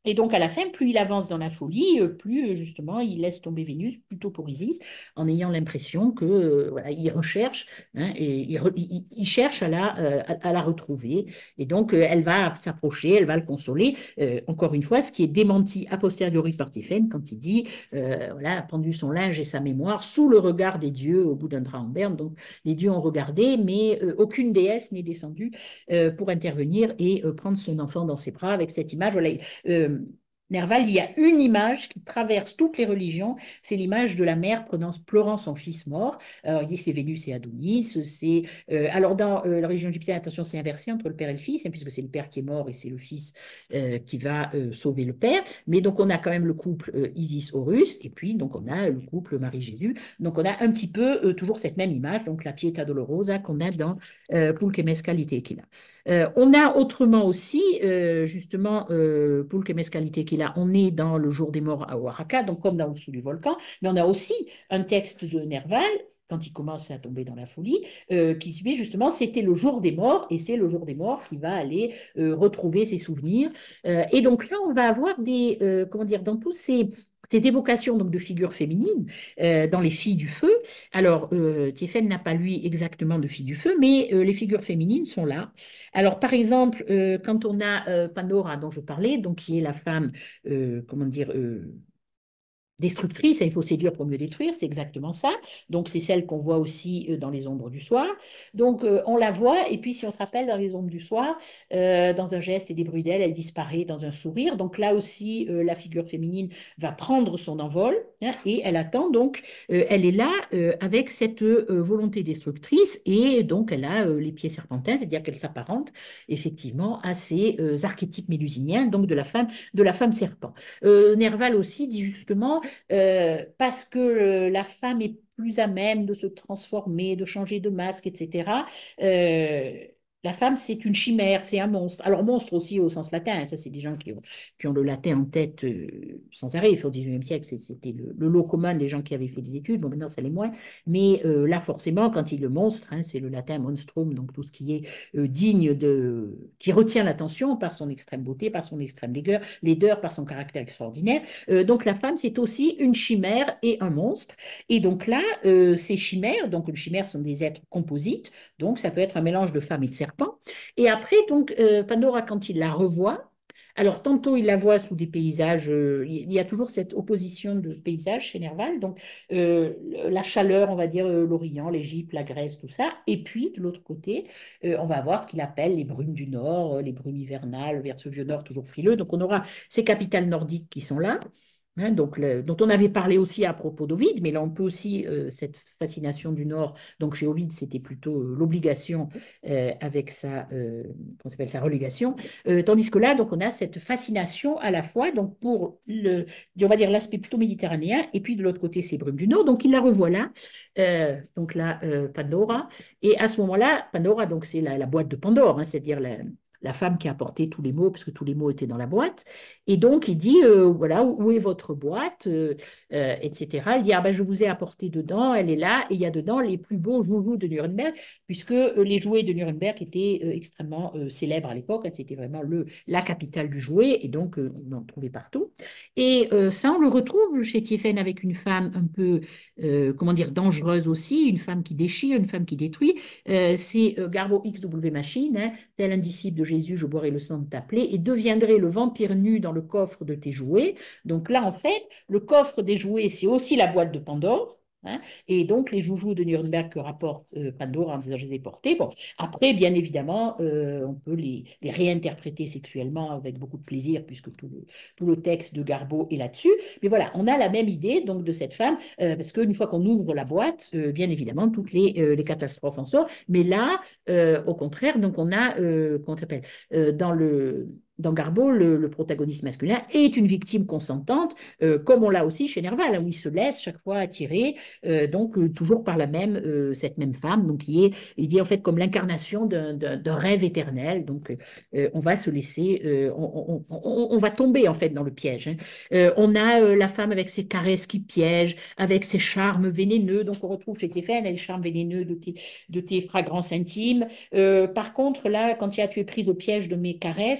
A: Et donc, à la fin, plus il avance dans la folie, euh, plus euh, justement il laisse tomber Vénus, plutôt pour Isis, en ayant l'impression que euh, voilà, il recherche, hein, et il, re- il- il cherche à la, euh, à, à la retrouver. Et donc, euh, elle va s'approcher, elle va le consoler. Euh, encore une fois, ce qui est démenti a posteriori par Tiphaine quand il dit, euh, voilà, a pendu son linge et sa mémoire sous le regard des dieux au bout d'un drap en berne. Donc, les dieux ont regardé, mais euh, aucune déesse n'est descendue euh, pour intervenir et euh, prendre son enfant dans ses bras avec cette image. Voilà, euh, Nerval, il y a une image qui traverse toutes les religions, c'est l'image de la mère prenant, pleurant son fils mort. Alors, il dit c'est Vénus et Adonis. C'est, euh, alors, dans euh, la religion égyptienne, attention, c'est inversé entre le père et le fils, hein, puisque c'est le père qui est mort et c'est le fils euh, qui va euh, sauver le père. Mais donc, on a quand même le couple euh, Isis-Horus, et puis, donc, on a le couple Marie-Jésus. Donc, on a un petit peu euh, toujours cette même image, donc la Pietà Dolorosa qu'on a dans euh, Pulque Mescalite qu'il a. Euh, on a autrement aussi, euh, justement, euh, Pulque Mescalite qu'il a, on est dans le jour des morts à Oaxaca, donc comme dans le dessous du volcan, mais on a aussi un texte de Nerval, quand il commence à tomber dans la folie, euh, qui suit justement, c'était le jour des morts, et c'est le jour des morts qui va aller euh, retrouver ses souvenirs. Euh, et donc là, on va avoir des, euh, comment dire, dans tous ces, cette évocation donc, de figures féminines euh, dans les filles du feu. Alors, euh, Tiefen n'a pas, lui, exactement de filles du feu, mais euh, les figures féminines sont là. Alors, par exemple, euh, quand on a euh, Pandora, dont je parlais, donc qui est la femme, euh, comment dire, euh, destructrice, il faut séduire pour mieux détruire, c'est exactement ça. Donc, c'est celle qu'on voit aussi euh, dans les ombres du soir. Donc, euh, on la voit, et puis si on se rappelle dans les ombres du soir, euh, dans un geste et des bruits d'elle, elle disparaît dans un sourire. Donc, là aussi, euh, la figure féminine va prendre son envol, hein, et elle attend. Donc, euh, elle est là euh, avec cette euh, volonté destructrice, et donc, elle a euh, les pieds serpentins, c'est-à-dire qu'elle s'apparente effectivement à ces euh, archétypes mélusiniens, donc de la femme, de la femme serpent. Euh, Nerval aussi dit justement euh, parce que euh, la femme est plus à même de se transformer, de changer de masque, et cetera. Euh, la femme, c'est une chimère, c'est un monstre. Alors, monstre aussi au sens latin, hein, ça, c'est des gens qui ont, qui ont le latin en tête euh, sans arrêt. Au dix-neuvième siècle, c'était le, le, lot commun des gens qui avaient fait des études. Bon, maintenant, ça l'est moins. Mais euh, là, forcément, quand il le monstre, hein, c'est le latin monstrum, donc tout ce qui est euh, digne de. Qui retient l'attention par son extrême beauté, par son extrême laideur, laideur par son caractère extraordinaire. Euh, donc la femme, c'est aussi une chimère et un monstre. Et donc là, euh, ces chimères, donc une chimère sont des êtres composites, donc ça peut être un mélange de femme et de serpent. Et après, donc euh, Pandora, quand il la revoit, alors, tantôt, il la voit sous des paysages, euh, il y a toujours cette opposition de paysages chez Nerval, donc euh, la chaleur, on va dire euh, l'Orient, l'Égypte, la Grèce, tout ça, et puis de l'autre côté, euh, on va avoir ce qu'il appelle les brumes du Nord, euh, les brumes hivernales vers ce vieux Nord toujours frileux, donc on aura ces capitales nordiques qui sont là. Hein, donc le- dont on avait parlé aussi à propos d'Ovide, mais là on peut aussi euh, cette fascination du Nord. Donc chez Ovide, c'était plutôt euh, l'obligation euh, avec sa, euh, comment s'appelle, sa relégation. Euh, tandis que là, donc on a cette fascination à la fois donc pour le, on va dire l'aspect plutôt méditerranéen, et puis de l'autre côté ces brumes du Nord. Donc il la revoit là, euh, donc là euh, Pandora, et à ce moment-là, Pandora, donc c'est la, la boîte de Pandore, hein, c'est-à-dire la la femme qui a apporté tous les mots, parce que tous les mots étaient dans la boîte. Et donc, il dit, euh, voilà, où est votre boîte, euh, euh, et cetera. Il dit, ah ben, je vous ai apporté dedans, elle est là, et il y a dedans les plus beaux joujoux de Nuremberg, puisque euh, les jouets de Nuremberg étaient euh, extrêmement euh, célèbres à l'époque, hein, c'était vraiment le, la capitale du jouet, et donc euh, on en trouvait partout. Et euh, ça, on le retrouve chez Tiefen avec une femme un peu, euh, comment dire, dangereuse aussi, une femme qui déchire, une femme qui détruit. Euh, c'est euh, Garbo X W Machine, hein, tel un disciple de Jésus, je boirai le sang de ta plaie, et deviendrai le vampire nu dans le coffre de tes jouets. Donc là, en fait, le coffre des jouets, c'est aussi la boîte de Pandore. Hein, et donc, les joujoux de Nuremberg que rapporte euh, Pandora en disant je les ai portés. Bon, après, bien évidemment, euh, on peut les, les réinterpréter sexuellement avec beaucoup de plaisir, puisque tout le, tout le texte de Garbo est là-dessus. Mais voilà, on a la même idée donc de cette femme, euh, parce qu'une fois qu'on ouvre la boîte, euh, bien évidemment, toutes les, euh, les catastrophes en sortent. Mais là, euh, au contraire, donc on a, euh, comment on appelle, euh, dans le dans Garbo, le, le protagoniste masculin est une victime consentante, euh, comme on l'a aussi chez Nerval, où il se laisse chaque fois attirer, euh, donc euh, toujours par la même, euh, cette même femme, donc qui est, il dit en fait comme l'incarnation d'un, d'un, d'un rêve éternel. Donc euh, on va se laisser, euh, on, on, on, on, va tomber en fait dans le piège. Hein. Euh, on a euh, la femme avec ses caresses qui piègent, avec ses charmes vénéneux. Donc on retrouve chez Tiefen les charmes vénéneux de tes, de tes fragrances intimes. Euh, par contre, là, quand tu es prise au piège de mes caresses, euh, chez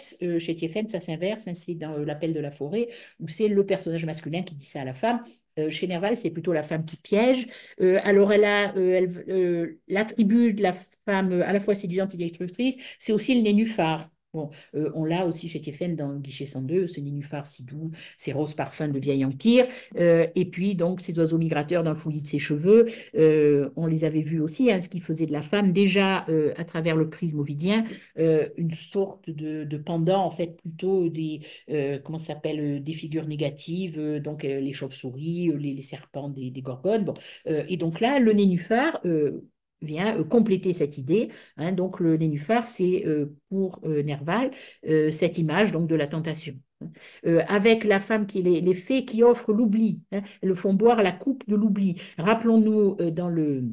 A: chez Tiefen, ça s'inverse, hein, c'est dans euh, L'appel de la forêt, où c'est le personnage masculin qui dit ça à la femme. Euh, chez Nerval, c'est plutôt la femme qui piège. Euh, alors, elle a euh, elle- euh, l'attribut de la femme euh, à la fois séduisante et destructrice, c'est aussi le nénuphar. Bon, euh, on l'a aussi chez Tiefen dans Guichet cent deux, ce nénuphar si doux, ces roses parfums de vieil empire. Euh, et puis, donc, ces oiseaux migrateurs dans le fouillis de ses cheveux, euh, on les avait vus aussi, hein, ce qui faisait de la femme, déjà euh, à travers le prisme ovidien, euh, une sorte de, de pendant, en fait, plutôt des, euh, comment ça s'appelle, euh, des figures négatives, euh, donc euh, les chauves-souris, euh, les, les serpents des, des gorgones. Bon. Euh, et donc là, le nénuphar euh, vient euh, compléter cette idée. Hein. Donc le nénuphar, c'est euh, pour euh, Nerval euh, cette image donc, de la tentation. Euh, avec la femme qui est les, les fées qui offrent l'oubli, hein, elles le font boire la coupe de l'oubli. Rappelons-nous euh, dans le,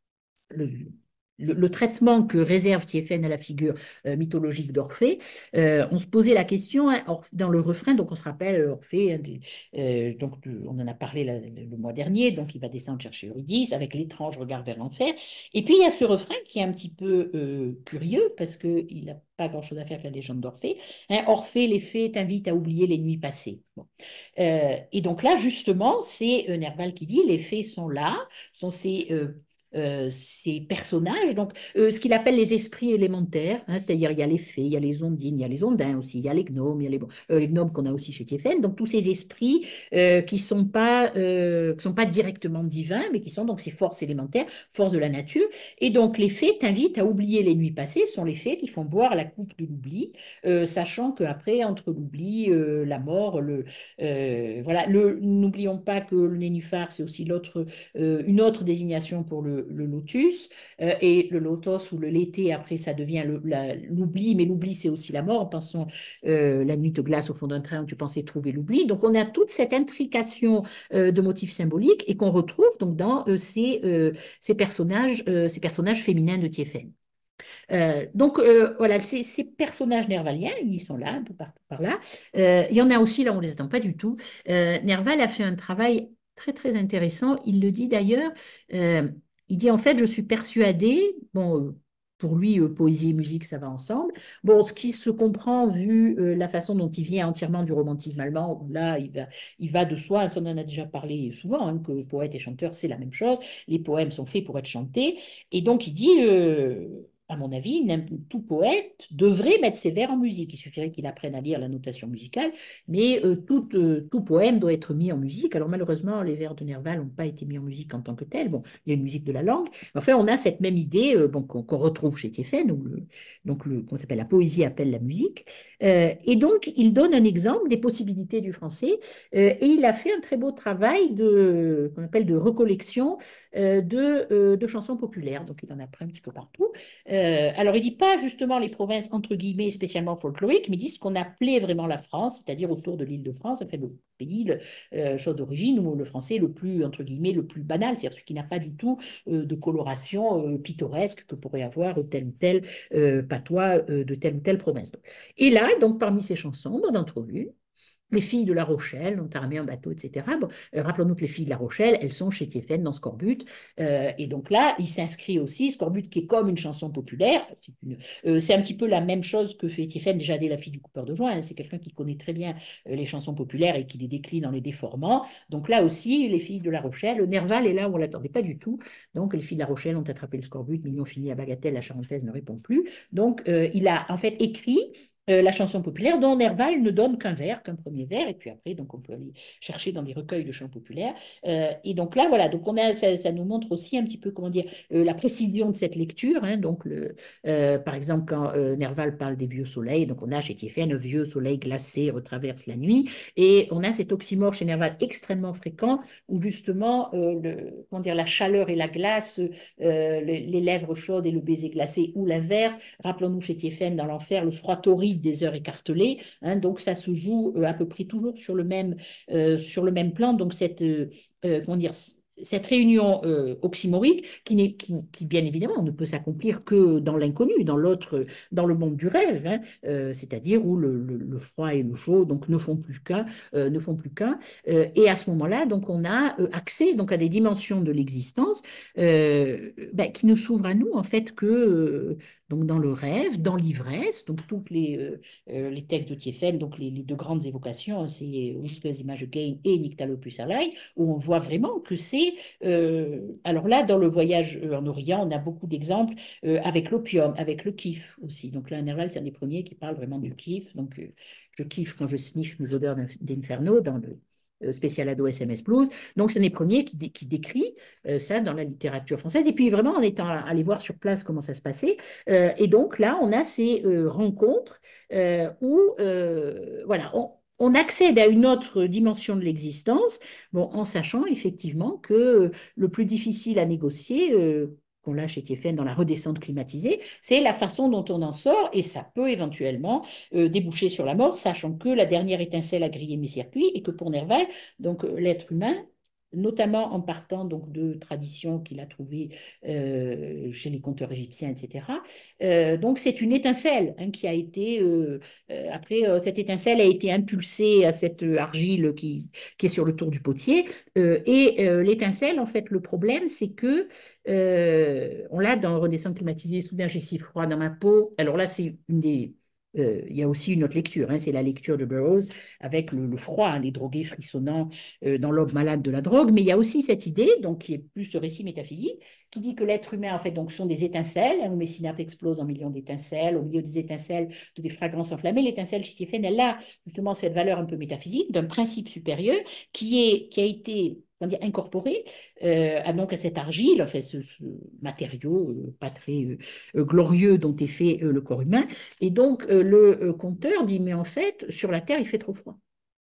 A: le, le, le traitement que réserve Thiéphène à la figure euh, mythologique d'Orphée, euh, on se posait la question hein, Or- dans le refrain, donc on se rappelle Orphée, hein, du- euh, donc de- on en a parlé la- le, le mois dernier, donc il va descendre chercher Eurydice avec l'étrange regard vers l'enfer. Et puis il y a ce refrain qui est un petit peu euh, curieux parce qu'il n'a pas grand-chose à faire avec la légende d'Orphée. Hein, Orphée, les fées t'invitent à oublier les nuits passées. Bon. Euh, et donc là, justement, c'est euh, Nerval qui dit les fées sont là, sont ces euh, euh, ces personnages, donc euh, ce qu'il appelle les esprits élémentaires, hein, c'est-à-dire il y a les fées, il y a les ondines, il y a les ondins aussi, il y a les gnomes, il y a les, bon, euh, les gnomes qu'on a aussi chez Tiefen, donc tous ces esprits euh, qui sont pas euh, qui sont pas directement divins, mais qui sont donc ces forces élémentaires, forces de la nature. Et donc les fées t'invitent à oublier les nuits passées, ce sont les fées qui font boire la coupe de l'oubli, euh, sachant qu'après entre l'oubli, euh, la mort, le euh, voilà, le, n'oublions pas que le nénuphar c'est aussi l'autre euh, une autre désignation pour le, le lotus, euh, et le lotos ou le l'été, après ça devient le- la- l'oubli, mais l'oubli c'est aussi la mort. Pensons euh, la nuit te glace au fond d'un train où tu pensais trouver l'oubli. Donc on a toute cette intrication euh, de motifs symboliques et qu'on retrouve donc dans euh, ces, euh, ces personnages, euh, ces personnages féminins de Thiéphène. Euh, donc euh, voilà, ces, ces personnages nervaliens, ils sont là, un peu partout par là. Euh, il y en a aussi, là on ne les attend pas du tout. Euh, Nerval a fait un travail très très intéressant. Il le dit d'ailleurs. Euh, il dit en fait, je suis persuadé, bon, euh, pour lui, euh, poésie et musique, ça va ensemble. Bon, ce qui se comprend vu euh, la façon dont il vient entièrement du romantisme allemand, où là, il va, il va de soi, ça on en a déjà parlé souvent, hein, que poète et chanteur, c'est la même chose. Les poèmes sont faits pour être chantés. Et donc, il dit, euh, à mon avis, tout poète devrait mettre ses vers en musique. Il suffirait qu'il apprenne à lire la notation musicale, mais euh, tout, euh, tout poème doit être mis en musique. Alors malheureusement, les vers de Nerval n'ont pas été mis en musique en tant que tels. Bon, il y a une musique de la langue. Enfin, on a cette même idée euh, bon, qu'on qu'on retrouve chez Thiéphène, où le, donc le, qu'on s'appelle la poésie appelle la musique. Euh, et donc, il donne un exemple des possibilités du français, euh, et il a fait un très beau travail de, qu'on appelle de recollection euh, de, euh, de chansons populaires. Donc, il en a pris un petit peu partout. Euh, alors, il ne dit pas justement les provinces entre guillemets spécialement folkloriques, mais il dit ce qu'on appelait vraiment la France, c'est-à-dire autour de l'île de France, enfin le pays, le, euh, chose d'origine, où le français est le plus, entre guillemets, le plus banal, c'est-à-dire celui qui n'a pas du tout euh, de coloration euh, pittoresque que pourrait avoir tel ou tel euh, patois euh, de telle ou telle province. Et là, donc, parmi ces chansons, on en trouve une les filles de La Rochelle, ont armé en bateau, et cetera. Bon, euh, rappelons-nous que les filles de La Rochelle, elles sont chez Thiéphène dans Scorbut. Euh, et donc là, il s'inscrit aussi, Scorbut qui est comme une chanson populaire. C'est une, euh, c'est un petit peu la même chose que fait Thiéphène déjà dès La fille du coupeur de joint. Hein. C'est quelqu'un qui connaît très bien euh, les chansons populaires et qui les décline en les déformant. Donc là aussi, les filles de La Rochelle, Nerval est là où on ne l'attendait pas du tout. Donc les filles de La Rochelle ont attrapé le Scorbut, Mignon fini à Bagatelle, la Charentaise ne répond plus. Donc euh, il a en fait écrit euh, la chanson populaire, dont Nerval ne donne qu'un vers, qu'un premier vers, et puis après, donc on peut aller chercher dans des recueils de chants populaires. Euh, et donc là, voilà, donc on a, ça, ça, nous montre aussi un petit peu, comment dire, euh, la précision de cette lecture. Hein, donc, le, euh, par exemple, quand euh, Nerval parle des vieux soleils, donc on a chez Thiéphène un vieux soleil glacé retraverse la nuit, et on a cet oxymore chez Nerval extrêmement fréquent, où justement, euh, le, comment dire, la chaleur et la glace, euh, les, les lèvres chaudes et le baiser glacé, ou l'inverse. Rappelons-nous chez Thiéphène, dans l'enfer, le froid torride des heures écartelées. Hein, donc, ça se joue euh, à peu près toujours sur le même, euh, sur le même plan. Donc, cette, euh, euh, comment dire, cette réunion euh, oxymorique qui, qui, qui, bien évidemment, ne peut s'accomplir que dans l'inconnu, dans l'autre, dans le monde du rêve, hein, euh, c'est-à-dire où le, le, le, froid et le chaud donc, ne font plus qu'un. Euh, ne font plus qu'un. Euh, et à ce moment-là, donc, on a euh, accès donc, à des dimensions de l'existence euh, ben, qui ne s'ouvrent à nous, en fait, que... Euh, donc dans le rêve, dans l'ivresse, donc tous les, euh, euh, les textes de Thiéphène, donc les, les deux grandes évocations, hein, c'est Whiskers Image Again et Nyctalopus Alaï, où on voit vraiment que c'est... euh, alors là, dans le voyage euh, en Orient, on a beaucoup d'exemples euh, avec l'opium, avec le kiff aussi. Donc là, Nerval, c'est un des premiers qui parle vraiment du kiff. Donc euh, je kiffe quand je sniffe mes odeurs d'Inferno dans le euh, spécial ado S M S Blues. Donc, c'est un des premiers qui, dé qui décrit euh, ça dans la littérature française. Et puis, vraiment, en étant allé voir sur place comment ça se passait. Euh, et donc, là, on a ces euh, rencontres euh, où, euh, voilà, on, on accède à une autre dimension de l'existence, bon, en sachant effectivement que le plus difficile à négocier, euh, qu'on l'a chez Thiéphène dans la redescente climatisée, c'est la façon dont on en sort, et ça peut éventuellement euh, déboucher sur la mort, sachant que la dernière étincelle a grillé mes circuits, et que pour Nerval, donc euh, l'être humain, notamment en partant donc de traditions qu'il a trouvées euh, chez les conteurs égyptiens, et cetera. Euh, donc c'est une étincelle hein, qui a été, euh, euh, après euh, cette étincelle a été impulsée à cette argile qui, qui est sur le tour du potier, euh, et euh, l'étincelle, en fait, le problème, c'est que euh, on l'a dans Renaissance climatisée, soudain j'ai si froid dans ma peau. Alors là, c'est une des euh, il y a aussi une autre lecture, hein, c'est la lecture de Burroughs avec le, le froid, hein, les drogués frissonnants euh, dans l'homme malade de la drogue. Mais il y a aussi cette idée, donc qui est plus ce récit métaphysique, qui dit que l'être humain, en fait, donc, sont des étincelles, hein, où mes synapses explosent en millions d'étincelles, au milieu des étincelles, de des fragrances enflammées. L'étincelle chez Thiéphène, elle a justement cette valeur un peu métaphysique d'un principe supérieur qui, est, qui a été on dit, incorporé euh, à, donc, à cette argile, enfin, ce, ce matériau euh, pas très euh, glorieux dont est fait euh, le corps humain. Et donc, euh, le euh, conteur dit, mais en fait, sur la Terre, il fait trop froid.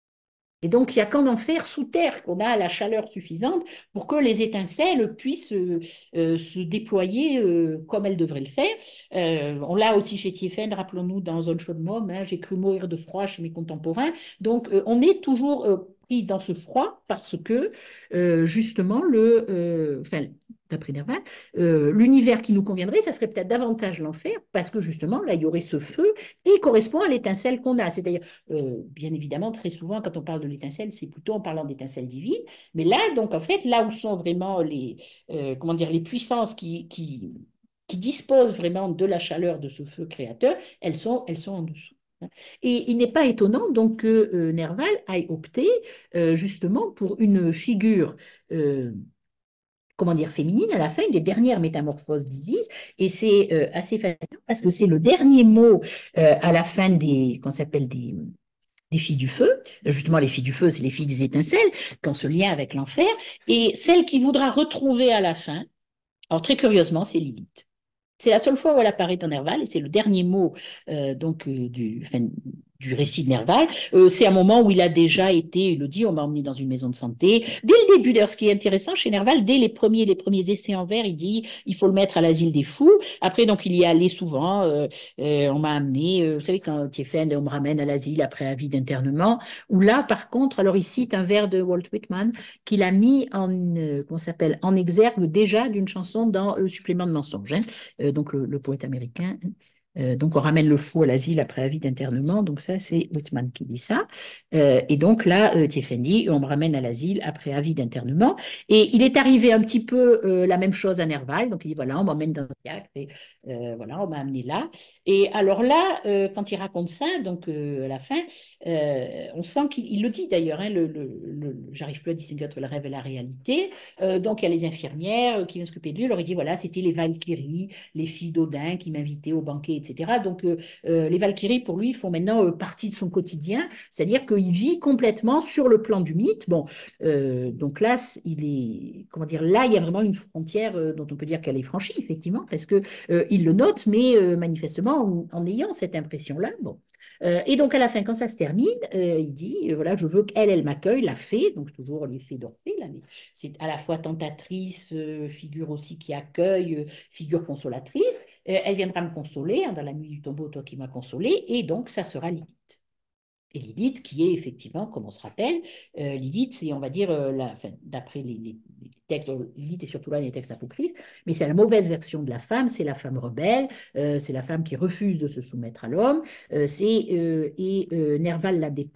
A: Et donc, il n'y a qu'en enfer, sous terre, qu'on a la chaleur suffisante pour que les étincelles puissent euh, euh, se déployer euh, comme elles devraient le faire. Euh, on l'a aussi chez Thiéphène, rappelons-nous, dans Zone chaude môme, hein, j'ai cru mourir de froid chez mes contemporains. Donc, euh, on est toujours euh, pris dans ce froid parce que, euh, justement, le, euh, enfin, d'après Nerval, euh, l'univers qui nous conviendrait, ça serait peut-être davantage l'enfer parce que, justement, là, il y aurait ce feu qui correspond à l'étincelle qu'on a. C'est-à-dire, euh, bien évidemment, très souvent, quand on parle de l'étincelle, c'est plutôt en parlant d'étincelle divine. Mais là, donc, en fait, là où sont vraiment les, euh, comment dire, les puissances qui, qui, qui disposent vraiment de la chaleur de ce feu créateur, elles sont, elles sont en dessous. Et il n'est pas étonnant donc que euh, Nerval ait opté euh, justement pour une figure euh, comment dire, féminine à la fin des dernières métamorphoses d'Isis. Et c'est euh, assez fascinant parce que c'est le dernier mot euh, à la fin des, qu'on s'appelle des, des filles du feu. Justement, les filles du feu, c'est les filles des étincelles, qui ont ce lien avec l'enfer. Et celle qui voudra retrouver à la fin, alors très curieusement, c'est Lilith. C'est la seule fois où elle apparaît dans Nerval et c'est le dernier mot euh, donc, euh, du, enfin, du récit de Nerval. Euh, c'est un moment où il a déjà été, il le dit, on m'a emmené dans une maison de santé. Dès le début, d'ailleurs, ce qui est intéressant chez Nerval, dès les premiers, les premiers essais en vers, il dit il faut le mettre à l'asile des fous. Après, donc, il y est allé souvent. Euh, euh, on m'a amené, euh, vous savez, quand Thiéphène, on me ramène à l'asile après avis d'internement. Où là, par contre, alors il cite un vers de Walt Whitman qu'il a mis en, euh, qu'on s'appelle, en exergue déjà d'une chanson dans euh, Supplément de mensonge. Hein. Euh, donc le, le poète américain. Euh, donc on ramène le fou à l'asile après avis d'internement, donc ça c'est Whitman qui dit ça. Euh, et donc là, euh, Thiéphène dit, on me ramène à l'asile après avis d'internement. Et il est arrivé un petit peu euh, la même chose à Nerval, donc il dit voilà, on m'emmène dans un fiacre, et euh, voilà, on m'a amené là. Et alors là, euh, quand il raconte ça, donc euh, à la fin, euh, on sent qu'il le dit d'ailleurs, hein, le, le, le, j'arrive plus à distinguer entre le rêve et la réalité. Euh, donc il y a les infirmières euh, qui viennent s'occuper de lui, il leur dit voilà, c'était les Valkyries, les filles d'Odin qui m'invitaient au banquet, et cetera. Donc, euh, euh, les Valkyries, pour lui, font maintenant euh, partie de son quotidien, c'est-à-dire qu'il vit complètement sur le plan du mythe. Bon, euh, donc là, il est, comment dire, là, il y a vraiment une frontière euh, dont on peut dire qu'elle est franchie, effectivement, parce que euh, il le note, mais euh, manifestement, en, en ayant cette impression-là, bon. Euh, et donc, à la fin, quand ça se termine, euh, il dit, euh, voilà, je veux qu'elle, elle m'accueille, la fée, donc toujours les fées d'Orphée, là, c'est à la fois tentatrice, euh, figure aussi qui accueille, euh, figure consolatrice. Euh, elle viendra me consoler, hein, dans la nuit du tombeau, toi qui m'as consolé, et donc ça sera Lilith. Et Lilith, qui est effectivement, comme on se rappelle, euh, Lilith, c'est, on va dire, euh, la, enfin, d'après les, les, les textes, Lilith est surtout là les textes apocryphes, mais c'est la mauvaise version de la femme, c'est la femme rebelle, euh, c'est la femme qui refuse de se soumettre à l'homme, euh, c'est, euh, et euh, Nerval l'a dépeint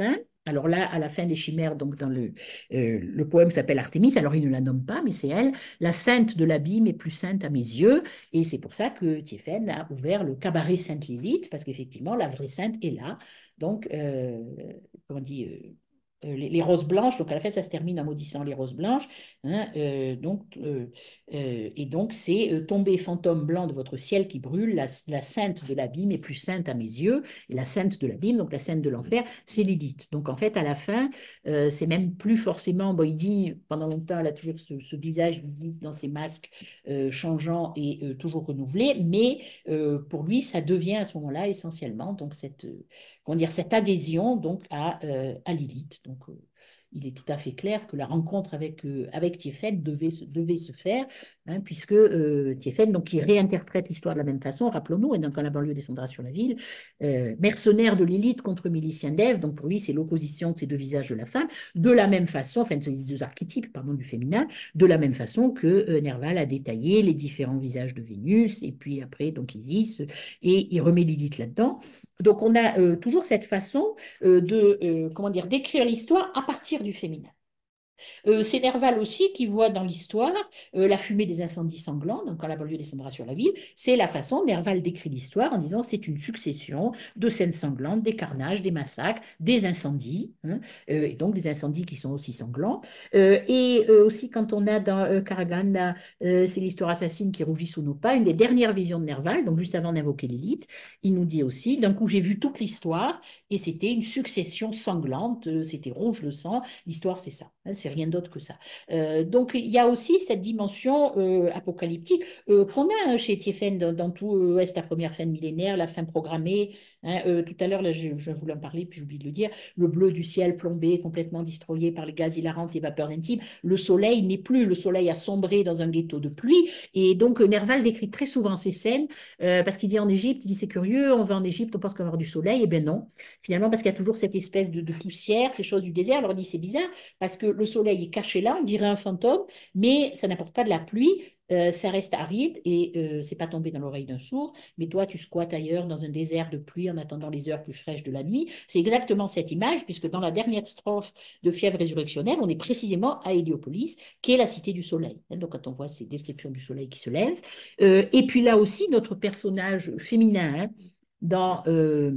A: Alors là, à la fin des Chimères, donc dans le, euh, le poème s'appelle Artémis, alors il ne la nomme pas, mais c'est elle, la sainte de l'abîme est plus sainte à mes yeux, et c'est pour ça que Thiéphène a ouvert le cabaret Sainte-Lilith, parce qu'effectivement, la vraie sainte est là. Donc, euh, comment on dit, euh, euh, les, les roses blanches, donc à la fin, ça se termine en maudissant les roses blanches, hein, euh, donc, euh, euh, et donc c'est euh, tombé fantôme blanc de votre ciel qui brûle, la, la sainte de l'abîme est plus sainte à mes yeux, et la sainte de l'abîme, donc la sainte de l'enfer, c'est Lilith. Donc en fait, à la fin, euh, c'est même plus forcément, bon, il dit, pendant longtemps, elle a toujours ce, ce visage lisse dans ses masques euh, changeants et euh, toujours renouvelés, mais euh, pour lui, ça devient à ce moment-là essentiellement donc cette, euh, comment dire, cette adhésion donc à, euh, à Lilith. Donc euh, il est tout à fait clair que la rencontre avec, euh, avec Thiéphène devait, se- devait se faire, hein, puisque euh, Thiéphène, donc, qui réinterprète l'histoire de la même façon, rappelons-nous, et donc quand la banlieue descendra sur la ville, euh, mercenaire de Lilith contre milicien d'Ève, donc pour lui, c'est l'opposition de ces deux visages de la femme, de la même façon, enfin, de ces deux archétypes, pardon, du féminin, de la même façon que euh, Nerval a détaillé les différents visages de Vénus, et puis après, donc Isis, et il remet Lilith là-dedans. Donc on a euh, toujours cette façon euh, de, euh, comment dire, d'écrire l'histoire à partir du féminin. Euh, c'est Nerval aussi qui voit dans l'histoire euh, la fumée des incendies sanglants, donc quand la banlieue descendra sur la ville, c'est la façon, Nerval décrit l'histoire en disant c'est une succession de scènes sanglantes, des carnages, des massacres, des incendies, hein, euh, et donc des incendies qui sont aussi sanglants. Euh, et euh, aussi quand on a dans euh, Karagan, là, euh, c'est l'histoire assassine qui rougit sous nos pas, une des dernières visions de Nerval, donc juste avant d'invoquer Lilith, il nous dit aussi, d'un coup j'ai vu toute l'histoire et c'était une succession sanglante, euh, c'était rouge le sang, l'histoire c'est ça, hein, c'est rien d'autre que ça. Euh, donc il y a aussi cette dimension euh, apocalyptique euh, qu'on a hein, chez Thiéphène dans, dans tout euh, Est, la première fin de millénaire, la fin programmée. Hein, euh, tout à l'heure, là, je, je voulais en parler, puis j'ai oublié de le dire, le bleu du ciel plombé, complètement destroyé par les gaz hilarants et vapeurs intimes. Le soleil n'est plus, le soleil a sombré dans un ghetto de pluie. Et donc Nerval décrit très souvent ces scènes euh, parce qu'il dit en Égypte, il dit c'est curieux, on va en Égypte, on pense qu'on va avoir du soleil. Eh bien non, finalement, parce qu'il y a toujours cette espèce de, de poussière, ces choses du désert. Alors on dit c'est bizarre parce que le soleil est caché là, on dirait un fantôme, mais ça n'apporte pas de la pluie. Euh, ça reste aride et euh, c'est pas tombé dans l'oreille d'un sourd, mais toi tu squattes ailleurs dans un désert de pluie en attendant les heures plus fraîches de la nuit. C'est exactement cette image, puisque dans la dernière strophe de Fièvre résurrectionnelle, on est précisément à Héliopolis, qui est la cité du soleil. Donc quand on voit ces descriptions du soleil qui se lève. Euh, et puis là aussi, notre personnage féminin, hein, dans euh,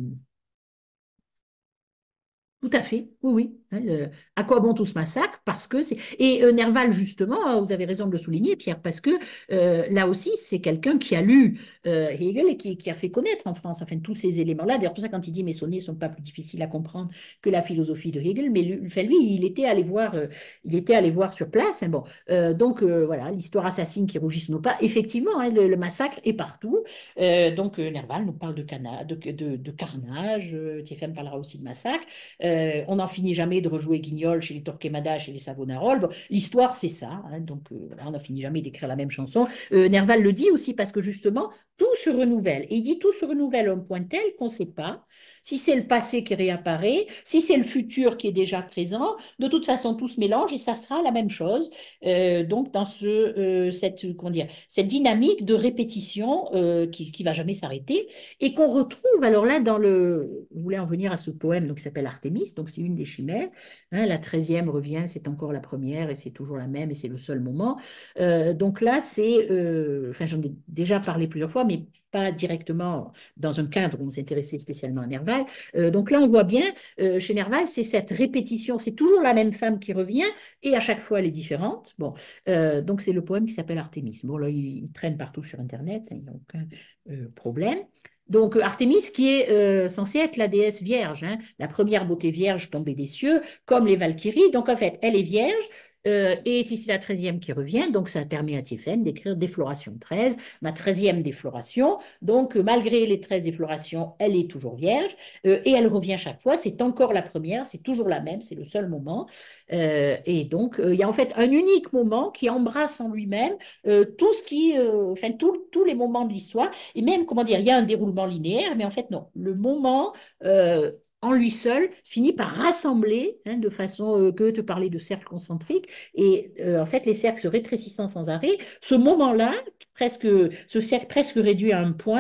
A: tout à fait, oui, oui. Hein, le- à quoi bon tout ce massacre? Parce que c'est. Et euh, Nerval, justement, hein, vous avez raison de le souligner, Pierre, parce que euh, là aussi, c'est quelqu'un qui a lu euh, Hegel et qui, qui a fait connaître en France, enfin, tous ces éléments-là. D'ailleurs, pour ça, quand il dit mes sonnets ne sont pas plus difficiles à comprendre que la philosophie de Hegel, mais lui, enfin, lui il était allé voir, euh, il était allé voir sur place. Hein, bon, Euh, donc euh, voilà, l'histoire assassine qui rougit sous nos pas. Effectivement, hein, le, le massacre est partout. Euh, donc euh, Nerval nous parle de, cana de, de, de carnage. Euh, Thiéphène parlera aussi de massacre. Euh, on n'en finit jamais de rejouer Guignol chez les Torquemada, chez les Savonarole. Bon, l'histoire, c'est ça. Hein, donc, euh, on n'en finit jamais d'écrire la même chanson. Euh, Nerval le dit aussi parce que justement, tout se renouvelle. Et il dit tout se renouvelle à un point tel qu'on ne sait pas si c'est le passé qui réapparaît, si c'est le futur qui est déjà présent. De toute façon, tout se mélange et ça sera la même chose. Euh, donc, dans ce, euh, cette, comment dire, cette dynamique de répétition euh, qui ne va jamais s'arrêter et qu'on retrouve alors là dans le. Je voulais en venir à ce poème donc, qui s'appelle Artémis, donc c'est une des chimères. Hein, la treizième revient, c'est encore la première et c'est toujours la même et c'est le seul moment. Euh, donc là, c'est. Euh, enfin, j'en ai déjà parlé plusieurs fois, mais pas directement dans un cadre où on s'intéressait spécialement à Nerval. Euh, donc là, on voit bien, euh, chez Nerval, c'est cette répétition, c'est toujours la même femme qui revient et à chaque fois, elle est différente. Bon, euh, donc c'est le poème qui s'appelle Artémis. Bon, là, il, il traîne partout sur Internet, hein, il n'y a aucun euh, problème. Donc Artémis qui est euh, censée être la déesse vierge, hein, la première beauté vierge tombée des cieux, comme les Valkyries. Donc en fait, elle est vierge. Euh, et si c'est la treizième qui revient, donc ça permet à Thiéphène d'écrire défloration treize, ma treizième défloration. Donc euh, malgré les treize déflorations, elle est toujours vierge euh, et elle revient chaque fois. C'est encore la première, c'est toujours la même, c'est le seul moment. Euh, et donc euh, il y a en fait un unique moment qui embrasse en lui-même euh, tout ce qui, euh, enfin tout- tous les moments de l'histoire. Et même, comment dire, il y a un déroulement linéaire, mais en fait, non. Le moment, euh, en lui seul, finit par rassembler, hein, de façon euh, que te parler de cercles concentriques. Et euh, en fait, les cercles se rétrécissant sans arrêt, ce moment-là, presque, ce cercle presque réduit à un point,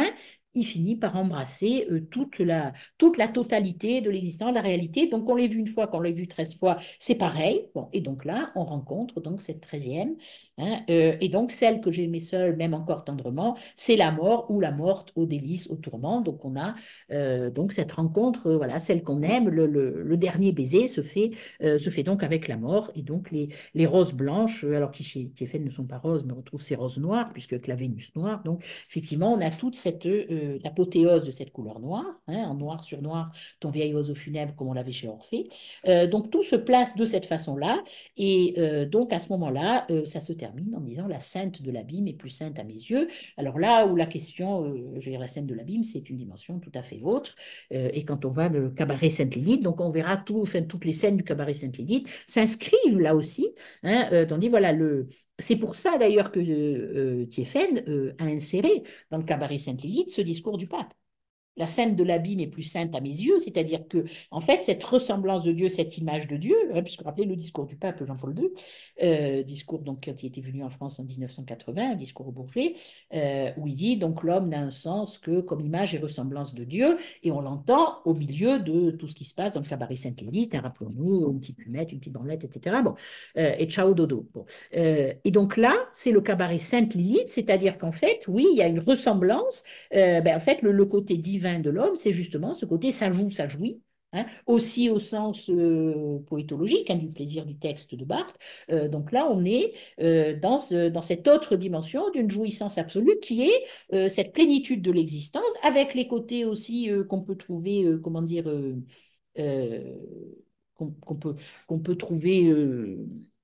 A: il finit par embrasser euh, toute la, toute la totalité de l'existence, de la réalité. Donc, on l'a vu une fois, qu'on l'a vu treize fois, c'est pareil. Bon, et donc là, on rencontre donc cette treizième. Hein, euh, et donc, celle que j'aimais seule, même encore tendrement, c'est la mort ou la morte aux délices, au tourment. Donc, on a euh, donc cette rencontre, euh, voilà, celle qu'on aime, le, le, le dernier baiser se fait, euh, se fait donc avec la mort. Et donc, les, les roses blanches, euh, alors qui chez Thiéphène ne sont pas roses, mais on retrouve ces roses noires, puisque avec la Vénus noire. Donc, effectivement, on a toute cette euh, apothéose de cette couleur noire, hein, en noir sur noir, ton vieil oiseau funèbre, comme on l'avait chez Orphée. Euh, donc, tout se place de cette façon-là. Et euh, donc, à ce moment-là, euh, ça se termine en disant la sainte de l'abîme est plus sainte à mes yeux. Alors là où la question, euh, je veux dire, la sainte de l'abîme, c'est une dimension tout à fait autre. Euh, et quand on va dans le cabaret Sainte-Lilith, donc on verra tout, enfin, toutes les scènes du cabaret Sainte-Lilith s'inscrivent là aussi. Hein, euh, tandis, voilà, le, c'est pour ça d'ailleurs que euh, Thiéphène euh, a inséré dans le cabaret Sainte-Lilith ce discours du pape. La sainte de l'abîme est plus sainte à mes yeux, c'est-à-dire que, en fait, cette ressemblance de Dieu, cette image de Dieu, hein, puisque rappelez le discours du pape Jean-Paul deux, euh, discours donc quand il était venu en France en mille neuf cent quatre-vingts, un discours au Bourget, euh, où il dit donc l'homme n'a un sens que comme image et ressemblance de Dieu, et on l'entend au milieu de tout ce qui se passe dans le cabaret Sainte-Lilith, hein, rappelons-nous, une petite fumette, une petite branlette, et cetera. Bon, euh, et ciao dodo. Bon. Euh, et donc là, c'est le cabaret Sainte-Lilith, c'est-à-dire qu'en fait, oui, il y a une ressemblance. Euh, ben, en fait, le, le côté divin de l'homme, c'est justement ce côté ça joue, ça jouit. Hein, aussi au sens euh, poétologique, hein, du plaisir du texte de Barthes. Euh, donc là, on est euh, dans, ce- dans cette autre dimension d'une jouissance absolue qui est euh, cette plénitude de l'existence, avec les côtés aussi euh, qu'on peut trouver, euh, comment dire, euh, euh, qu'on qu'on peut, qu'on peut trouver, euh,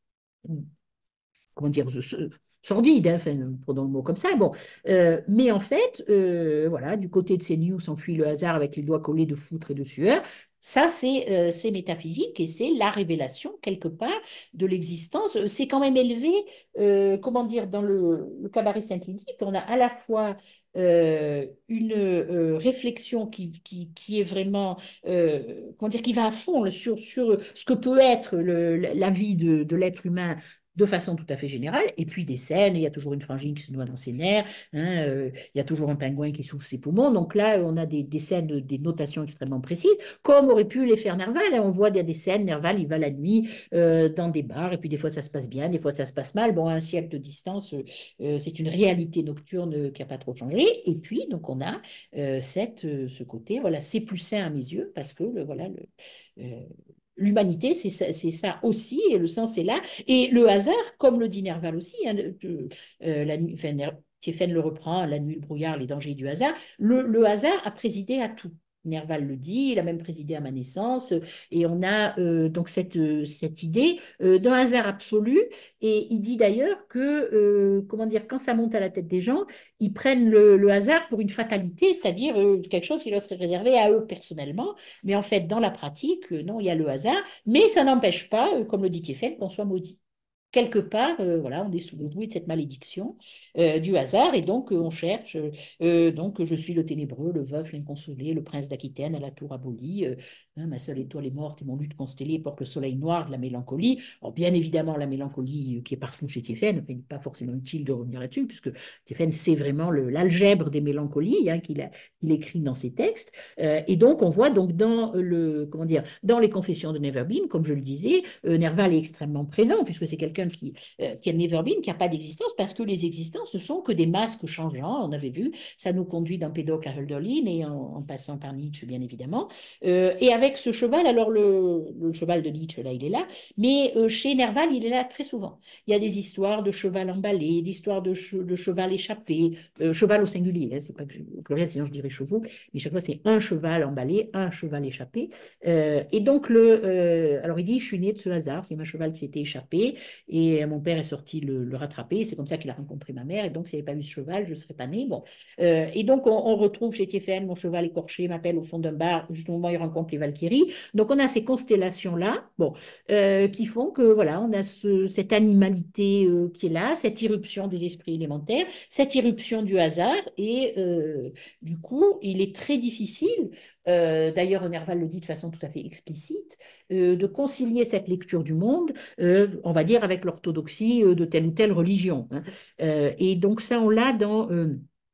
A: comment dire, sordide, hein, enfin, prenons le mot comme ça. Bon, euh, mais en fait, euh, voilà, du côté de ces nues où s'enfuit le hasard avec les doigts collés de foutre et de sueur, ça, c'est euh, c'est métaphysique et c'est la révélation, quelque part, de l'existence. C'est quand même élevé, euh, comment dire, dans le, le cabaret Sainte-Lilith, on a à la fois euh, une euh, réflexion qui, qui, qui est vraiment, euh, comment dire, qui va à fond sur, sur ce que peut être le, la vie de, de l'être humain de façon tout à fait générale, et puis des scènes, il y a toujours une frangine qui se noie dans ses nerfs, hein, euh, il y a toujours un pingouin qui souffle ses poumons, donc là, on a des, des scènes, des notations extrêmement précises, comme aurait pu les faire Nerval, hein, on voit il y a des scènes, Nerval, il va la nuit euh, dans des bars, et puis des fois ça se passe bien, des fois ça se passe mal, bon, à un siècle de distance, euh, c'est une réalité nocturne qui n'a pas trop changé, et puis, donc on a euh, cette, euh, ce côté, voilà, c'est plus sain à mes yeux, parce que, le, voilà, le... Euh, L'humanité, c'est ça, c'est ça aussi, et le sens est là. Et le hasard, comme le dit Nerval aussi, hein, euh, euh, la nuit, enfin, Thiéphène le reprend, la nuit, le brouillard, les dangers du hasard, le, le hasard a présidé à tout. Nerval le dit, il a même présidé à ma naissance, et on a euh, donc cette, euh, cette idée euh, d'un hasard absolu, et il dit d'ailleurs que, euh, comment dire, quand ça monte à la tête des gens, ils prennent le, le hasard pour une fatalité, c'est-à-dire euh, quelque chose qui leur serait réservé à eux personnellement, mais en fait, dans la pratique, euh, non, il y a le hasard, mais ça n'empêche pas, euh, comme le dit Thiéphène, qu'on soit maudit. Quelque part, euh, voilà, on est sous le bruit de cette malédiction euh, du hasard, et donc euh, on cherche. Euh, donc, je suis le ténébreux, le veuf, l'inconsolé, le prince d'Aquitaine à la tour abolie. Euh, hein, ma seule étoile est morte et mon lutte constellée porte le soleil noir de la mélancolie. Alors, bien évidemment, la mélancolie euh, qui est partout chez Thiéphène, enfin, il n'est pas forcément utile de revenir là-dessus, puisque Thiéphène, c'est vraiment le- l'algèbre des mélancolies, hein, qu'il a, qu'il écrit dans ses textes. Euh, et donc, on voit donc dans le, comment dire, dans les Confessions de Neverbeen, comme je le disais, euh, Nerval est extrêmement présent, puisque c'est quelqu'un qui, euh, qui a Neverbeen, qui n'a pas d'existence, parce que les existences ne sont que des masques changeants, on avait vu, ça nous conduit d'Empédocle à Hölderlin, et en, en passant par Nietzsche, bien évidemment. Euh, et avec ce cheval, alors le, le cheval de Nietzsche, là, il est là, mais euh, chez Nerval, il est là très souvent. Il y a des histoires de cheval emballé, d'histoires de, che- de cheval échappé, euh, cheval au singulier, hein, c'est pas au pluriel, sinon je dirais chevaux, mais chaque fois c'est un cheval emballé, un cheval échappé. Euh, et donc, le, euh, alors il dit, je suis né de ce hasard, c'est un cheval qui s'était échappé, et euh, mon père est sorti le, le rattraper, c'est comme ça qu'il a rencontré ma mère, et donc s'il n'y avait pas eu ce cheval, je ne serais pas né. Bon. Euh, et donc, on, on retrouve chez Thiéphène, mon cheval écorché m'appelle au fond d'un bar, justement, il rencontre les Valkyries. Donc, on a ces constellations-là, bon, euh, qui font que, voilà, on a ce, cette animalité euh, qui est là, cette irruption des esprits élémentaires, cette irruption du hasard, et euh, du coup, il est très difficile, euh, d'ailleurs, Nerval le dit de façon tout à fait explicite, euh, de concilier cette lecture du monde, euh, on va dire, avec l'orthodoxie euh, de telle ou telle religion. Hein. Euh, et donc, ça, on l'a dans... euh,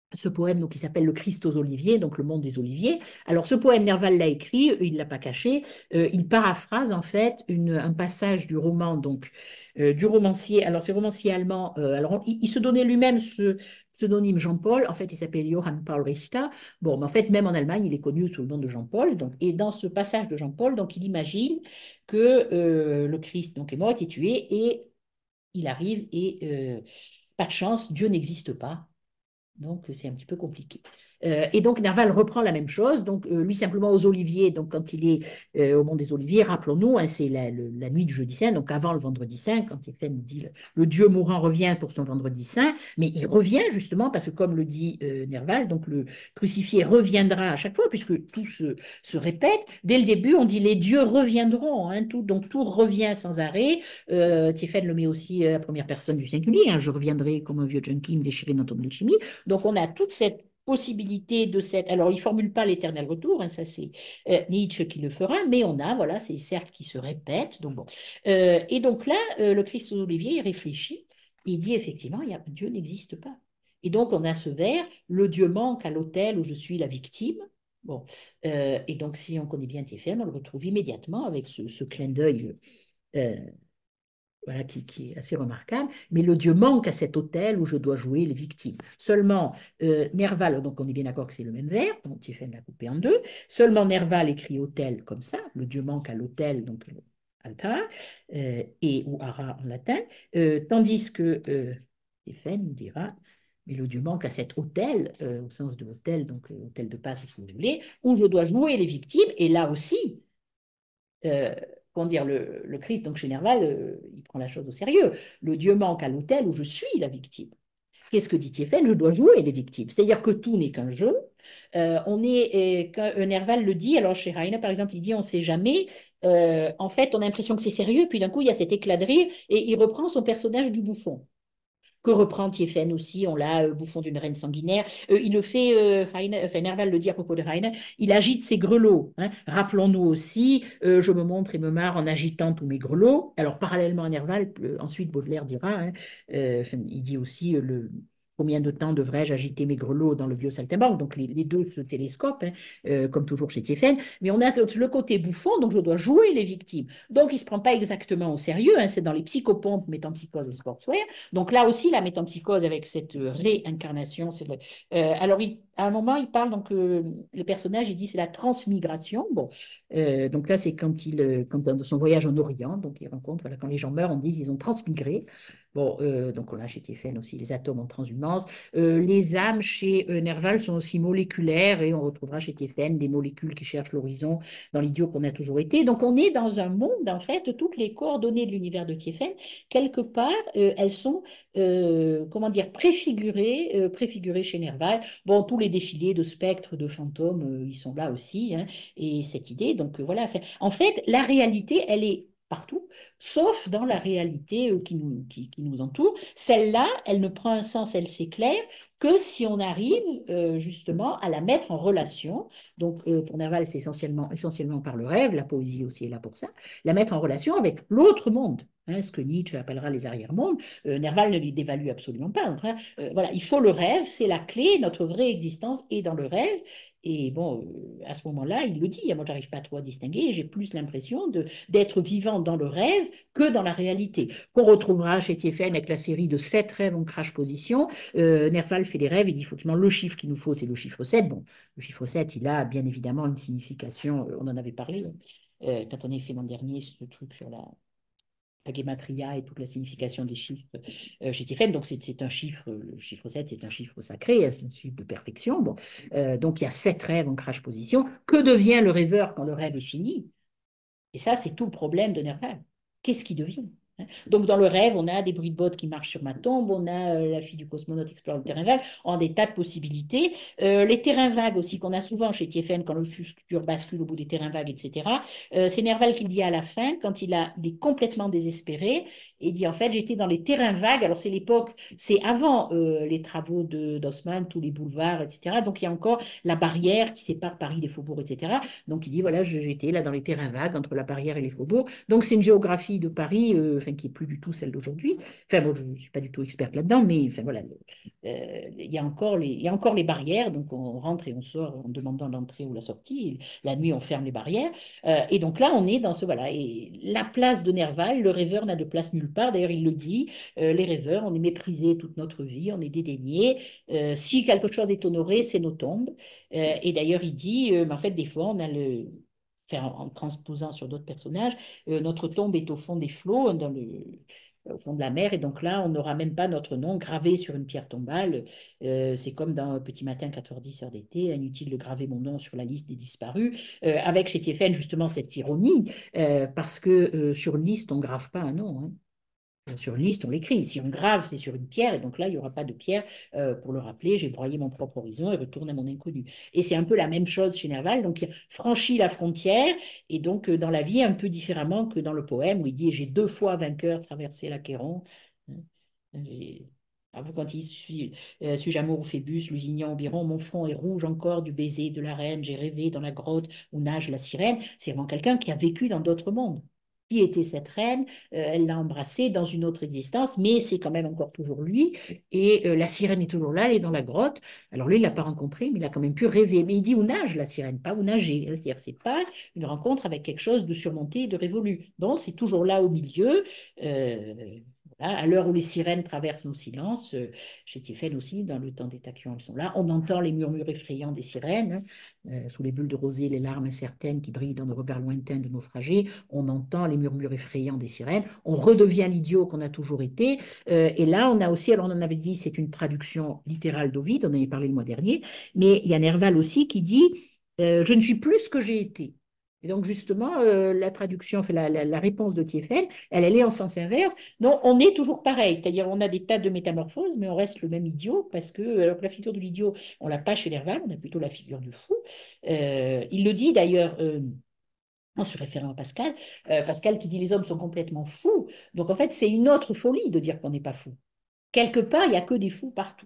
A: ce poème donc, qui s'appelle Le Christ aux Oliviers, donc le monde des oliviers. Alors ce poème, Nerval l'a écrit, il ne l'a pas caché, euh, il paraphrase en fait une, un passage du roman donc, euh, du romancier, alors c'est romancier allemand, euh, alors il, il, se donnait lui-même ce pseudonyme Jean-Paul, en fait il s'appelle Johann Paul Richter, bon mais en fait même en Allemagne il est connu sous le nom de Jean-Paul, donc, et dans ce passage de Jean-Paul, donc il imagine que euh, le Christ donc, est mort, été tué, et il arrive et euh, pas de chance, Dieu n'existe pas. Donc, c'est un petit peu compliqué. Euh, et donc, Nerval reprend la même chose. Donc, euh, lui, simplement aux Oliviers. Donc, quand il est euh, au Mont des Oliviers, rappelons-nous, hein, c'est la, le- la nuit du jeudi saint, donc avant le vendredi saint, quand Éphène nous dit le, le Dieu mourant revient pour son vendredi saint. Mais il revient justement parce que, comme le dit euh, Nerval, donc le crucifié reviendra à chaque fois, puisque tout se, se répète. Dès le début, on dit les dieux reviendront. Hein, tout, donc, tout revient sans arrêt. Euh, Théphène le met aussi à la première personne du singulier. Hein, je reviendrai comme un vieux junkie me déchirer dans ton alchimie. Donc, on a toute cette possibilité de cette... Alors, il ne formule pas l'éternel retour, hein, ça c'est euh, Nietzsche qui le fera, mais on a, voilà, ces cercles qui se répètent. Donc, bon. Euh, et donc là, euh, le Christ aux Oliviers, il réfléchit, il dit effectivement, il y a, Dieu n'existe pas. Et donc, on a ce vers, le Dieu manque à l'autel où je suis la victime. Bon, euh, et donc, si on connaît bien Théphène, on le retrouve immédiatement avec ce, ce clin d'œil euh, voilà, qui, qui est assez remarquable, mais le Dieu manque à cet autel où je dois jouer les victimes. Seulement, euh, Nerval, donc on est bien d'accord que c'est le même vers, donc Théphène l'a coupé en deux, seulement Nerval écrit autel comme ça, le Dieu manque à l'autel, donc altar, euh, et ou ara en latin, euh, tandis que euh, Théphène nous dira, mais le Dieu manque à cet autel, euh, au sens de autel, donc euh, autel de Pâques, si vous voulez, où je dois jouer les victimes, et là aussi, euh, comment dire, le, le Christ, donc chez Nerval, euh, il prend la chose au sérieux. Le Dieu manque à l'autel où je suis la victime. Qu'est-ce que dit Théphène? Je dois jouer les victimes. C'est-à-dire que tout n'est qu'un jeu. Euh, on est, et quand Nerval le dit, alors chez Heine, par exemple, il dit on ne sait jamais. Euh, en fait, on a l'impression que c'est sérieux, puis d'un coup, il y a cet éclat de rire, et il reprend son personnage du bouffon que reprend Tiefen aussi, on l'a, euh, bouffon d'une reine sanguinaire. Euh, il le fait, euh, Heine, enfin, Nerval le dit à propos de Heine, il agite ses grelots. Hein. Rappelons-nous aussi, euh, je me montre et me marre en agitant tous mes grelots. Alors, parallèlement à Nerval, euh, ensuite Baudelaire dira, hein, euh, enfin, il dit aussi euh, le, combien de temps devrais-je agiter mes grelots dans le vieux saltimbanque. Donc, les, les deux se télescopent, hein, euh, comme toujours chez Tiefen. Mais on a le côté bouffon, donc je dois jouer les victimes. Donc, il ne se prend pas exactement au sérieux, hein, c'est dans les psychopompes, métampsychose et sportswear. Donc là aussi, la métempsychose avec cette réincarnation, c'est vrai. Euh, alors, il, à un moment, il parle, donc, euh, le personnage, il dit c'est la transmigration. Bon, euh, donc là, c'est quand il, euh, quand dans son voyage en Orient, donc il rencontre, voilà, quand les gens meurent, on dit ils ont transmigré. Bon, euh, donc on a chez Théphène aussi les atomes en transhumance. Euh, les âmes chez euh, Nerval sont aussi moléculaires et on retrouvera chez Théphène des molécules qui cherchent l'horizon dans l'idiot qu'on a toujours été. Donc on est dans un monde, en fait, toutes les coordonnées de l'univers de Théphène, quelque part, euh, elles sont, euh, comment dire, préfigurées, euh, préfigurées chez Nerval. Bon, tous les défilés de spectres, de fantômes, euh, ils sont là aussi, hein, et cette idée, donc euh, voilà. En fait, la réalité, elle est partout, sauf dans la réalité euh, qui nous, qui, qui nous entoure. Celle-là, elle ne prend un sens, elle s'éclaire que si on arrive euh, justement à la mettre en relation. Donc, euh, pour Nerval, c'est essentiellement, essentiellement par le rêve, la poésie aussi est là pour ça, la mettre en relation avec l'autre monde. Hein, ce que Nietzsche appellera les arrière-mondes, euh, Nerval ne les dévalue absolument pas. Donc, hein, euh, voilà, il faut le rêve, c'est la clé, notre vraie existence est dans le rêve. Et bon, euh, à ce moment-là, il le dit, moi, j'arrive pas trop à distinguer, j'ai plus l'impression de, d'être vivant dans le rêve que dans la réalité. Qu'on retrouvera chez Tiefen avec la série de sept rêves en crash position. Euh, Nerval fait des rêves, il dit effectivement le chiffre qu'il nous faut, c'est le chiffre sept. Bon, le chiffre sept, il a bien évidemment une signification, euh, on en avait parlé euh, quand on a fait l'an dernier ce truc sur la, la gematria et toute la signification des chiffres euh, chez Tiefen. Donc, c'est un chiffre, le chiffre sept, c'est un chiffre sacré, c'est un chiffre de perfection. Bon. Euh, donc, il y a sept rêves en crash position. Que devient le rêveur quand le rêve est fini? Et ça, c'est tout le problème de Nerval. Qu'est-ce qui devient? Donc, dans le rêve, on a des bruits de bottes qui marchent sur ma tombe, on a euh, la fille du cosmonaute explore le terrain vague, on a des tas de possibilités. Euh, les terrains vagues aussi, qu'on a souvent chez Tiefen, quand le futur bascule au bout des terrains vagues, et cetera. Euh, c'est Nerval qui dit à la fin, quand il, a, il est complètement désespéré, et dit en fait, j'étais dans les terrains vagues. Alors, c'est l'époque, c'est avant euh, les travaux d'Haussmann, tous les boulevards, et cetera. Donc, il y a encore la barrière qui sépare Paris des faubourgs, et cetera. Donc, il dit voilà, j'étais là dans les terrains vagues entre la barrière et les faubourgs. Donc, c'est une géographie de Paris, euh, enfin, qui est plus du tout celle d'aujourd'hui. Enfin, bon, je ne suis pas du tout experte là-dedans, mais enfin, voilà, euh, il y a encore les, il y a encore les barrières. Donc, on rentre et on sort en demandant l'entrée ou la sortie. La nuit, on ferme les barrières. Euh, et donc là, on est dans ce, voilà. Et la place de Nerval, le rêveur n'a de place nulle part. D'ailleurs, il le dit, euh, les rêveurs, on est méprisés toute notre vie, on est dédaignés. Euh, si quelque chose est honoré, c'est nos tombes. Euh, et d'ailleurs, il dit, euh, mais en fait, des fois, on a le... Enfin, en, en transposant sur d'autres personnages, euh, notre tombe est au fond des flots, dans le, au fond de la mer, et donc là, on n'aura même pas notre nom gravé sur une pierre tombale. Euh, c'est comme dans Petit matin, quatre heures dix, heures d'été, inutile de graver mon nom sur la liste des disparus, euh, avec chez Thiéphène justement cette ironie, euh, parce que euh, sur une liste, on ne grave pas un nom, hein. Sur une liste, on l'écrit. Si on grave, c'est sur une pierre, et donc là, il n'y aura pas de pierre euh, pour le rappeler. J'ai broyé mon propre horizon et retourne à mon inconnu. Et c'est un peu la même chose chez Nerval. Donc, il franchit la frontière, et donc euh, dans la vie, un peu différemment que dans le poème où il dit j'ai deux fois vainqueur traversé l'Achéron. Après, quand il suit, euh, suis-je amour ou Phébus, Lusignan, Biron, mon front est rouge encore du baiser de la reine, j'ai rêvé dans la grotte où nage la sirène. C'est vraiment quelqu'un qui a vécu dans d'autres mondes. Qui était cette reine? Euh, elle l'a embrassée dans une autre existence, mais c'est quand même encore toujours lui. Et euh, la sirène est toujours là, elle est dans la grotte. Alors lui, il ne l'a pas rencontrée, mais il a quand même pu rêver. Mais il dit où nage la sirène, pas où nager. C'est-à-dire, c'est pas une rencontre avec quelque chose de surmonté et de révolu. Donc, c'est toujours là au milieu. Euh, voilà, à l'heure où les sirènes traversent nos silences, euh, chez Tiphaine aussi, dans le temps des tachyons, elles sont là. On entend les murmures effrayants des sirènes, hein, euh, sous les bulles de rosée, les larmes incertaines qui brillent dans nos regards lointains de naufragés. On entend les murmures effrayants des sirènes. On redevient l'idiot qu'on a toujours été. Euh, et là, on a aussi, alors on en avait dit, c'est une traduction littérale d'Ovide, on en avait parlé le mois dernier, mais il y a Nerval aussi qui dit euh, je ne suis plus ce que j'ai été. Et donc, justement, euh, la traduction, fait la, la, la réponse de Thiéphène, elle, elle est en sens inverse. Non, on est toujours pareil, c'est-à-dire on a des tas de métamorphoses, mais on reste le même idiot, parce que, alors que la figure de l'idiot, on l'a pas chez Nerval, on a plutôt la figure du fou. Euh, il le dit d'ailleurs euh, en se référant à Pascal, euh, Pascal qui dit les hommes sont complètement fous. Donc, en fait, c'est une autre folie de dire qu'on n'est pas fou. Quelque part, il n'y a que des fous partout.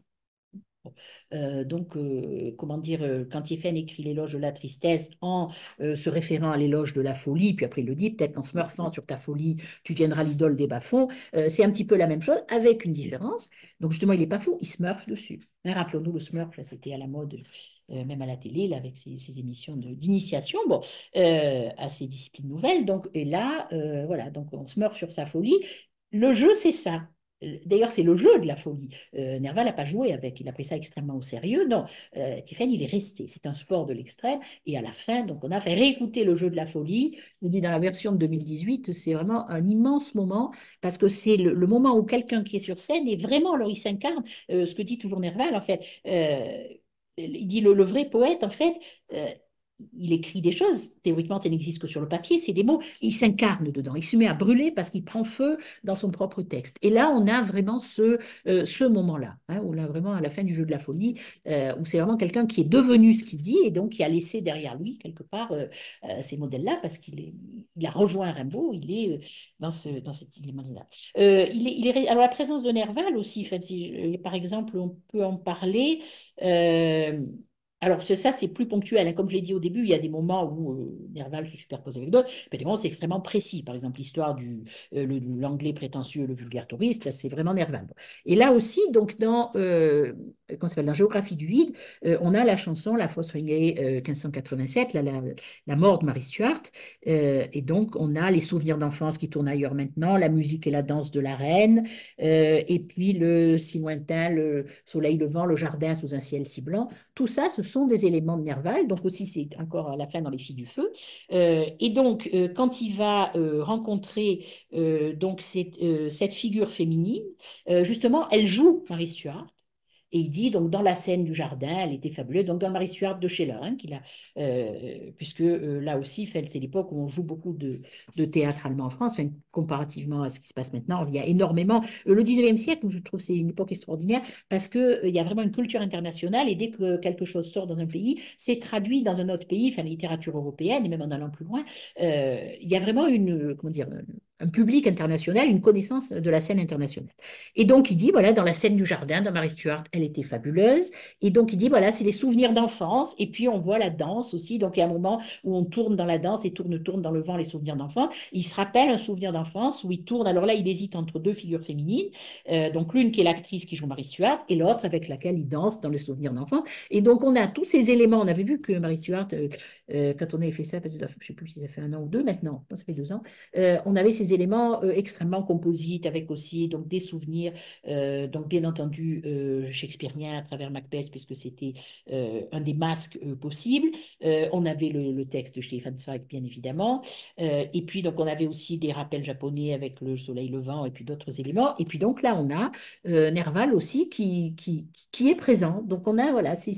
A: Euh, donc, euh, comment dire, euh, quand Thiéphène écrit l'éloge de la tristesse en euh, se référant à l'éloge de la folie, puis après il le dit, peut-être qu'en smurfant sur ta folie, tu deviendras l'idole des bas-fonds, euh, c'est un petit peu la même chose, avec une différence. Donc, justement, il n'est pas fou, il smurf dessus. Hein, rappelons-nous, le smurf, là, c'était à la mode, euh, même à la télé, là, avec ses, ses émissions d'initiation, bon, euh, à ces disciplines nouvelles. Donc, et là, euh, voilà, donc on smurf sur sa folie. Le jeu, c'est ça. D'ailleurs, c'est le jeu de la folie. Euh, Nerval n'a pas joué avec, il a pris ça extrêmement au sérieux. Non, euh, Tiphaine, il est resté. C'est un sport de l'extrême. Et à la fin, donc, on a fait réécouter le jeu de la folie. Je vous dis, dans la version de deux mille dix-huit, c'est vraiment un immense moment parce que c'est le, le moment où quelqu'un qui est sur scène est vraiment, alors il s'incarne, euh, ce que dit toujours Nerval, en fait. Euh, il dit le, le vrai poète, en fait, euh, il écrit des choses, théoriquement ça n'existe que sur le papier, c'est des mots, il s'incarne dedans, il se met à brûler parce qu'il prend feu dans son propre texte. Et là, on a vraiment ce, euh, ce moment-là, hein, où là, vraiment à la fin du jeu de la folie, euh, où c'est vraiment quelqu'un qui est devenu ce qu'il dit et donc qui a laissé derrière lui, quelque part, euh, euh, ces modèles-là, parce qu'il est, il a rejoint Rimbaud, il est euh, dans, ce, dans cet élément-là. Euh, il est, il est, alors la présence de Nerval aussi, en fait, si, euh, par exemple, on peut en parler. Euh, alors, ça, c'est plus ponctuel, hein. Comme je l'ai dit au début, il y a des moments où euh, Nerval se superpose avec d'autres, puis des moments où c'est extrêmement précis. Par exemple, l'histoire du euh, le- de l'anglais prétentieux, le vulgaire touriste, là, c'est vraiment Nerval. Bon. Et là aussi, donc, dans, euh, comment ça s'appelle, dans Géographie du vide, euh, on a la chanson La Fosse Ringée euh, mille cinq cent quatre-vingt-sept, là, la, la mort de Marie Stuart. Euh, et donc, on a les souvenirs d'enfance qui tournent ailleurs maintenant, la musique et la danse de la reine, euh, et puis le si lointain, le soleil levant, le jardin sous un ciel si blanc. Tout ça, ce sont des éléments de Nerval, donc aussi c'est encore à la fin dans Les Filles du Feu. Euh, et donc, euh, quand il va euh, rencontrer euh, donc cette, euh, cette figure féminine, euh, justement, elle joue Marie Stuart. Et il dit, donc, dans la scène du jardin, elle était fabuleuse. Donc, dans Marie Stuart de Scheller, hein, qu'il a, euh, puisque euh, là aussi, c'est l'époque où on joue beaucoup de, de théâtre allemand en France, enfin, comparativement à ce qui se passe maintenant. Il y a énormément. Euh, le dix-neuvième siècle, je trouve, c'est une époque extraordinaire parce qu'il euh, y a vraiment une culture internationale et dès que quelque chose sort dans un pays, c'est traduit dans un autre pays, enfin, la littérature européenne et même en allant plus loin. Euh, il y a vraiment une, comment dire, un public international, une connaissance de la scène internationale. Et donc, il dit, voilà, dans la scène du jardin de Mary Stuart, elle était fabuleuse. Et donc, il dit, voilà, c'est des souvenirs d'enfance. Et puis, on voit la danse aussi. Donc, il y a un moment où on tourne dans la danse et tourne, tourne dans le vent les souvenirs d'enfance. Il se rappelle un souvenir d'enfance où il tourne. Alors là, il hésite entre deux figures féminines. Euh, donc, l'une qui est l'actrice qui joue Mary Stuart et l'autre avec laquelle il danse dans le souvenir d'enfance. Et donc, on a tous ces éléments. On avait vu que Mary Stuart, euh, euh, quand on avait fait ça, parce que je ne sais plus si ça fait un an ou deux maintenant, ça fait deux ans, euh, on avait ces éléments euh, extrêmement composites avec aussi donc, des souvenirs, euh, donc bien entendu euh, shakespeariens à travers Macbeth, puisque c'était euh, un des masques euh, possibles. Euh, on avait le, le, texte de Stefan Zweig, bien évidemment. Euh, et puis, donc, on avait aussi des rappels japonais avec le soleil levant et puis d'autres éléments. Et puis, donc, là, on a euh, Nerval aussi qui, qui, qui est présent. Donc, on a, voilà, c'est...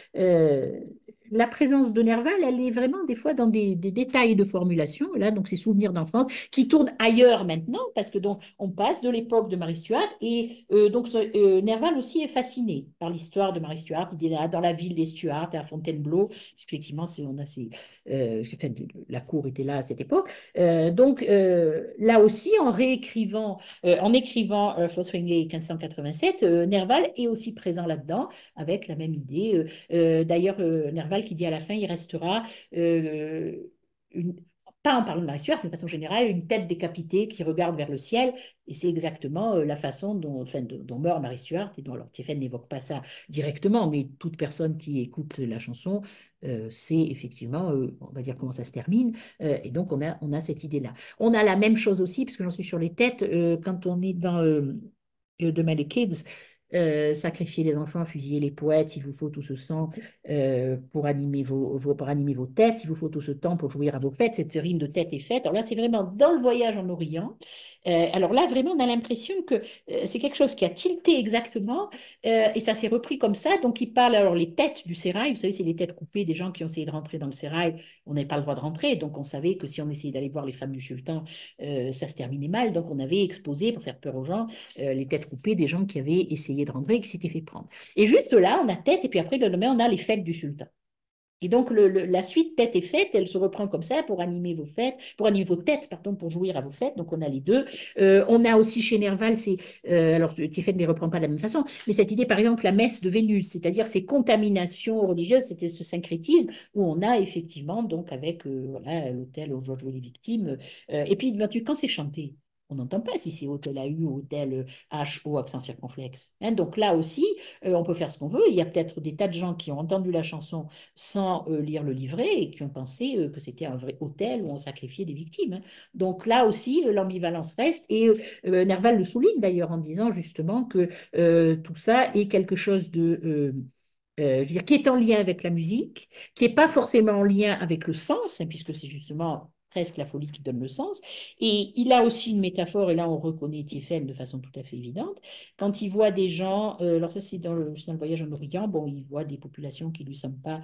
A: Euh, la présence de Nerval, elle est vraiment des fois dans des, des détails de formulation. Là, donc, ces souvenirs d'enfance qui tournent ailleurs maintenant, parce que donc, on passe de l'époque de Marie Stuart. Et euh, donc, euh, Nerval aussi est fasciné par l'histoire de Marie Stuart. Il est là dans la ville des Stuart, à Fontainebleau, puisqu'effectivement, on a ces, euh, la cour était là à cette époque. Euh, donc, euh, là aussi, en réécrivant, euh, en écrivant euh, Fotheringhay mille cinq cent quatre-vingt-sept, euh, Nerval est aussi présent là-dedans, avec la même idée. Euh, euh, D'ailleurs, euh, Nerval qui dit à la fin, il restera euh, une, pas en parlant de Marie Stuart, mais de façon générale, une tête décapitée qui regarde vers le ciel. Et c'est exactement euh, la façon dont, enfin, de, dont meurt Marie Stuart. Et dont, alors, Thiéfaine n'évoque pas ça directement, mais toute personne qui écoute la chanson euh, sait effectivement, euh, on va dire comment ça se termine. Euh, et donc, on a, on a cette idée-là. On a la même chose aussi, puisque j'en suis sur les têtes, euh, quand on est dans euh, Demain les Kids, euh, sacrifier les enfants, fusiller les poètes, il vous faut tout ce sang euh, pour, animer vos, vos, pour animer vos têtes, il vous faut tout ce temps pour jouir à vos fêtes, cette rime de tête et fête. Alors là, c'est vraiment dans le voyage en Orient. Euh, alors là, vraiment, on a l'impression que euh, c'est quelque chose qui a tilté exactement euh, et ça s'est repris comme ça. Donc, il parle, alors les têtes du sérail, vous savez, c'est les têtes coupées des gens qui ont essayé de rentrer dans le sérail, on n'avait pas le droit de rentrer, donc on savait que si on essayait d'aller voir les femmes du sultan, euh, ça se terminait mal, donc on avait exposé, pour faire peur aux gens, euh, les têtes coupées des gens qui avaient essayé de rentrer et qui s'étaient fait prendre. Et juste là, on a tête, et puis après, le lendemain, on a les fêtes du sultan. Et donc, le, le, la suite tête et fête, elle se reprend comme ça pour animer vos fêtes, pour animer vos têtes, pardon, pour jouir à vos fêtes. Donc, on a les deux. Euh, on a aussi chez Nerval, c'est, euh, alors Thiéfaine ne les reprend pas de la même façon, mais cette idée, par exemple, la messe de Vénus, c'est-à-dire ces contaminations religieuses, c'était ce syncrétisme où on a effectivement, donc, avec euh, voilà, l'hôtel où Georges les victimes. Euh, et puis, quand c'est chanté, on n'entend pas si c'est hôtel A U ou hôtel H O accent circonflexe. Hein, donc là aussi, euh, on peut faire ce qu'on veut. Il y a peut-être des tas de gens qui ont entendu la chanson sans euh, lire le livret et qui ont pensé euh, que c'était un vrai hôtel où on sacrifiait des victimes. Hein. Donc là aussi, euh, l'ambivalence reste. Et euh, Nerval le souligne d'ailleurs en disant justement que euh, tout ça est quelque chose de... Euh, euh, je veux dire, qui est en lien avec la musique, qui n'est pas forcément en lien avec le sens, hein, puisque c'est justement presque la folie qui donne le sens. Et il a aussi une métaphore, et là on reconnaît Thiéfaine de façon tout à fait évidente, quand il voit des gens, euh, alors ça c'est dans le, dans le voyage en Orient, bon, il voit des populations qui ne lui semblent pas,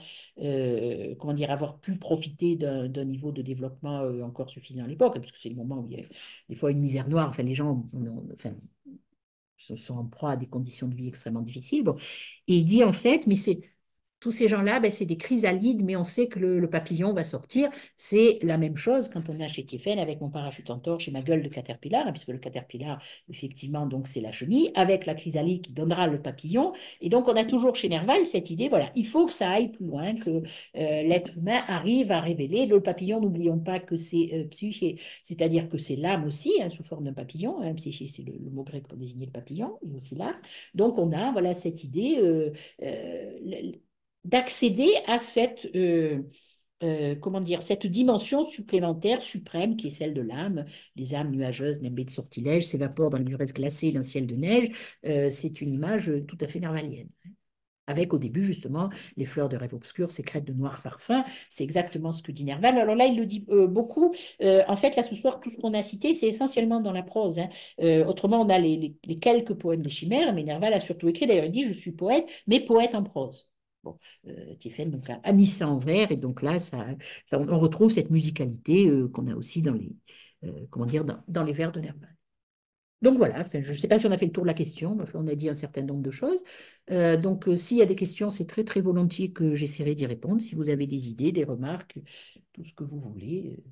A: euh, comment dire, avoir pu profiter d'un niveau de développement euh, encore suffisant à l'époque, parce que c'est le moment où il y a des fois une misère noire, enfin les gens, on, enfin, sont en proie à des conditions de vie extrêmement difficiles. Bon. Et il dit en fait, mais c'est tous ces gens-là, ben, c'est des chrysalides, mais on sait que le, le papillon va sortir. C'est la même chose quand on est chez Thiéfaine avec mon parachute en torche et ma gueule de caterpillar, hein, puisque le caterpillar, effectivement, donc c'est la chenille, avec la chrysalide qui donnera le papillon. Et donc, on a toujours chez Nerval cette idée, voilà, il faut que ça aille plus loin, que euh, l'être humain arrive à révéler. Le papillon, n'oublions pas que c'est euh, psyché, c'est-à-dire que c'est l'âme aussi, hein, sous forme d'un papillon. Hein, psyché, c'est le, le, mot grec pour désigner le papillon, et aussi l'âme. Donc, on a, voilà, cette idée... Euh, euh, d'accéder à cette, euh, euh, comment dire, cette dimension supplémentaire, suprême, qui est celle de l'âme. Les âmes nuageuses, nimbées de sortilèges, s'évaporent dans l'ivresse glacée d'un ciel de neige. Euh, c'est une image tout à fait nervalienne. Avec au début, justement, les fleurs de rêve obscur sécrètent de noirs parfums. C'est exactement ce que dit Nerval. Alors là, il le dit euh, beaucoup. Euh, en fait, là, ce soir, tout ce qu'on a cité, c'est essentiellement dans la prose. Hein. Euh, autrement, on a les, les, les quelques poèmes des chimères, mais Nerval a surtout écrit, d'ailleurs, il dit, je suis poète, mais poète en prose. Bon, euh, Thiéfaine donc, a, a mis ça en vers, et donc là, ça, ça, on retrouve cette musicalité euh, qu'on a aussi dans les, euh, comment dire, dans, dans les vers de Nerval. Donc voilà, enfin, je ne sais pas si on a fait le tour de la question, mais enfin, on a dit un certain nombre de choses. Euh, donc euh, s'il y a des questions, c'est très très volontiers que j'essaierai d'y répondre. Si vous avez des idées, des remarques, tout ce que vous voulez.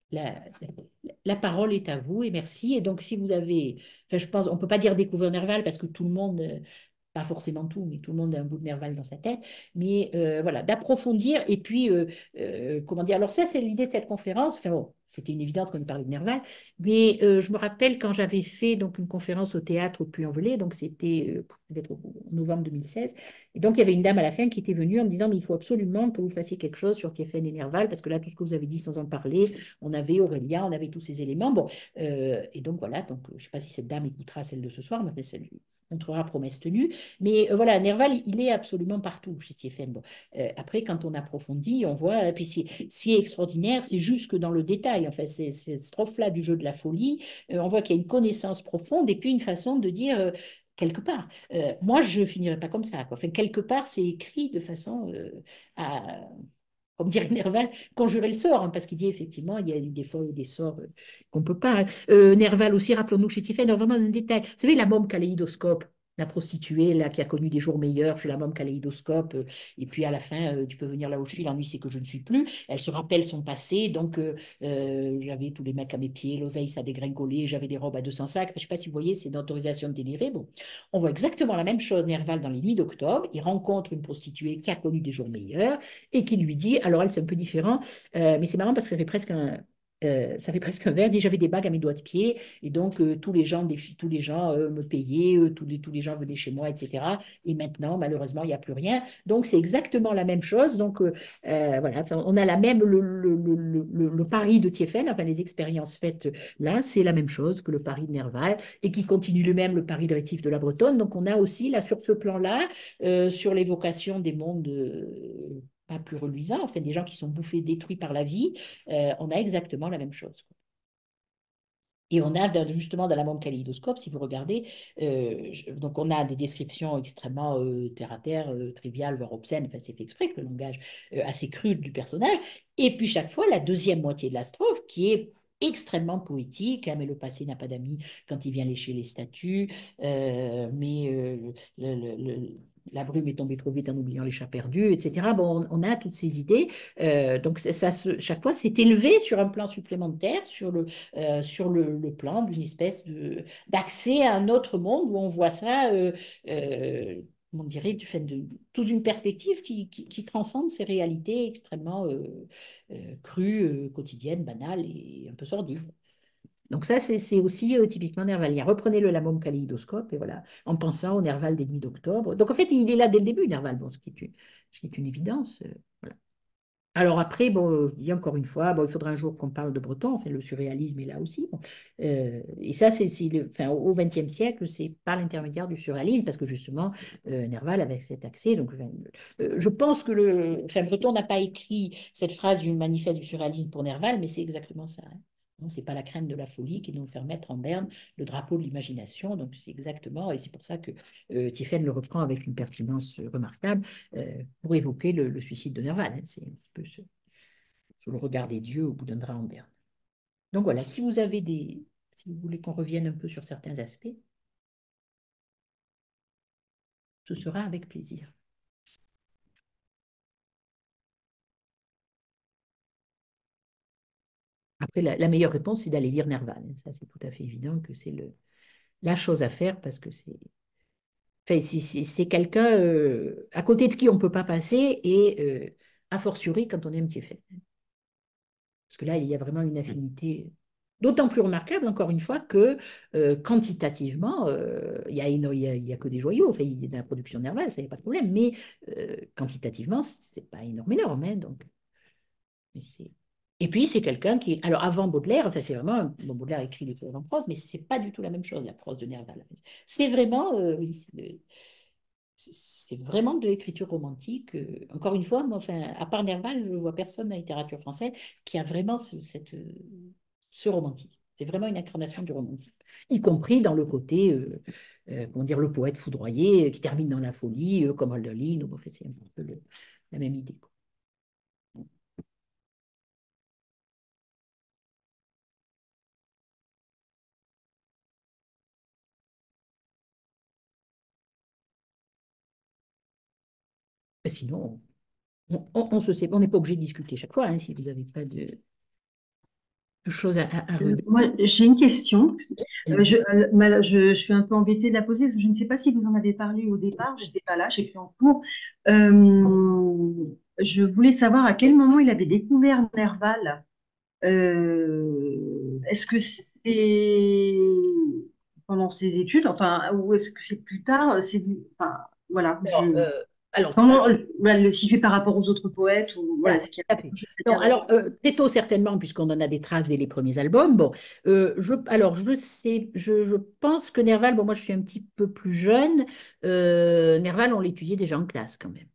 A: la, la- la parole est à vous et merci. Et donc, si vous avez, enfin, je pense, on ne peut pas dire découvrir Nerval parce que tout le monde, euh, pas forcément tout, mais tout le monde a un bout de Nerval dans sa tête. Mais euh, voilà, d'approfondir et puis, euh, euh, comment dire, alors ça, c'est l'idée de cette conférence. Enfin, bon, c'était une évidence qu'on parlait de Nerval, mais euh, je me rappelle quand j'avais fait donc une conférence au théâtre au Puy-en-Velay, donc c'était euh, peut-être au- en novembre deux mille seize. Et donc, il y avait une dame à la fin qui était venue en me disant, mais il faut absolument que vous fassiez quelque chose sur Tiefen et Nerval, parce que là, tout ce que vous avez dit sans en parler, on avait Aurélia, on avait tous ces éléments. Bon, euh, et donc voilà, donc, je ne sais pas si cette dame écoutera celle de ce soir, mais ça lui montrera promesse tenue. Mais euh, voilà, Nerval, il est absolument partout chez Tiefen. Bon, euh, après, quand on approfondit, on voit, et puis c'est ce qui est extraordinaire, c'est juste que dans le détail, en fait, c'est cette strophe-là du jeu de la folie, euh, on voit qu'il y a une connaissance profonde et puis une façon de dire, euh, quelque part, euh, moi, je finirai pas comme ça, quoi. Enfin, quelque part, c'est écrit de façon euh, à, comme dirait Nerval, conjurer le sort, hein, parce qu'il dit effectivement, il y a des fois des sorts euh, qu'on ne peut pas. Hein. Euh, Nerval aussi, rappelons-nous chez Tiphaine, vraiment dans un détail. Vous savez, la môme kaléidoscope, la prostituée là, qui a connu des jours meilleurs, je suis la môme kaléidoscope, euh, et puis à la fin, euh, tu peux venir là où je suis, l'ennui c'est que je ne suis plus. Elle se rappelle son passé, donc euh, euh, j'avais tous les mecs à mes pieds, l'oseille ça dégringolé, j'avais des robes à deux cents sacs. Enfin, je ne sais pas si vous voyez, c'est une autorisation de délirer. Bon, on voit exactement la même chose, Nerval, dans les nuits d'octobre. Il rencontre une prostituée qui a connu des jours meilleurs et qui lui dit, alors elle c'est un peu différent, euh, mais c'est marrant parce que ça fait presque un, euh, ça fait presque un verre, il dit j'avais des bagues à mes doigts de pied et donc euh, tous les gens, des, tous les gens euh, me payaient, euh, tous, les, tous les gens venaient chez moi, et cetera. Et maintenant, malheureusement, il n'y a plus rien. Donc c'est exactement la même chose. Donc euh, euh, voilà, enfin, on a la même, le, le, le, le, le pari de Tiefen, enfin les expériences faites là, c'est la même chose que le pari de Nerval et qui continue lui-même le pari de Rétif de la Bretonne. Donc on a aussi là sur ce plan-là, euh, sur l'évocation des mondes euh, pas plus reluisants, enfin des gens qui sont bouffés, détruits par la vie, euh, on a exactement la même chose. Et on a justement dans la monde kaléidoscope, si vous regardez, euh, je- donc on a des descriptions extrêmement euh, terre à terre, euh, triviales, voire obscènes, enfin c'est fait exprès que le langage euh, assez cru du personnage. Et puis chaque fois, la deuxième moitié de la strophe qui est extrêmement poétique, hein, mais le passé n'a pas d'amis quand il vient lécher les statues, euh, mais euh, le- le- le- la brume est tombée trop vite en oubliant les chats perdus, et cetera. Bon, on, on a toutes ces idées. Euh, donc ça, ça se- chaque fois, c'est élevé sur un plan supplémentaire, sur le euh, sur le, le plan d'une espèce de, d'accès à un autre monde où on voit ça, euh, euh, on dirait, du fait de toute une perspective qui, qui, qui transcende ces réalités extrêmement euh, euh, crues, euh, quotidiennes, banales et un peu sordides. Donc ça, c'est c'est aussi euh, typiquement nervalien. Reprenez le Lamum kaléidoscope et voilà, en pensant au Nerval des nuits d'octobre. Donc en fait, il est là dès le début, Nerval, bon, ce qui est une, ce qui est une évidence. euh, voilà. Alors après, bon, je dis encore une fois, bon, il faudra un jour qu'on parle de Breton, enfin, le surréalisme est là aussi. Bon. Euh, et ça, c'est c'est le, enfin, au vingtième siècle, c'est par l'intermédiaire du surréalisme, parce que justement, euh, Nerval avait cet accès. Donc, enfin, euh, je pense que le, enfin, Breton n'a pas écrit cette phrase du manifeste du surréalisme pour Nerval, mais c'est exactement ça. Hein. Non, c'est pas la crainte de la folie qui nous fait mettre en berne le drapeau de l'imagination. Donc, c'est exactement, et c'est pour ça que euh, Tiphaine le reprend avec une pertinence remarquable euh, pour évoquer le, le suicide de Nerval. Hein. C'est un petit peu ce, sous le regard des dieux au bout d'un drap en berne. Donc voilà, si vous avez des, si vous voulez qu'on revienne un peu sur certains aspects, ce sera avec plaisir. Après, la, la meilleure réponse, c'est d'aller lire Nerval. Ça, c'est tout à fait évident que c'est le, la chose à faire parce que c'est enfin, c'est c'est- c'est quelqu'un euh, à côté de qui on ne peut pas passer et euh, a fortiori quand on est un petit fait. Parce que là, il y a vraiment une affinité d'autant plus remarquable, encore une fois, que euh, quantitativement, euh, il y a, une- il y a, il y a que des joyaux. Enfin, il y a de la production nervale, ça, il n'y a pas de problème. Mais euh, quantitativement, c'est pas énorme, énorme. Hein, donc, mais c'est- et puis, c'est quelqu'un qui. Alors, avant Baudelaire, enfin, c'est vraiment. Bon, Baudelaire écrit les poèmes en prose, mais c'est pas du tout la même chose, la prose de Nerval. C'est vraiment. euh, oui, c'est de- c'est vraiment de l'écriture romantique. Euh, encore une fois, moi, enfin, à part Nerval, je ne vois personne dans la littérature française qui a vraiment ce, cette, euh, ce romantisme. C'est vraiment une incarnation du romantisme, y compris dans le côté, euh, euh, comment dire, le poète foudroyé euh, qui termine dans la folie, euh, comme Hölderlin. Ou, en fait, c'est un peu le- la même idée. Quoi. Sinon, on, on- on se sait, on n'est pas obligé de discuter chaque fois, hein, si vous n'avez pas de, de choses à, à, à
B: Euh,
A: regarder.
B: Moi, j'ai une question. Euh, je,
A: Allez-y.
B: euh, mal- je- je suis un peu embêtée de la poser, parce que je ne sais pas si vous en avez parlé au départ, j'étais pas là, j'ai pris en cours. Euh, je voulais savoir à quel moment il avait découvert Nerval. Euh, est-ce que c'est pendant ses études, enfin, ou est-ce que c'est plus tard? C'est, enfin, voilà,
A: Bon,
B: je,
A: euh, alors,
B: comment euh, voilà, le situer par rapport aux autres poètes, ou voilà,
A: ah,
B: est-ce qu'il y a
A: tout à fait.
B: quelque chose de
A: Non,
B: cadre?
A: alors, euh, très tôt, certainement, puisqu'on en a des traces dès les premiers albums. Bon, euh, je, alors, je sais, je, je pense que Nerval, bon, moi, je suis un petit peu plus jeune. Euh, Nerval, on l'étudiait déjà en classe, quand même.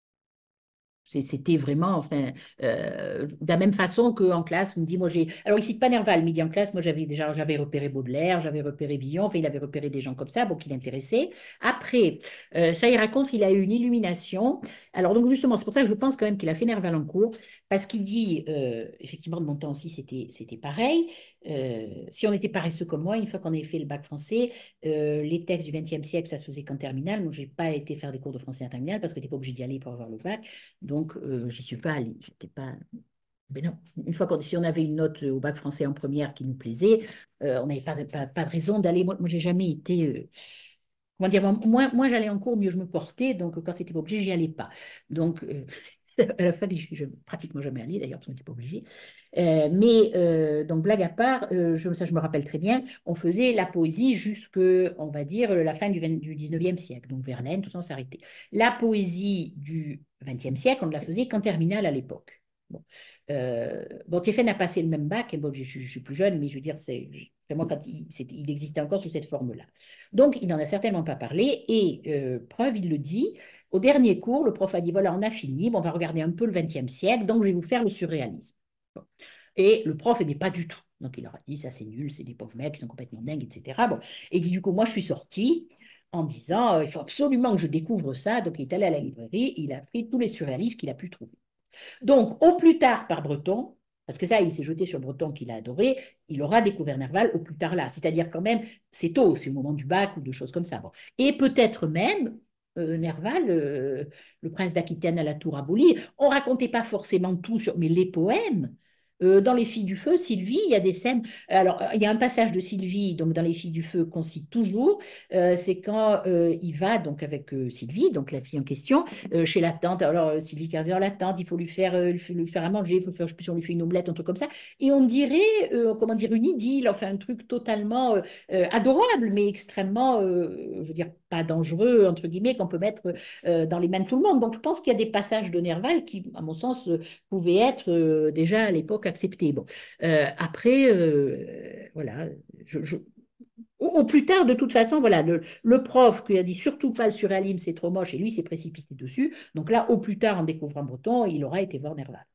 A: C'est- C'était vraiment, enfin, euh, de la même façon qu'en classe, on me dit, moi j'ai. Alors, il cite pas Nerval, mais il dit en classe, moi j'avais déjà j'avais repéré Baudelaire, j'avais repéré Villon, enfin, il avait repéré des gens comme ça, bon, qui l'intéressaient. Après, euh, ça il raconte, il a eu une illumination. Alors, donc, justement, c'est pour ça que je pense quand même qu'il a fait Nerval en cours, parce qu'il dit, euh, effectivement, de mon temps aussi, c'était c'était pareil. Euh, si on était paresseux comme moi, une fois qu'on avait fait le bac français, euh, les textes du vingtième siècle, ça se faisait qu'en terminale. Moi, je n'ai pas été faire des cours de français en terminale parce que tu n'étais pas obligé d'y aller pour avoir le bac. Donc, euh, j'y suis pas allée. J'étais pas. Mais non, une fois qu'on, si on avait une note au bac français en première qui nous plaisait, euh, on n'avait pas, de- pas, pas de raison d'aller. Moi, moi j'ai jamais été. Euh, comment dire, moi, moins, moins j'allais en cours, mieux je me portais. Donc, quand c'était pas obligé, j'y allais pas. Donc, euh, à la fac, je suis je- pratiquement jamais allée, d'ailleurs, parce qu'on n'était pas obligé. Euh, mais, euh, donc, blague à part, euh, je, ça, je me rappelle très bien, on faisait la poésie jusque, on va dire, la fin du, vingt du dix-neuvième siècle. Donc, Verlaine, tout ça, on s'arrêtait. La poésie du vingtième siècle, on ne la faisait qu'en terminale à l'époque. Bon. Euh, bon, Tiefen a passé le même bac, et bon, je, je- je suis plus jeune, mais je veux dire, c'est vraiment quand il, c'est- il existait encore sous cette forme-là. Donc, il n'en a certainement pas parlé, et euh, preuve, il le dit, au dernier cours, le prof a dit, voilà, on a fini, bon, on va regarder un peu le vingtième siècle, donc je vais vous faire le surréalisme. Bon. Et le prof n'aimait pas du tout. Donc, il leur a dit, ça c'est nul, c'est des pauvres mecs, ils sont complètement dingues, et cetera. Bon. Et il dit, du coup, moi, je suis sortie en disant, euh, il faut absolument que je découvre ça. Donc, il est allé à la librairie, il a pris tous les surréalistes qu'il a pu trouver. Donc, au plus tard par Breton, parce que ça, il s'est jeté sur Breton qu'il a adoré, il aura découvert Nerval au plus tard là. C'est-à-dire quand même, c'est tôt, c'est au moment du bac ou de choses comme ça. Bon. Et peut-être même, euh, Nerval, euh, le prince d'Aquitaine à la tour abolie, on racontait pas forcément tout sur, mais les poèmes. Euh, dans Les Filles du Feu, Sylvie, il y a des scènes. Alors, il y a un passage de Sylvie, donc dans Les Filles du Feu, qu'on cite toujours. Euh, c'est quand euh, il va donc avec euh, Sylvie, donc la fille en question, euh, chez la tante. Alors, euh, Sylvie Cardier, la tante, il faut lui faire, euh, lui, f- lui faire à manger, il faut faire, je sais plus si on lui fait une omelette, un truc comme ça. Et on dirait, euh, comment dire, une idylle, enfin, un truc totalement euh, euh, adorable, mais extrêmement, euh, je veux dire, pas dangereux, entre guillemets, qu'on peut mettre euh, dans les mains de tout le monde. Donc, je pense qu'il y a des passages de Nerval qui, à mon sens, euh, pouvaient être euh, déjà à l'époque acceptés. Bon. Euh, après, euh, voilà, je, je, au, au plus tard, de toute façon, voilà, le, le prof qui a dit surtout pas le surréalisme, c'est trop moche, et lui s'est précipité dessus. Donc là, au plus tard, en découvrant Breton, il aura été voir Nerval.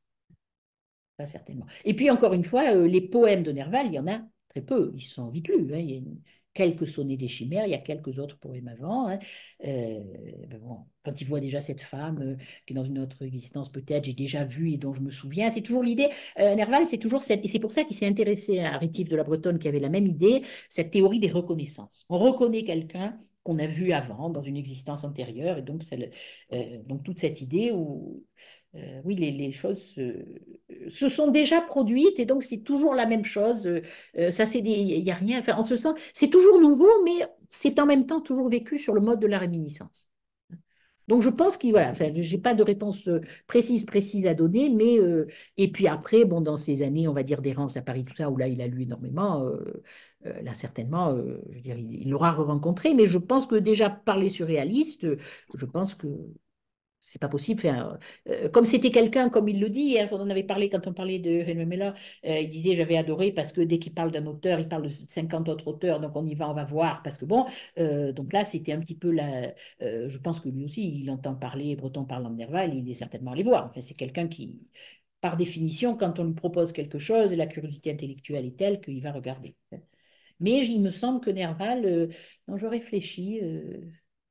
A: Pas certainement. Et puis, encore une fois, euh, les poèmes de Nerval, il y en a très peu. Ils sont vite lus. Hein. Il y a une- quelques sonnets des chimères, il y a quelques autres poèmes avant. Hein. Euh, ben bon, quand il voit déjà cette femme euh, qui est dans une autre existence, peut-être, j'ai déjà vu et dont je me souviens, c'est toujours l'idée. Euh, Nerval, c'est toujours cette. Et c'est pour ça qu'il s'est intéressé à Rétif de la Bretonne qui avait la même idée, cette théorie des reconnaissances. On reconnaît quelqu'un qu'on a vu avant, dans une existence antérieure, et donc, c'est le- euh, donc toute cette idée où euh, oui, les, les choses se, se sont déjà produites et donc c'est toujours la même chose. Euh, euh, ça, c'est des, il y a rien. Enfin, en ce sens, c'est toujours nouveau, mais c'est en même temps toujours vécu sur le mode de la réminiscence. Donc, je pense qu'il voilà, enfin, j'ai pas de réponse euh, précise, précise à donner, mais euh, et puis après, bon, dans ces années, on va dire d'errance à Paris, tout ça, où là, il a lu énormément, euh, euh, là, certainement, euh, je veux dire, il il l'aura rencontré, mais je pense que déjà parler surréaliste, euh, je pense que c'est pas possible. Enfin, euh, comme c'était quelqu'un, comme il le dit, hein, on en avait parlé quand on parlait de Henry Miller, euh, il disait j'avais adoré parce que dès qu'il parle d'un auteur, il parle de cinquante autres auteurs, donc on y va, on va voir, parce que bon, euh, donc là c'était un petit peu la. Euh, je pense que lui aussi, il entend parler, Breton parlant de Nerval, il est certainement allé voir. Enfin, c'est quelqu'un qui, par définition, quand on lui propose quelque chose, la curiosité intellectuelle est telle qu'il va regarder. Mais il me semble que Nerval, euh, non, je réfléchis. euh,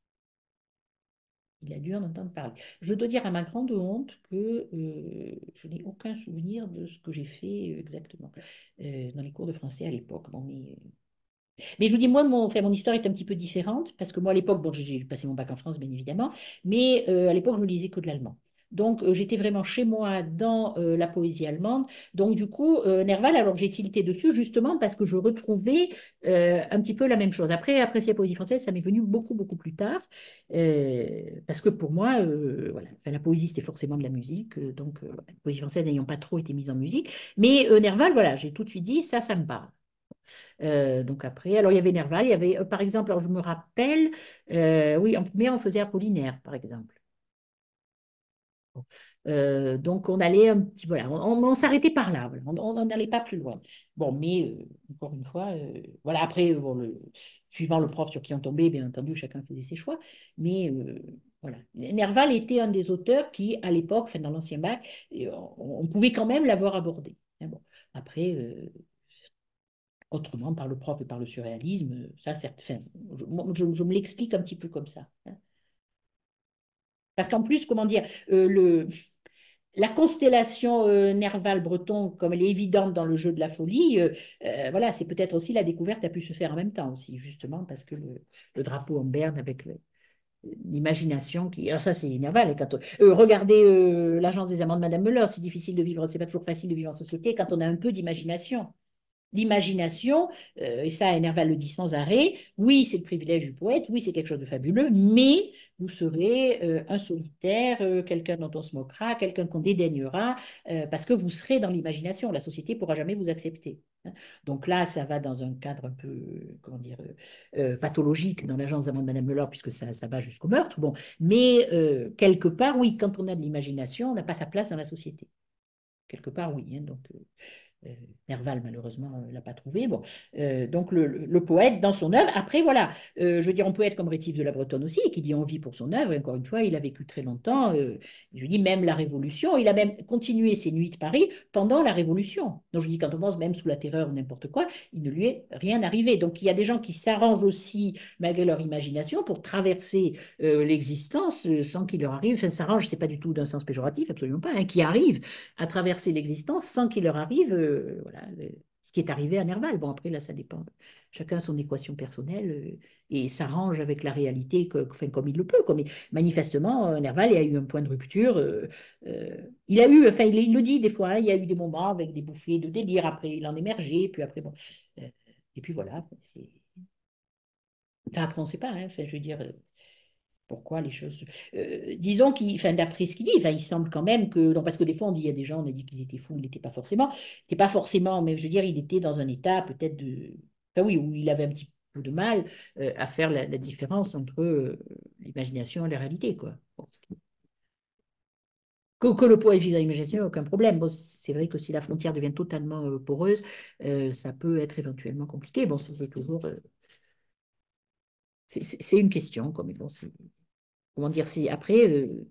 A: Il a dû en entendre parler. Je dois dire à ma grande honte que euh, je n'ai aucun souvenir de ce que j'ai fait euh, exactement euh, dans les cours de français à l'époque. Bon, mais, euh, mais je vous dis, moi, mon, enfin, mon histoire est un petit peu différente parce que moi, à l'époque, bon, j'ai passé mon bac en France, bien évidemment, mais euh, à l'époque, je ne lisais que de l'allemand. Donc, euh, j'étais vraiment chez moi dans euh, la poésie allemande. Donc, du coup, euh, Nerval, alors j'ai tilté dessus justement parce que je retrouvais euh, un petit peu la même chose. Après, apprécier la poésie française, ça m'est venu beaucoup, beaucoup plus tard. Euh, parce que pour moi, euh, voilà, enfin, la poésie, c'était forcément de la musique. euh, donc, euh, voilà, la poésie française n'ayant pas trop été mise en musique. Mais euh, Nerval, voilà, j'ai tout de suite dit, ça, ça me parle. Euh, donc après, alors il y avait Nerval, il y avait, euh, par exemple, alors je me rappelle, euh, oui, en première, on faisait Apollinaire, par exemple. Euh, donc on allait un petit, voilà, on, on- on s'arrêtait par là, voilà. On on n'allait pas plus loin. Bon, mais euh, encore une fois, euh, voilà, après, bon, le, suivant le prof sur qui on tombait, bien entendu, chacun faisait ses choix, mais euh, voilà. Nerval était un des auteurs qui, à l'époque, enfin, dans l'ancien bac, euh, on, on pouvait quand même l'avoir abordé. Hein, bon. Après, euh, autrement, par le prof et par le surréalisme, euh, ça, certes, enfin, je, moi, je- je me l'explique un petit peu comme ça. Hein. Parce qu'en plus, comment dire, euh, le, la constellation euh, Nerval-Breton, comme elle est évidente dans le jeu de la folie, euh, euh, voilà, c'est peut-être aussi la découverte a pu se faire en même temps aussi, justement, parce que le, le drapeau en berne avec le- l'imagination qui. Alors ça, c'est Nerval. Et quand on- euh, regardez euh, l'agence des amants de Madame Müller, c'est difficile de vivre, c'est pas toujours facile de vivre en société quand on a un peu d'imagination. L'imagination, euh, et ça, Nerval le dit sans arrêt, oui, c'est le privilège du poète, oui, c'est quelque chose de fabuleux, mais vous serez euh, un solitaire, euh, quelqu'un dont on se moquera, quelqu'un qu'on dédaignera, euh, parce que vous serez dans l'imagination. La société ne pourra jamais vous accepter. Hein. Donc là, ça va dans un cadre un peu, euh, comment dire, euh, euh, pathologique dans l'agence d'amant de Madame Melor, puisque ça, ça va jusqu'au meurtre. Bon, mais euh, quelque part, oui, quand on a de l'imagination, on n'a pas sa place dans la société. Quelque part, oui. Hein, donc, euh, euh, Nerval, malheureusement, ne l'a pas trouvé. Bon, euh, donc le, le- le poète, dans son œuvre, après, voilà, euh, je veux dire, on peut être comme Rétif de la Bretonne aussi, qui dit on vit pour son œuvre, et encore une fois, il a vécu très longtemps, euh, je dis même la Révolution, il a même continué ses nuits de Paris pendant la Révolution. Donc je dis, quand on pense même sous la terreur ou n'importe quoi, il ne lui est rien arrivé. Donc il y a des gens qui s'arrangent aussi, malgré leur imagination, pour traverser euh, l'existence euh, sans qu'il leur arrive, enfin, s'arrange, c'est pas du tout d'un sens péjoratif, absolument pas, hein, qui arrive à traverser l'existence sans qu'il leur arrive euh, voilà, le- ce qui est arrivé à Nerval. Bon, après, là, ça dépend. Chacun a son équation personnelle euh, et s'arrange avec la réalité que- enfin, comme il le peut. Quoi. Mais manifestement, euh, Nerval il a eu un point de rupture. euh, euh, il a eu, enfin, il, il le dit des fois, hein, il y a eu des moments avec des bouffées de délire. Après, il en émergeait. Puis après, bon. euh, et puis voilà. C'est... Enfin, après, on ne sait pas. Hein, enfin, je veux dire. euh, pourquoi les choses. Euh, disons qu'il, enfin, d'après ce qu'il dit, enfin, il semble quand même que. Non, parce que des fois, on dit, il y a des gens, on a dit qu'ils étaient fous, il n'était pas forcément. Il n'était pas forcément, mais je veux dire, il était dans un état peut-être de. Enfin, oui, où il avait un petit peu de mal euh, à faire la, la différence entre euh, l'imagination et la réalité, quoi. Bon, ce qui- que, que le poète vive dans l'imagination, aucun problème. Bon, c'est vrai que si la frontière devient totalement euh, poreuse, euh, ça peut être éventuellement compliqué. Bon, c'est c'est toujours. euh, c'est c'est- c'est une question, comme bon, c'est- comment dire, c'est après. euh,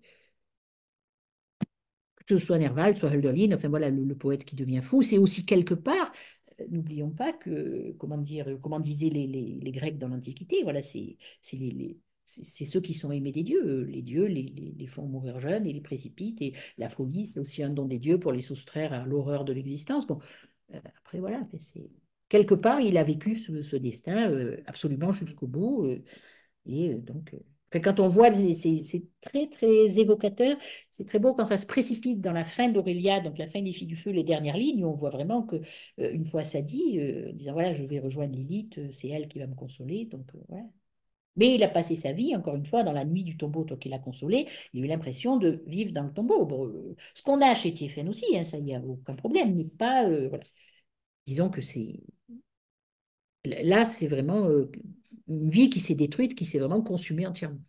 A: que ce soit Nerval, soit Hölderlin, enfin voilà, le, le poète qui devient fou, c'est aussi quelque part, euh, n'oublions pas que, comment dire, euh, comment disaient les, les- les Grecs dans l'Antiquité, voilà, c'est c'est les, les- c'est- c'est ceux qui sont aimés des dieux. Les dieux les, les- les font mourir jeunes et les précipitent. Et la folie, c'est aussi un don des dieux pour les soustraire à l'horreur de l'existence. Bon, euh, après, voilà, mais c'est quelque part, il a vécu ce, ce destin euh, absolument jusqu'au bout. euh, et euh, donc, euh, enfin, quand on voit, c'est c'est- c'est très, très évocateur. C'est très beau quand ça se précipite dans la fin d'Aurélia, donc la fin des Filles du Feu, les dernières lignes, où on voit vraiment que euh, une fois ça dit, euh, disant voilà, je vais rejoindre Lilith, euh, c'est elle qui va me consoler. Donc, euh, voilà. Mais il a passé sa vie, encore une fois, dans la nuit du tombeau, tant qu'il a consolé, il a eu l'impression de vivre dans le tombeau. Bon, euh, ce qu'on a chez Tiefen aussi, hein, ça, il n'y a aucun problème, mais pas. euh, voilà. Disons que c'est. Là, c'est vraiment euh, une vie qui s'est détruite, qui s'est vraiment consumée entièrement.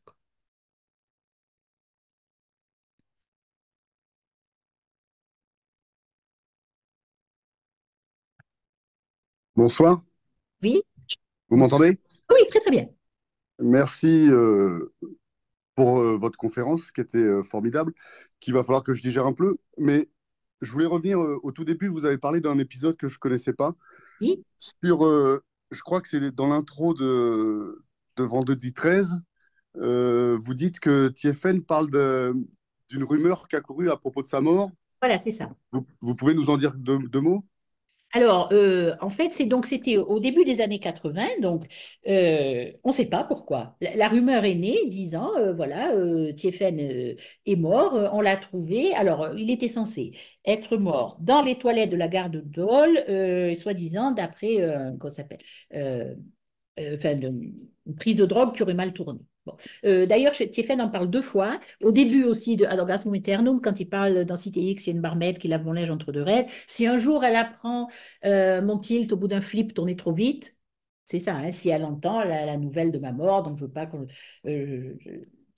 C: Bonsoir,
A: Oui,
C: vous
A: bonsoir.
C: m'entendez?
A: Oui, très très bien.
C: Merci euh, pour euh, votre conférence qui était euh, formidable, qu'il va falloir que je digère un peu. Mais je voulais revenir euh, au tout début, vous avez parlé d'un épisode que je ne connaissais pas.
A: Oui,
C: Sur, euh, je crois que c'est dans l'intro de, de Vendredi treize, euh, vous dites que Tiefen parle de- d'une rumeur qui a couru à propos de sa mort.
A: voilà, c'est ça.
C: Vous, vous pouvez nous en dire deux, deux mots?
A: Alors, euh, en fait, c'est donc c'était au début des années quatre-vingts, donc euh, on ne sait pas pourquoi. La, la rumeur est née, disant euh, voilà, euh, Tiefen euh, est mort, euh, on l'a trouvé. Alors, euh, il était censé être mort dans les toilettes de la gare de Dole, euh, soi-disant d'après euh, comment ça s'appelle, euh, euh, enfin, de- une prise de drogue qui aurait mal tourné. Bon. Euh, d'ailleurs, chez Tiefen en parle deux fois. Au début aussi de Ad Orgasmum Aeternum, quand il parle dans Cité X, il y a une barmaid qui lave mon linge entre deux raids. Si un jour elle apprend euh, mon tilt au bout d'un flip tourné trop vite, c'est ça, hein, si elle entend la, la nouvelle de ma mort, donc je veux pas qu'on euh, je,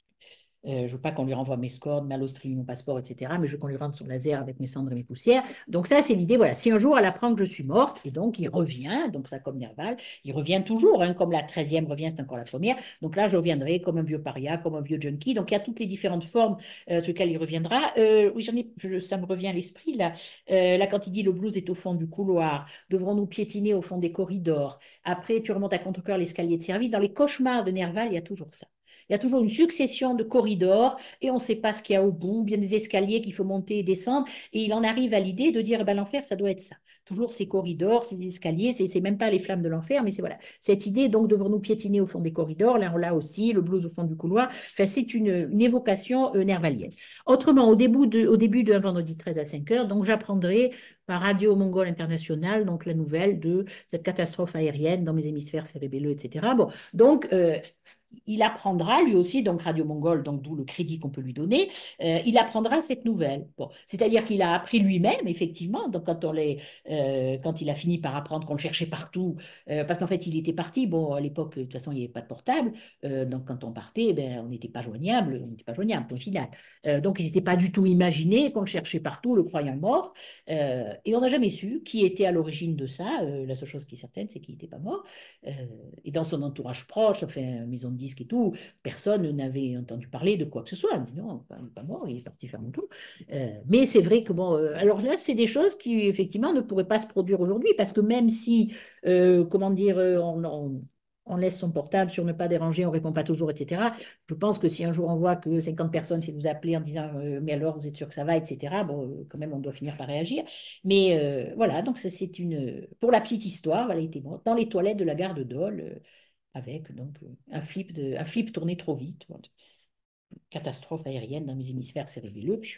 A: euh, je veux pas qu'on lui renvoie mes scores, ma loterie, mon passeport, et cetera. Mais je veux qu'on lui rende son laser avec mes cendres et mes poussières. Donc ça, c'est l'idée. Voilà, si un jour elle apprend que je suis morte, et donc il revient, donc ça comme Nerval, il revient toujours, hein, comme la treizième revient, c'est encore la première. Donc là, je reviendrai comme un vieux paria, comme un vieux junkie. Donc il y a toutes les différentes formes euh, sur lesquelles il reviendra. Euh, oui, j'en ai, je- ça me revient à l'esprit là. Euh, là, quand il dit le blues est au fond du couloir, devrons-nous piétiner au fond des corridors. Après, tu remontes à contre-cœur l'escalier de service. Dans les cauchemars de Nerval, il y a toujours ça. Il y a toujours une succession de corridors et on ne sait pas ce qu'il y a au bout, bien des escaliers qu'il faut monter et descendre. Et il en arrive à l'idée de dire, eh ben, l'enfer, ça doit être ça. Toujours ces corridors, ces escaliers, c'est c'est même pas les flammes de l'enfer, mais c'est voilà. Cette idée, donc, devons-nous piétiner au fond des corridors, là, on l'a aussi, le blues au fond du couloir. Enfin, c'est une, une évocation euh, nervalienne. Autrement, au début de, au début d'un vendredi treize à cinq heures, donc j'apprendrai par Radio Mongole International, donc la nouvelle de cette catastrophe aérienne dans mes hémisphères cérébelleux, et cetera. Bon, donc, euh, il apprendra lui aussi, donc Radio Mongol, donc d'où le crédit qu'on peut lui donner, euh, il apprendra cette nouvelle. Bon, c'est-à-dire qu'il a appris lui-même, effectivement, donc quand, on les, euh, quand il a fini par apprendre qu'on le cherchait partout, euh, parce qu'en fait, il était parti, bon, à l'époque, de toute façon, il n'y avait pas de portable, euh, donc quand on partait, ben, on n'était pas joignable, on n'était pas joignable, point final. Euh, donc, il n'était pas du tout imaginé qu'on le cherchait partout, le croyant mort, euh, et on n'a jamais su qui était à l'origine de ça. Euh, la seule chose qui est certaine, c'est qu'il n'était pas mort. Euh, et dans son entourage proche, enfin, maison de disques et tout, personne n'avait entendu parler de quoi que ce soit. On dit non, il n'est pas mort, il est parti faire mon tour. Euh, mais c'est vrai que, bon, euh, alors là, c'est des choses qui, effectivement, ne pourraient pas se produire aujourd'hui, parce que même si, euh, comment dire, euh, on, on- on laisse son portable sur ne pas déranger, on ne répond pas toujours, et cetera. Je pense que si un jour on voit que cinquante personnes essaient de vous appeler en disant euh, mais alors vous êtes sûr que ça va, et cetera. Bon, euh, quand même, on doit finir par réagir. Mais euh, voilà, donc ça, c'est une. Pour la petite histoire, elle a été morte dans les toilettes de la gare de Dole, euh, avec donc euh, un flip, de, un flip tourné trop vite. Voilà. Catastrophe aérienne dans mes hémisphères cérébelleux. Puis,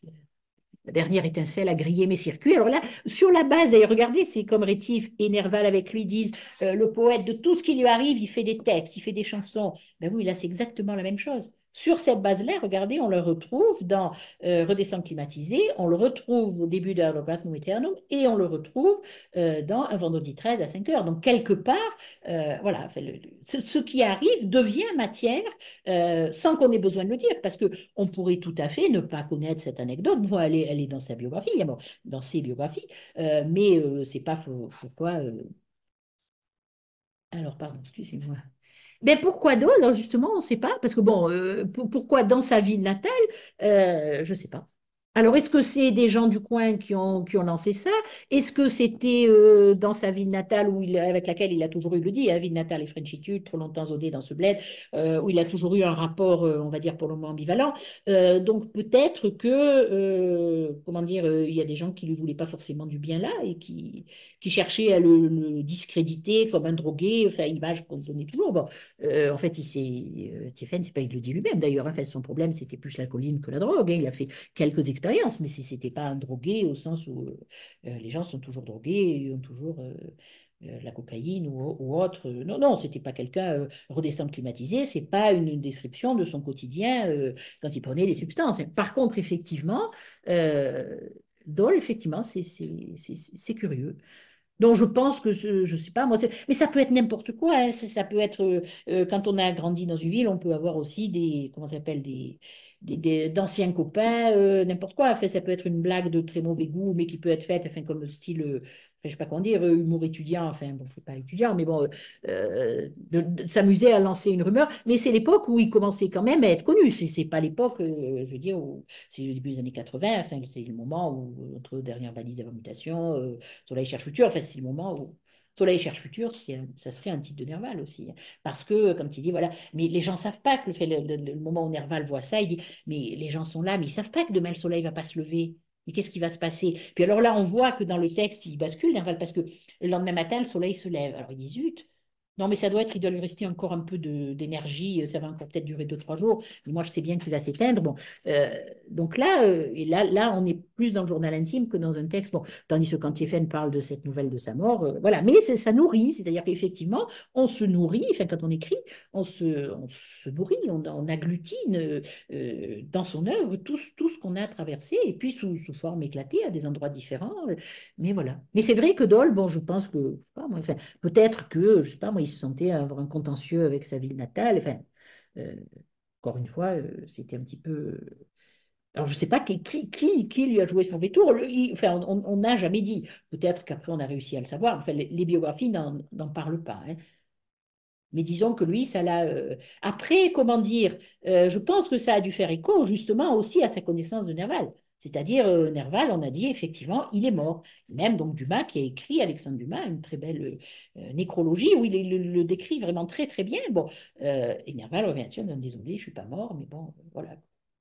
A: la dernière étincelle a grillé mes circuits. Alors là, sur la base, et regardez, c'est comme Rétif et Nerval avec lui disent, euh, le poète, de tout ce qui lui arrive, il fait des textes, il fait des chansons. Ben oui, là, c'est exactement la même chose. Sur cette base-là, regardez, on le retrouve dans euh, Redescendre climatisé, on le retrouve au début de l'Orgasmum Aeternum et on le retrouve euh, dans Un vendredi treize à cinq heures. Donc, quelque part, euh, voilà, enfin, le- le- ce, ce qui arrive devient matière euh, sans qu'on ait besoin de le dire, parce que on pourrait tout à fait ne pas connaître cette anecdote. Bon, elle est, elle est dans sa biographie, bon, dans ses biographies, euh, mais euh, c'est pas faux- pourquoi. euh, Alors, pardon, excusez-moi. Ben pourquoi Dole? Alors justement, on ne sait pas, parce que bon, euh, pour- pourquoi dans sa ville natale, euh, je ne sais pas. Alors, est-ce que c'est des gens du coin qui ont, qui ont lancé ça? Est-ce que c'était euh, dans sa ville natale où il, avec laquelle il a toujours eu, il le dit, hein, ville natale et Frenchitude, trop longtemps zodé dans ce bled, euh, où il a toujours eu un rapport, euh, on va dire pour le moment ambivalent. Euh, donc peut-être que, euh, comment dire, euh, il y a des gens qui ne lui voulaient pas forcément du bien là et qui, qui cherchaient à le, le discréditer comme un drogué, enfin, image qu'on donnait toujours. Bon, euh, en fait, il s'est, euh, Tiefen, c'est pas, il le dit lui-même d'ailleurs, hein, enfin, son problème, c'était plus l'alcoolisme que la drogue. Hein. Il a fait quelques expériences, mais si c'était pas un drogué au sens où euh, euh, les gens sont toujours drogués et ont toujours euh, euh, la cocaïne ou, ou autre. Non, non, c'était pas quelqu'un euh, redescendre climatisé, c'est pas une description de son quotidien euh, quand il prenait des substances. Par contre, effectivement, euh, Dole, effectivement, c'est c'est- c'est- c'est curieux. Donc, je pense que, ce- je ne sais pas, moi, c'est- mais ça peut être n'importe quoi. Hein. Ça ça peut être, euh, euh, quand on a grandi dans une ville, on peut avoir aussi des, comment ça s'appelle, des, des- des- d'anciens copains, euh, n'importe quoi. Enfin, ça peut être une blague de très mauvais goût, mais qui peut être faite, enfin, comme le style, euh, enfin, je sais pas comment dire, euh, humour étudiant, enfin, bon, je suis pas étudiant, mais bon, euh, euh, de, de s'amuser à lancer une rumeur. Mais c'est l'époque où il commençait quand même à être connu. C'est c'est pas l'époque, euh, je veux dire, où c'est le début des années quatre-vingts, enfin, c'est le moment où, entre dernière valise et mutation, euh, Soleil cherche futur, enfin, c'est le moment où Soleil cherche futur, c'est- ça serait un titre de Nerval aussi. Hein. Parce que, comme tu dis, voilà, mais les gens ne savent pas que le, fait, le, le- le moment où Nerval voit ça, il dit, mais les gens sont là, mais ils ne savent pas que demain le soleil ne va pas se lever. Mais qu'est-ce qui va se passer? Puis alors là, on voit que dans le texte, il bascule, Nerval, parce que le lendemain matin, le soleil se lève. Alors il dit, zut, non, mais ça doit être, il doit lui rester encore un peu de- d'énergie, ça va encore peut-être durer deux, trois jours, mais moi je sais bien qu'il va s'éteindre. Bon, euh, donc là, euh, et là, là, on est plus dans le journal intime que dans un texte. Bon, tandis que quand Tiefen parle de cette nouvelle de sa mort, euh, voilà. Mais c'est- ça nourrit, c'est-à-dire qu'effectivement, on se nourrit, enfin quand on écrit, on se, on se nourrit, on, on agglutine euh, euh, dans son œuvre tout, ce- tout ce qu'on a traversé, et puis sous, sous forme éclatée à des endroits différents. euh, Mais voilà. Mais c'est vrai que Dole, bon, je pense que, je sais pas, moi, enfin, peut-être que, je sais pas, moi, il se sentait avoir un contentieux avec sa ville natale. Enfin, euh, encore une fois, euh, c'était un petit peu. Alors, je ne sais pas qui, qui, qui, qui lui a joué ce mauvais tour. Le- il- enfin, on on n'a jamais dit. Peut-être qu'après, on a réussi à le savoir. Enfin, les, les biographies n'en n'en parlent pas, hein. Mais disons que lui, ça l'a. euh, Après, comment dire, euh, je pense que ça a dû faire écho justement aussi à sa connaissance de Nerval. C'est-à-dire, euh, Nerval, on a dit effectivement, il est mort. Même donc Dumas qui a écrit, Alexandre Dumas, une très belle euh, nécrologie où il le, le décrit vraiment très très bien. Bon, euh, et Nerval revient dessus en disant, désolé, je suis pas mort, mais bon, euh, voilà.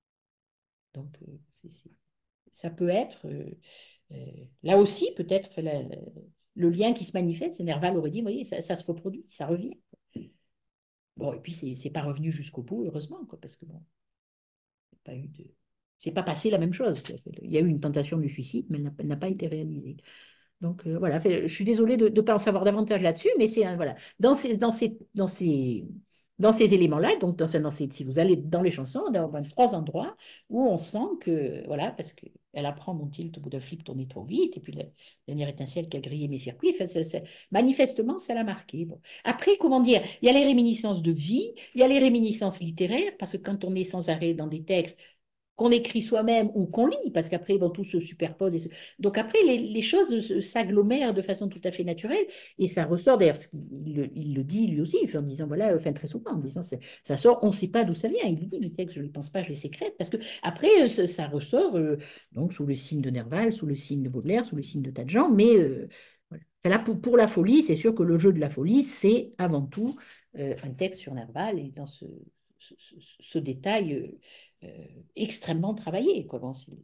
A: Donc, euh, c'est- c'est- ça peut être, euh, euh, là aussi, peut-être, la- la- le lien qui se manifeste, c'est Nerval aurait dit, vous voyez, ça, ça se reproduit, ça revient. Bon, et puis, c'est c'est pas revenu jusqu'au bout, heureusement, quoi, parce que bon, c'est pas eu de... c'est pas passé la même chose, quoi. Il y a eu une tentation de suicide, mais elle n'a elle n'a pas été réalisée. Donc, euh, voilà, Fait, je suis désolée de ne pas en savoir davantage là-dessus, mais c'est un- voilà. Dans ces, dans ces, dans ces, dans ces éléments-là, donc dans, enfin, dans ces, si vous allez dans les chansons, on a au moins trois endroits où on sent que, voilà, parce qu'elle apprend mon tilt au bout d'un flip tourné trop vite, et puis la dernière étincelle qui a grillé mes circuits, enfin, ça- ça- manifestement, ça l'a marqué. Bon. Après, comment dire, il y a les réminiscences de vie, il y a les réminiscences littéraires, parce que quand on est sans arrêt dans des textes, qu'on écrit soi-même ou qu'on lit, parce qu'après, bon, tout se superpose. Et se... Donc après, les, les choses s'agglomèrent de façon tout à fait naturelle et ça ressort, d'ailleurs, il, le- il le dit lui aussi, en disant, voilà, enfin très souvent, en disant, ça, ça sort, on ne sait pas d'où ça vient. Il le dit, mes textes, je ne les pense pas, je les sécrète, parce que après, ça, ça ressort euh, donc sous le signe de Nerval, sous le signe de Baudelaire, sous le signe de tas de gens, mais euh, voilà. Enfin, là, pour, pour la folie, c'est sûr que le jeu de la folie, c'est avant tout euh, un texte sur Nerval et dans ce, ce, ce- ce détail euh, euh, extrêmement travaillé, quoi. Bon, c'est-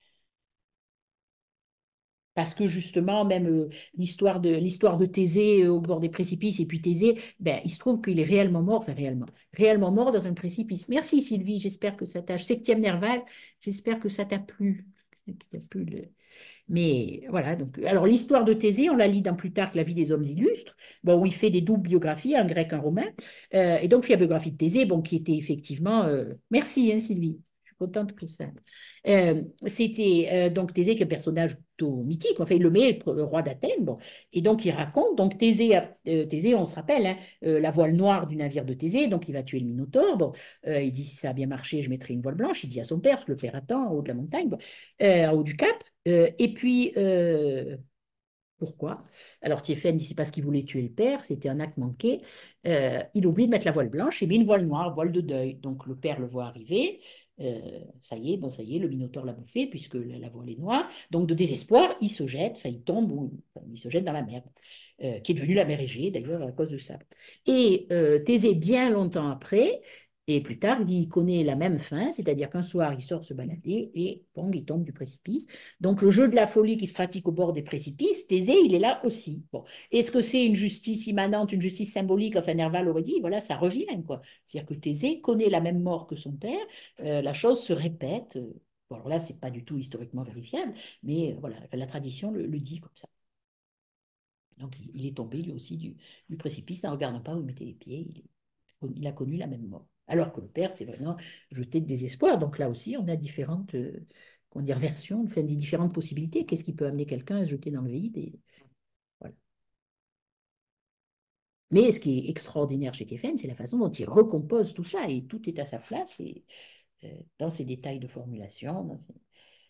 A: parce que justement, même euh, l'histoire de, l'histoire de Thésée euh, au bord des précipices, et puis Thésée, ben, il se trouve qu'il est réellement mort, enfin réellement, réellement mort dans un précipice. Merci Sylvie, j'espère que ça t'a... Je sais que tu aimes Nerval, j'espère que ça t'a plu. Que ça t'a plu, le- Mais voilà, donc, alors l'histoire de Thésée, on la lit dans Plutarque, La vie des hommes illustres, bon, où il fait des doubles biographies, un grec, un romain. Euh, et donc, il fait la biographie de Thésée, bon, qui était effectivement. euh, Merci, hein, Sylvie. Je suis contente que ça. Euh, C'était euh, donc Thésée, qui est un personnage plutôt mythique. Enfin, il le met, le, le roi d'Athènes. Bon. Et donc, il raconte. Donc, Thésée, a- euh, Thésée on se rappelle, hein, euh, la voile noire du navire de Thésée. Donc, il va tuer le Minotaure. Bon, euh, il dit si ça a bien marché, je mettrai une voile blanche. Il dit à son père, parce que le père attend en haut de la montagne, bon, euh, en haut du cap. Euh, et puis, euh, pourquoi? Alors, Tiefen dit c'est parce qu'il voulait tuer le père, c'était un acte manqué. Euh, il oublie de mettre la voile blanche et met une voile noire, voile de deuil. Donc, le père le voit arriver. Euh, ça y est, bon, ça y est, le Minotaure l'a bouffé puisque la, la voile est noire. Donc, de désespoir, il se jette, enfin, il tombe, ou, enfin, il se jette dans la mer, euh, qui est devenue la mer Égée d'ailleurs à cause de ça. Et euh, Thésée, bien longtemps après, et plus tard, il dit, il connaît la même fin, c'est-à-dire qu'un soir, il sort se balader et bon, il tombe du précipice. Donc, le jeu de la folie qui se pratique au bord des précipices, Thésée, il est là aussi. Bon. Est-ce que c'est une justice immanente, une justice symbolique? Enfin, Nerval aurait dit, voilà, ça revient, quoi. C'est-à-dire que Thésée connaît la même mort que son père, euh, la chose se répète. euh, Bon, alors là, c'est pas du tout historiquement vérifiable, mais euh, voilà, la tradition le, le dit comme ça. Donc, il, il est tombé lui aussi du, du précipice en ne regardant pas où il mettait les pieds. Il, est- il a connu la même mort. Alors que le père, c'est vraiment jeté de désespoir. Donc là aussi, on a différentes euh, comment dire, versions, enfin, des différentes possibilités. Qu'est-ce qui peut amener quelqu'un à se jeter dans le vide et, voilà. Mais ce qui est extraordinaire chez Tiefen, c'est la façon dont il recompose tout ça et tout est à sa place et euh, dans ses détails de formulation. Dans ses-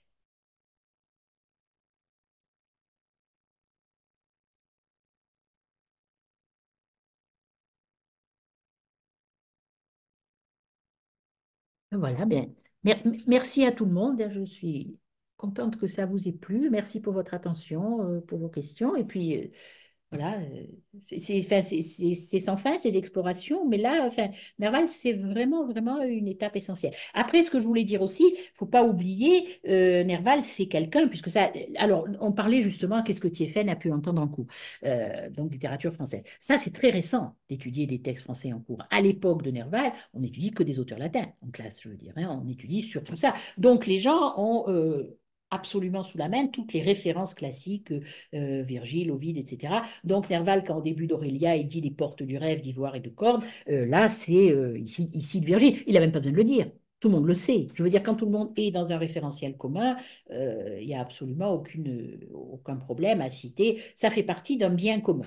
A: Voilà, bien. Mer- merci à tout le monde. Je suis contente que ça vous ait plu. Merci pour votre attention, euh, pour vos questions. Et puis, euh, Voilà, euh, c'est c'est- enfin, c'est- c'est- c'est sans fin ces explorations, mais là, enfin, Nerval, c'est vraiment, vraiment une étape essentielle. Après, ce que je voulais dire aussi, il ne faut pas oublier, euh, Nerval, c'est quelqu'un, puisque ça, alors, on parlait justement, qu'est-ce que Thiéphène a pu entendre en cours, Euh, donc littérature française. Ça, c'est très récent d'étudier des textes français en cours. À l'époque de Nerval, on n'étudie que des auteurs latins en classe, je veux dire, hein, on étudie surtout ça. Donc, les gens ont euh, absolument sous la main toutes les références classiques, euh, Virgile, Ovide, et cetera. Donc Nerval, quand au début d'Aurélia, il dit les portes du rêve d'ivoire et de corde, euh, là, c'est euh, ici, ici de Virgile. Il n'a même pas besoin de le dire. Tout le monde le sait. Je veux dire, quand tout le monde est dans un référentiel commun, euh, il n'y a absolument aucune, aucun problème à citer. Ça fait partie d'un bien commun.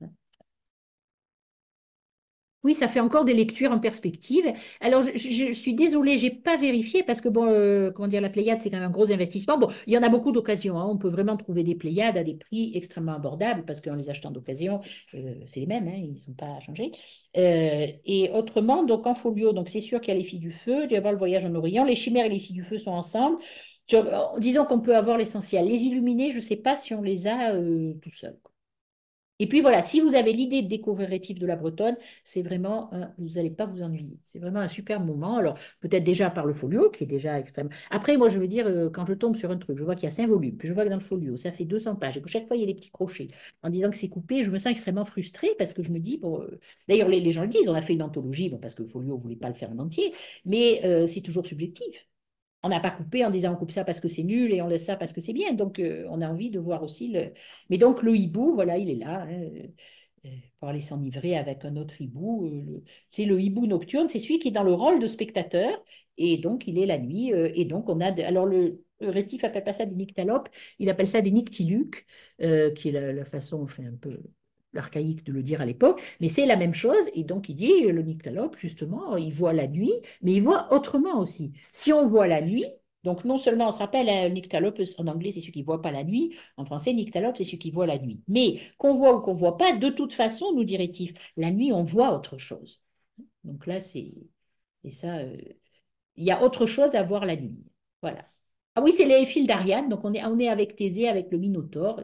A: Oui, ça fait encore des lectures en perspective. Alors, je, je- je suis désolée, j'ai pas vérifié parce que, bon, euh, comment dire, la Pléiade, c'est quand même un gros investissement. Bon, il y en a beaucoup d'occasions, hein. On peut vraiment trouver des Pléiades à des prix extrêmement abordables parce qu'en les achetant d'occasion, euh, c'est les mêmes, hein, ils ne sont pas changés. Euh, et autrement, donc en folio, donc c'est sûr qu'il y a les Filles du Feu, il doit y avoir le Voyage en Orient, les Chimères et les Filles du Feu sont ensemble. Tu- Disons qu'on peut avoir l'essentiel. Les Illuminés, je ne sais pas si on les a euh, tout seuls. Et puis voilà, si vous avez l'idée de découvrir Rétif de la Bretonne, c'est vraiment, un- vous n'allez pas vous ennuyer. C'est vraiment un super moment. Alors, peut-être déjà par le folio, qui est déjà extrême. Après, moi, je veux dire, euh, quand je tombe sur un truc, je vois qu'il y a cinq volumes, puis je vois que dans le folio, ça fait deux cents pages, et que chaque fois, il y a des petits crochets, en disant que c'est coupé, je me sens extrêmement frustrée parce que je me dis, bon, euh, d'ailleurs, les, les gens le disent, on a fait une anthologie, bon, parce que le folio ne voulait pas le faire en entier, mais euh, c'est toujours subjectif. On n'a pas coupé en disant on coupe ça parce que c'est nul et on laisse ça parce que c'est bien. Donc, euh, on a envie de voir aussi le. Mais donc, le hibou, voilà, il est là, hein, euh, euh, pour aller s'enivrer avec un autre hibou. euh, le- C'est le hibou nocturne, c'est celui qui est dans le rôle de spectateur. Et donc, il est la nuit. euh, et donc, on a. de- Alors, le. le Rétif appelle pas ça des nyctalopes, il appelle ça des nyctiluques, euh, qui est la, la façon, enfin, un peu archaïque de le dire à l'époque, mais c'est la même chose. Et donc, il dit, le nyctalope, justement, il voit la nuit, mais il voit autrement aussi. Si on voit la nuit, donc non seulement on se rappelle, un nyctalope en anglais, c'est celui qui ne voit pas la nuit, en français, nyctalope, c'est celui qui voit la nuit. Mais qu'on voit ou qu'on ne voit pas, de toute façon, nous dirait-il, la nuit, on voit autre chose. Donc là, c'est et ça, euh, il y a autre chose à voir la nuit. Voilà. Ah oui, c'est les fils d'Ariane, donc on est, on est avec Thésée, avec le Minotaure.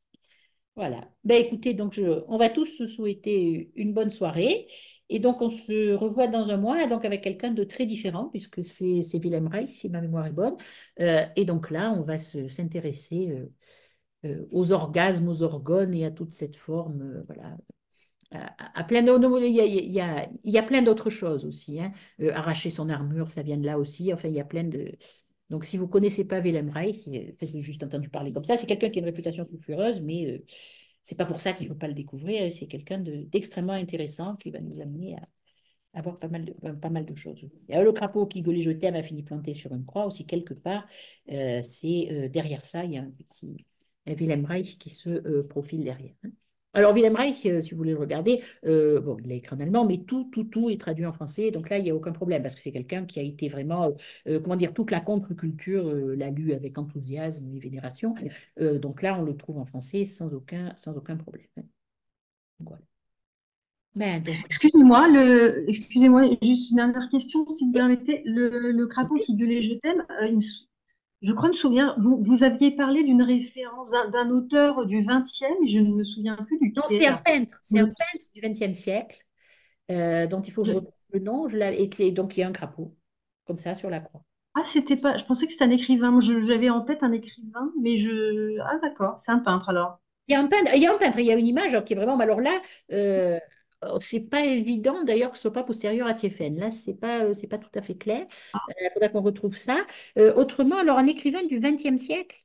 A: Voilà. Ben écoutez, donc je, on va tous se souhaiter une bonne soirée. Et donc, on se revoit dans un mois, donc avec quelqu'un de très différent, puisque c'est c'est Wilhelm Reich, si ma mémoire est bonne. Euh, et donc là, on va se- s'intéresser euh, euh, aux orgasmes, aux orgones et à toute cette forme, euh, voilà, à, à plein d'autres. Il y a, il y a- il y a plein d'autres choses aussi, hein. Euh, arracher son armure, ça vient de là aussi. Enfin, il y a plein de. Donc, si vous ne connaissez pas Wilhelm Reich, euh, enfin, j'ai juste entendu parler comme ça, c'est quelqu'un qui a une réputation sulfureuse, mais euh, c'est pas pour ça qu'il ne faut pas le découvrir. C'est quelqu'un de- d'extrêmement intéressant qui va nous amener à, à voir pas mal de, euh, pas mal de choses. Il y a le crapaud qui gueulait je t'aime a fini planté sur une croix aussi quelque part. Euh, c'est euh, derrière ça, il y a un petit un Wilhelm Reich qui se euh, profile derrière, hein. Alors, Wilhelm Reich, euh, si vous voulez le regarder, euh, bon, il a écrit en allemand, mais tout, tout, tout est traduit en français. Donc là, il n'y a aucun problème parce que c'est quelqu'un qui a été vraiment, euh, comment dire, toute la contre-culture euh, l'a lu avec enthousiasme et vénération. Euh, donc là, on le trouve en français sans aucun, sans aucun problème, hein. Voilà. Ben, donc,
B: Excusez-moi, le, excusez-moi, juste une dernière question, si vous permettez. Le, le crapaud qui gueulait je t'aime, euh, il me sou- je crois me souvenir, vous, vous aviez parlé d'une référence d'un d'un auteur du vingtième, je ne me souviens plus
A: non, c'est
B: duquel.
A: un peintre,
B: Vous
A: c'est un
B: le-
A: peintre du vingtième siècle, euh, dont il faut que je
B: je-
A: retrouve le nom. Je l'avais- et qui est- donc, il y a un crapaud, comme ça, sur la croix.
B: Ah, c'était pas, je pensais que c'était un écrivain. Moi, je- j'avais en tête un écrivain, mais je. Ah, d'accord, c'est un peintre alors.
A: Il y a un peintre, il y a un peintre, il y a une image alors, qui est vraiment. Mais alors là, euh, euh, c'est pas évident d'ailleurs que ce soit pas postérieur à Thiéphène. Là, c'est pas, euh, c'est pas tout à fait clair. Euh, Il faudra qu'on retrouve ça. Euh, autrement, alors un écrivain du vingtième siècle.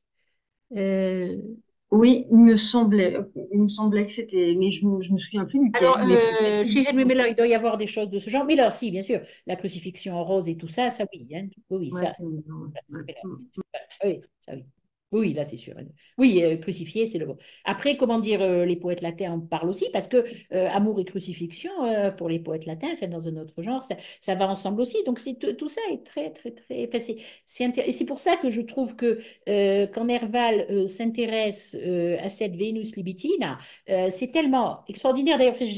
A: euh,
B: Oui, il me semblait, il me semblait que c'était, mais je, me- je me souviens plus
A: alors,
B: duquel. Mais peut-être
A: euh,
B: que
A: chez Henry
B: vous-
A: Miller, il doit y avoir des choses de ce genre. Mais là, si, bien sûr, la crucifixion en rose et tout ça, ça oui, hein. Oui, oui,
B: Ouais,
A: ça.
B: c'est mignon, ouais. Ouais.
A: Ah oui, ça oui. Oui, oui, là, c'est sûr. Oui, euh, crucifié, c'est le mot. Après, comment dire, euh, les poètes latins en parlent aussi, parce que euh, amour et crucifixion, euh, pour les poètes latins, enfin, dans un autre genre, ça, ça va ensemble aussi. Donc, c'est, tout tout ça est très, très, très. Enfin, c'est, c'est intér- et c'est pour ça que je trouve que euh, quand Nerval euh, s'intéresse euh, à cette Vénus libitina, euh, c'est tellement extraordinaire. D'ailleurs, enfin, j'ai-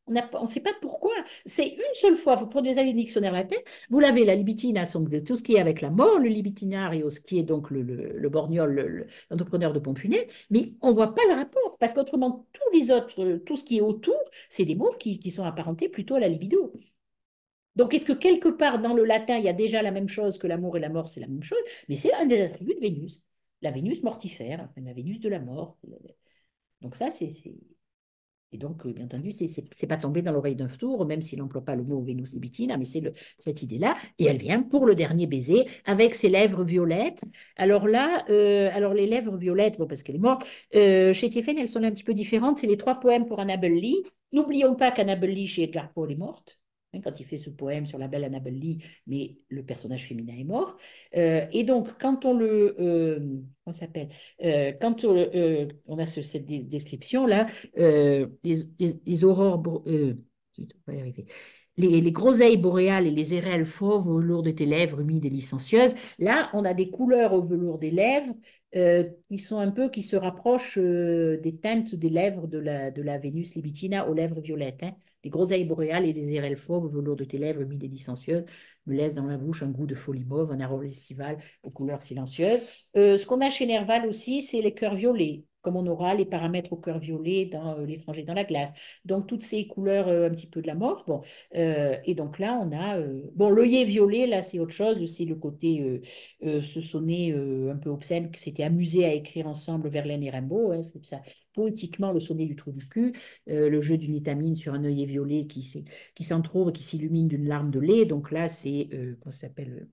A: On ne sait pas pourquoi. C'est une seule fois, vous prenez les dictionnaire latin, vous l'avez, la libitina, donc tout ce qui est avec la mort, le libitinario, ce qui est donc le, le, le borgnol, le- l'entrepreneur de pompe funèbre, mais on ne voit pas le rapport, parce qu'autrement, tous les autres, tout ce qui est autour, c'est des mots qui, qui sont apparentés plutôt à la libido. Donc, est-ce que quelque part dans le latin, il y a déjà la même chose que l'amour et la mort, c'est la même chose, mais c'est un des attributs de Vénus, la Vénus mortifère, enfin, la Vénus de la mort. Donc ça, c'est... c'est- Et donc, euh, bien entendu, c'est c'est- c'est pas tombé dans l'oreille d'un tour, même s'il n'emploie pas le mot Vénus libitina, mais c'est le- cette idée-là. Et elle vient pour le dernier baiser avec ses lèvres violettes. Alors là, euh, alors les lèvres violettes, bon, parce qu'elle est morte, euh, chez Tiefen, elles sont un petit peu différentes. C'est les trois poèmes pour Annabel Lee. N'oublions pas qu'Annabel Lee, chez Edgar Poe, elle est morte. Hein, quand il fait ce poème sur la belle Annabel Lee, mais le personnage féminin est mort. Euh, et donc, quand on le... euh, comment ça s'appelle? Euh, quand on, euh, on a ce- cette dé- description-là, euh, les, les- les aurores, bo- euh, zut, on va y arriver. Les, les groseilles boréales et les érelles fauves au velours de tes lèvres humides et licencieuses. Là, on a des couleurs au velours des lèvres euh, qui sont un peu, qui se rapprochent euh, des teintes des lèvres de la, de la Vénus libitina aux lèvres violettes. Hein. Les groseilles boréales et les érelles fauves au velours de tes lèvres humides et licencieuses me laissent dans la bouche un goût de folie mauve, un arôme estival aux couleurs silencieuses. Euh, ce qu'on a chez Nerval aussi, c'est les cœurs violets, comme on aura les paramètres au cœur violet dans euh, L'étranger dans la glace. Donc, toutes ces couleurs euh, un petit peu de la mort. Bon, euh, et donc là, on a... euh, bon, l'œillet violet, là, c'est autre chose. C'est le côté, euh, euh, ce sonnet euh, un peu obscène que s'était amusé à écrire ensemble Verlaine et Rimbaud. Hein, c'est ça. Poétiquement, le sonnet du trou du cul, euh, le jeu d'une étamine sur un œillet violet qui, s'est- qui s'entr'ouvre, qui s'illumine d'une larme de lait. Donc là, c'est, euh, comment ça s'appelle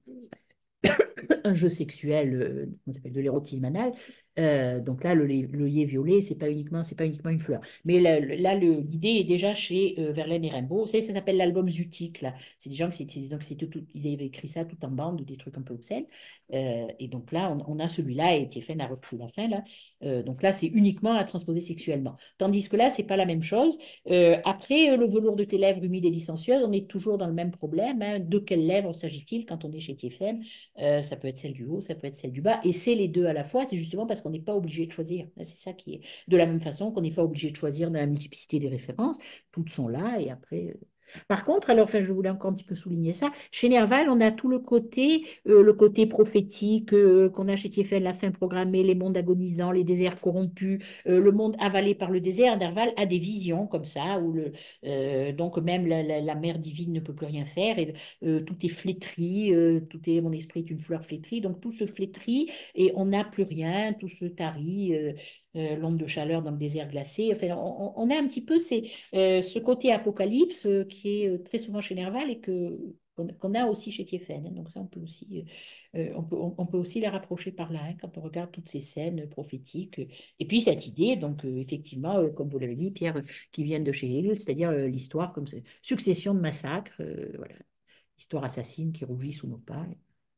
A: un jeu sexuel, euh, comment ça s'appelle, de l'érotisme anal. Euh, donc là, le l'œillet violet, c'est pas uniquement, c'est pas uniquement une fleur. Mais là, le- là, le- l'idée est déjà chez euh, Verlaine et Rimbaud. Vous savez, ça s'appelle l'album Zutique, là. C'est des gens qui c'est- donc c'était tout, ils avaient écrit ça tout en bande, des trucs un peu obscènes. Euh, et donc là, on, on a celui-là et Tiefen a repris la fin là. Euh, donc là, c'est uniquement à transposer sexuellement. Tandis que là, c'est pas la même chose. Euh, après, euh, le velours de tes lèvres humides et licencieuses, on est toujours dans le même problème. Hein. De quelles lèvres s'agit-il quand on est chez Tiefen? Euh, ça peut être celle du haut, ça peut être celle du bas, et c'est les deux à la fois. C'est justement parce qu'on n'est pas obligé de choisir. C'est ça qui est de la même façon qu'on n'est pas obligé de choisir dans la multiplicité des références. Toutes sont là, et après. euh, Par contre, alors, enfin, je voulais encore un petit peu souligner ça. Chez Nerval, on a tout le côté, euh, le côté prophétique euh, qu'on a chez Thiéphène, la fin programmée, les mondes agonisants, les déserts corrompus, euh, le monde avalé par le désert. Nerval a des visions comme ça, où le, euh, donc même la, la, la mère divine ne peut plus rien faire. Et euh, tout est flétri, euh, tout est, mon esprit est une fleur flétrie, donc tout se flétrit et on n'a plus rien, tout se tarit, euh, euh, l'onde de chaleur dans le désert glacé. Enfin, on, on a un petit peu ces, euh, ce côté apocalypse euh, qui est euh, très souvent chez Nerval et que qu'on qu'on a aussi chez Tiefen. Hein. Donc ça, on peut aussi, euh, euh, on peut, on, on peut aussi les rapprocher par là, hein, quand on regarde toutes ces scènes prophétiques. Et puis cette idée, donc euh, effectivement, euh, comme vous l'avez dit, Pierre, euh, qui viennent de chez Hill, c'est-à-dire euh, l'histoire comme c'est- succession de massacres, euh, voilà, histoire assassine qui rougit sous nos pas.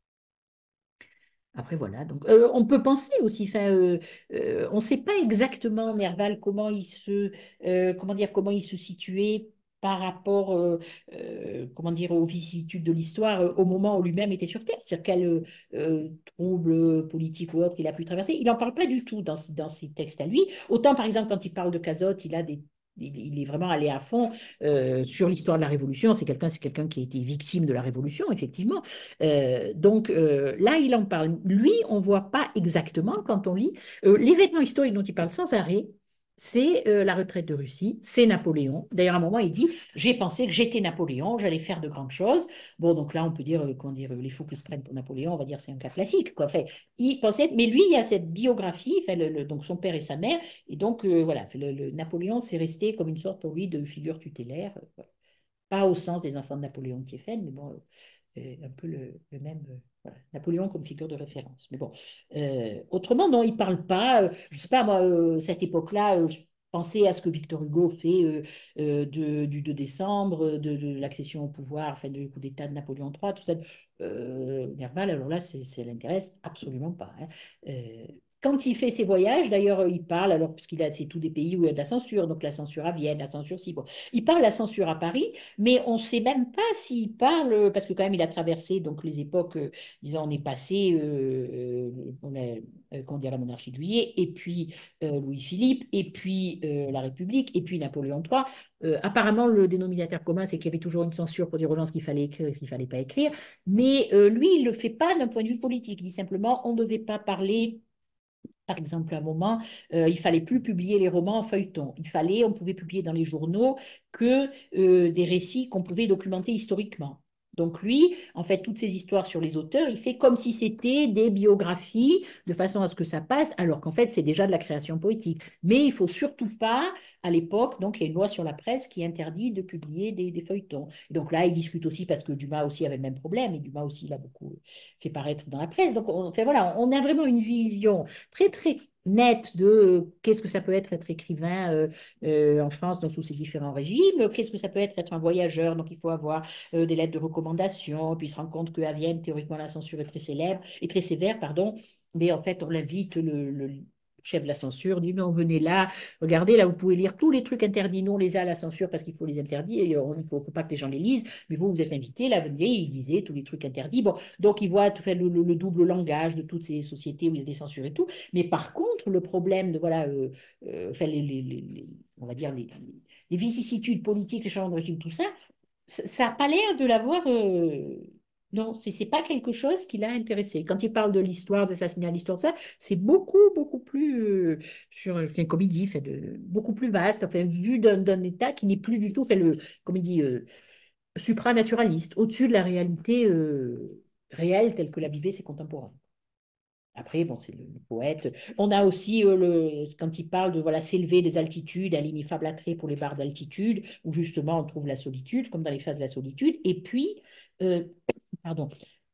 A: Après, voilà. Donc, euh, on peut penser aussi, enfin, euh, euh, on ne sait pas exactement, Nerval, comment il se, euh, comment dire, comment il se situait par rapport, euh, euh, comment dire, aux vicissitudes de l'histoire euh, au moment où lui-même était sur Terre. C'est-à-dire quel euh, euh, trouble politique ou autre il a pu traverser. Il n'en parle pas du tout dans, dans ses textes à lui. Autant, par exemple, quand il parle de Cazotte, il a des il il est vraiment allé à fond euh, sur l'histoire de la Révolution. C'est quelqu'un, c'est quelqu'un qui a été victime de la Révolution, effectivement. Euh, donc euh, là, il en parle. Lui, on ne voit pas exactement quand on lit. Euh, l'événement historique dont il parle sans arrêt, c'est euh, la retraite de Russie, c'est Napoléon. D'ailleurs, à un moment, il dit, j'ai pensé que j'étais Napoléon, j'allais faire de grandes choses. Bon, donc là, on peut dire, euh, comment dire, euh, les fous qui se prennent pour Napoléon, on va dire c'est un cas classique, quoi. Enfin, il pensait, mais lui, il y a cette biographie, enfin, le, le, donc son père et sa mère, et donc euh, voilà, le, le Napoléon, c'est resté comme une sorte pour lui de figure tutélaire, euh, voilà. Pas au sens des enfants de Napoléon de Thiéphène, mais bon, euh, un peu le, le même. Euh, voilà. Napoléon comme figure de référence. Mais bon, euh, autrement, non, il ne parle pas. Euh, je ne sais pas, moi, euh, cette époque-là, euh, je pensais à ce que Victor Hugo fait euh, euh, de- du deux décembre, de, de l'accession au pouvoir, enfin, du coup d'État de Napoléon trois, tout ça. Euh, Nerval, alors là, c'est- ça l'intéresse absolument pas. Hein. Euh, quand il fait ses voyages, d'ailleurs, il parle, alors, parce qu'il a, c'est tous des pays où il y a de la censure, donc la censure à Vienne, la censure si, bon. Il parle de la censure à Paris, mais on ne sait même pas s'il parle, parce que quand même, il a traversé donc les époques, euh, disons, on est passé, euh, euh, on a, euh, comment dire, la monarchie de Juillet, et puis euh, Louis-Philippe, et puis euh, la République, et puis Napoléon trois. Euh, apparemment, le dénominateur commun, c'est qu'il y avait toujours une censure pour dire aux gens ce qu'il fallait écrire et ce qu'il ne fallait pas écrire, mais euh, lui, il ne le fait pas d'un point de vue politique. Il dit simplement, on ne devait pas parler. Par exemple, à un moment, euh, il fallait plus publier les romans en feuilleton. Il fallait, on pouvait publier dans les journaux que euh, des récits qu'on pouvait documenter historiquement. Donc lui, en fait, toutes ces histoires sur les auteurs, il fait comme si c'était des biographies, de façon à ce que ça passe, alors qu'en fait, c'est déjà de la création poétique. Mais il faut surtout pas, à l'époque, donc il y a une loi sur la presse qui interdit de publier des, des feuilletons. Et donc là, il discute aussi, parce que Dumas aussi avait le même problème, et Dumas aussi l'a beaucoup fait paraître dans la presse. Donc on, fait, voilà, on a vraiment une vision très, très nette de euh, qu'est-ce que ça peut être être écrivain euh, euh, en France, donc sous ces différents régimes, qu'est-ce que ça peut être être un voyageur, donc il faut avoir euh, des lettres de recommandation, puis il se rend compte qu'à Vienne, théoriquement, la censure est très célèbre, est très sévère, pardon, mais en fait, on l'invite, le, le chef de la censure dit non, venez là, regardez, là, vous pouvez lire tous les trucs interdits, non, on les a à la censure parce qu'il faut les interdire, et on, il ne faut, faut, pas que les gens les lisent, mais vous, vous êtes invités, là, venez, il disait tous les trucs interdits. Bon, donc il voit tout fait, le, le, le, double langage de toutes ces sociétés où il y a des censures et tout, mais par contre, le problème de, voilà, euh, euh, enfin, les, les, les, on va dire, les, les vicissitudes politiques, les changements de régime, tout ça, ça n'a pas l'air de l'avoir... Euh, non, ce n'est pas quelque chose qui l'a intéressé. Quand il parle de l'histoire, de l'assassinat, l'histoire, ça, c'est beaucoup, beaucoup plus euh, sur une comédie, fait de, beaucoup plus vaste, enfin, vu d'un État qui n'est plus du tout, fait le, comme il dit, euh, supranaturaliste, au-dessus de la réalité euh, réelle telle que la vivaient ses contemporains. Après, bon, c'est le, le poète. On a aussi, euh, le, quand il parle de voilà, s'élever des altitudes, un l'ineffable attrait pour les barres d'altitude, où justement on trouve la solitude, comme dans les phases de la solitude. Et puis, euh, pardon,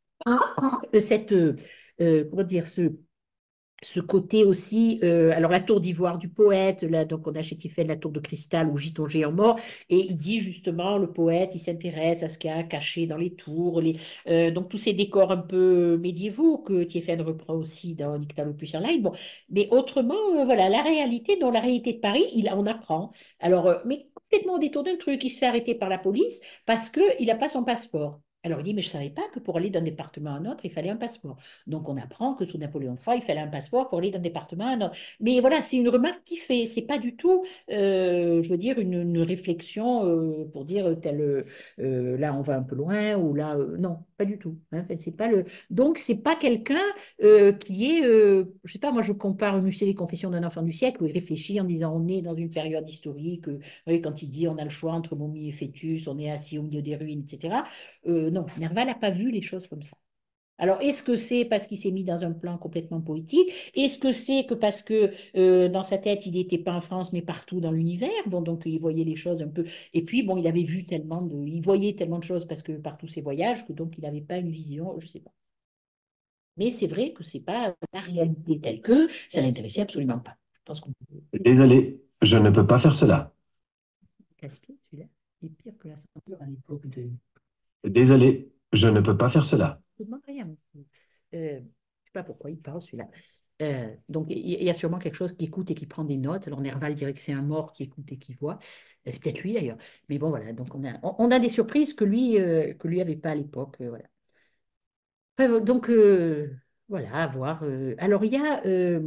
A: cette, euh, euh, comment dire, ce, ce côté aussi, euh, alors la tour d'ivoire du poète, là, donc on a chez Tiphaine la tour de cristal où gît ton géant mort, et il dit justement, le poète, il s'intéresse à ce qu'il y a caché dans les tours, les, euh, donc tous ces décors un peu médiévaux que Tiphaine reprend aussi dans Nyctalopus Airlines. Bon, mais autrement, euh, voilà, la réalité, dans la réalité de Paris, il, on apprend. Alors, euh, mais complètement au détour d'un truc, il se fait arrêter par la police parce qu'il n'a pas son passeport. Alors il dit, mais je ne savais pas que pour aller d'un département à un autre, il fallait un passeport. Donc, on apprend que sous Napoléon trois, il fallait un passeport pour aller d'un département à un autre. Mais voilà, c'est une remarque qui fait. C'est pas du tout, euh, je veux dire, une, une réflexion euh, pour dire tel, euh, là, on va un peu loin ou là, euh, non, pas du tout. Hein. En fait, c'est pas le. Donc, c'est pas quelqu'un euh, qui est, euh, je sais pas, moi, je compare Musset les Confessions d'un enfant du siècle où il réfléchit en disant on est dans une période historique. Euh, oui, quand il dit on a le choix entre momie et fœtus, on est assis au milieu des ruines, et cetera. Euh, non, Nerval n'a pas vu les choses comme ça. Alors, est-ce que c'est parce qu'il s'est mis dans un plan complètement poétique? Est-ce que c'est que parce que euh, dans sa tête, il n'était pas en France, mais partout dans l'univers? Bon, donc il voyait les choses un peu. Et puis, bon, il avait vu tellement de. Il voyait tellement de choses parce que par tous ses voyages, que donc il n'avait pas une vision, je ne sais pas. Mais c'est vrai que ce n'est pas la réalité telle que ça l'intéressait absolument pas. Je pense qu'on peut.
D: Désolé, je ne peux pas faire cela.
A: Casse-pied, celui-là. Il est pire que la ceinture à l'époque de.
D: Désolé, je ne peux pas faire cela.
A: Je ne demande rien. Euh, je ne sais pas pourquoi il parle celui-là. Euh, donc, il y a sûrement quelque chose qui écoute et qui prend des notes. Alors, Nerval dirait que c'est un mort qui écoute et qui voit. Euh, C'est peut-être lui d'ailleurs. Mais bon, voilà. Donc, on a, on, on a des surprises que lui euh, que lui avait pas à l'époque. Euh, voilà. Enfin, donc, euh, voilà, à voir. Euh. Alors, il y a euh,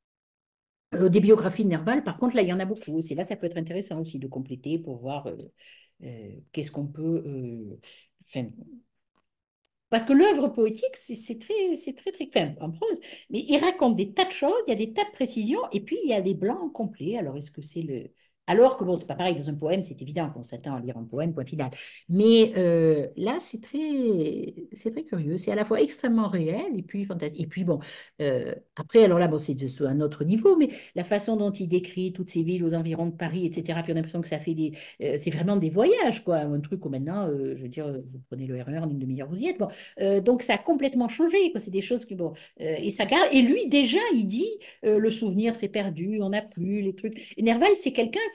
A: euh, des biographies de Nerval. Par contre, là, il y en a beaucoup. C'est là, ça peut être intéressant aussi de compléter pour voir euh, euh, qu'est-ce qu'on peut. Euh, enfin, parce que l'œuvre poétique, c'est très, c'est très, très, enfin, en prose, mais il raconte des tas de choses, il y a des tas de précisions, et puis il y a des blancs complets. Alors, est-ce que c'est le. Alors que, bon, c'est pas pareil, dans un poème, c'est évident qu'on s'attend à lire un poème, point final. Mais euh, là, c'est très, c'est très curieux. C'est à la fois extrêmement réel, et puis fantastique. Et puis, bon, euh, après, alors là, bon, c'est de- un autre niveau, mais la façon dont il décrit toutes ces villes aux environs de Paris, et cetera, puis on a l'impression que ça fait des. Euh, c'est vraiment des voyages, quoi. Un truc où maintenant, euh, je veux dire, vous prenez le R E R, en une demi-heure, vous y êtes. Bon, euh, donc, ça a complètement changé, quoi. C'est des choses qui, bon, euh, et ça garde. Et lui, déjà, il dit, euh, le souvenir s'est perdu, on n'a plus les trucs. Et Nerval, c'est quelqu'un qui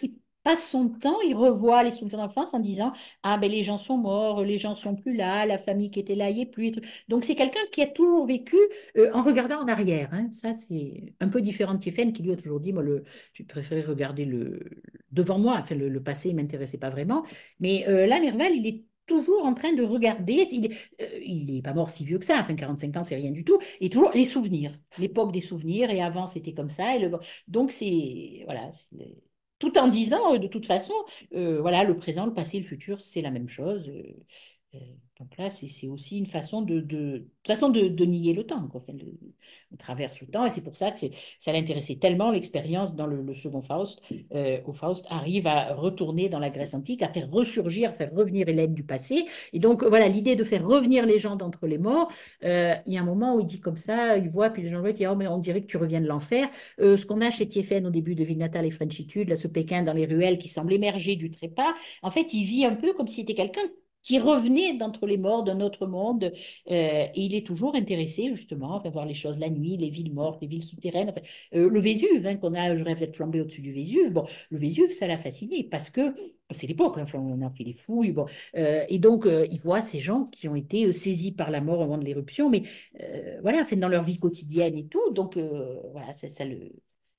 A: passe son temps, il revoit les souvenirs d'enfance en disant, ah ben les gens sont morts, les gens sont plus là, la famille qui était là y est plus. Donc c'est quelqu'un qui a toujours vécu euh, en regardant en arrière. Hein. Ça, c'est un peu différent de Tiffen qui lui a toujours dit, moi, le, je préférais regarder le, devant moi, enfin le, le passé ne m'intéressait pas vraiment. Mais euh, là, Nerval, il est toujours en train de regarder, il n'est euh, pas mort si vieux que ça, enfin quarante-cinq ans, c'est rien du tout, et toujours les souvenirs, l'époque des souvenirs, et avant c'était comme ça, et le, donc c'est, voilà, tout en disant, euh, de toute façon, euh, voilà, le présent, le passé, le futur, c'est la même chose. Euh, euh, donc là, c'est aussi une façon de, de, de façon de, de nier le temps, quoi. Enfin, le, on traverse le temps, et c'est pour ça que ça l'intéressait tellement, l'expérience dans le, le second Faust, euh, où Faust arrive à retourner dans la Grèce antique, à faire ressurgir, à faire revenir Hélène du passé. Et donc, voilà, l'idée de faire revenir les gens d'entre les morts, euh, il y a un moment où il dit comme ça, il voit, puis les gens voient, il dit, oh, mais on dirait que tu reviens de l'enfer. Euh, ce qu'on a chez Tiefen au début de Vie natale et Frenchitude, là, ce Pékin dans les ruelles qui semble émerger du trépas, en fait, il vit un peu comme si c'était quelqu'un qui revenait d'entre les morts d'un autre monde, euh, et il est toujours intéressé justement à voir les choses la nuit, les villes mortes, les villes souterraines, enfin, euh, le Vésuve, hein, qu'on a, je rêve d'être flambé au-dessus du Vésuve, bon, le Vésuve, ça l'a fasciné parce que c'est l'époque, hein, enfin, on a fait les fouilles, bon, euh, et donc euh, il voit ces gens qui ont été euh, saisis par la mort au moment de l'éruption, mais euh, voilà, enfin, dans leur vie quotidienne et tout, donc euh, voilà, ça, ça le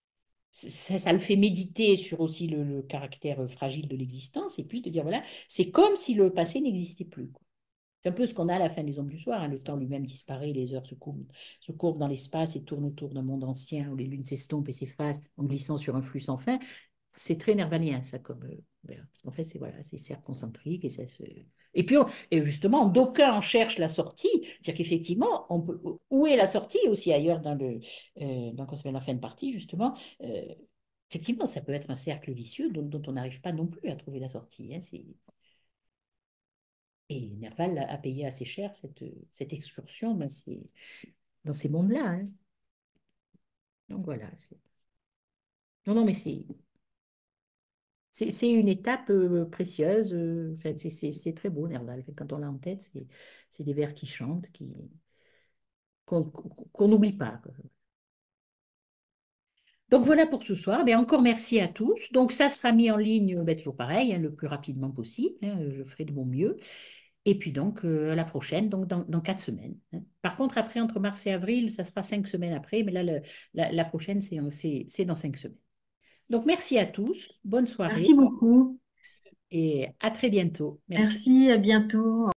A: ça, ça le fait méditer sur aussi le, le caractère fragile de l'existence, et puis de dire, voilà, c'est comme si le passé n'existait plus, quoi. C'est un peu ce qu'on a à la fin des Hommes du Soir, hein. Le temps lui-même disparaît, les heures se courbent, se courbent dans l'espace et tournent autour d'un monde ancien où les lunes s'estompent et s'effacent en glissant sur un flux sans fin. C'est très nervalien, ça, comme... euh, ben, parce qu'en fait, c'est voilà, c'est cercle concentrique et ça se... Et puis, on- et justement, d'aucuns en cherchent la sortie, c'est-à-dire qu'effectivement, on peut... où est la sortie aussi ailleurs dans le... euh, dans, qu'on s'appelle la fin de partie, justement, euh, effectivement, ça peut être un cercle vicieux dont, dont on n'arrive pas non plus à trouver la sortie. Hein, c'est... Et Nerval a payé assez cher cette, cette excursion dans ces, dans ces mondes-là. Hein. Donc voilà. Non, non, mais c'est c'est une étape euh, précieuse. Euh, enfin, c'est très beau, Nerval. Quand on l'a en tête, c'est des vers qui chantent, qui qu'on qu'on n'oublie pas, quoi. Donc voilà pour ce soir. Ben, encore merci à tous. Donc ça sera mis en ligne, ben, toujours pareil, hein, le plus rapidement possible. Hein, je ferai de mon mieux. Et puis donc, euh, à la prochaine, donc dans, dans quatre semaines. Hein. Par contre, après, entre mars et avril, ça sera cinq semaines après, mais là, le- la, la prochaine, c'est dans cinq semaines. Donc, merci à tous, bonne soirée
B: Merci beaucoup.
A: et à très bientôt. Merci.
B: Merci, à bientôt.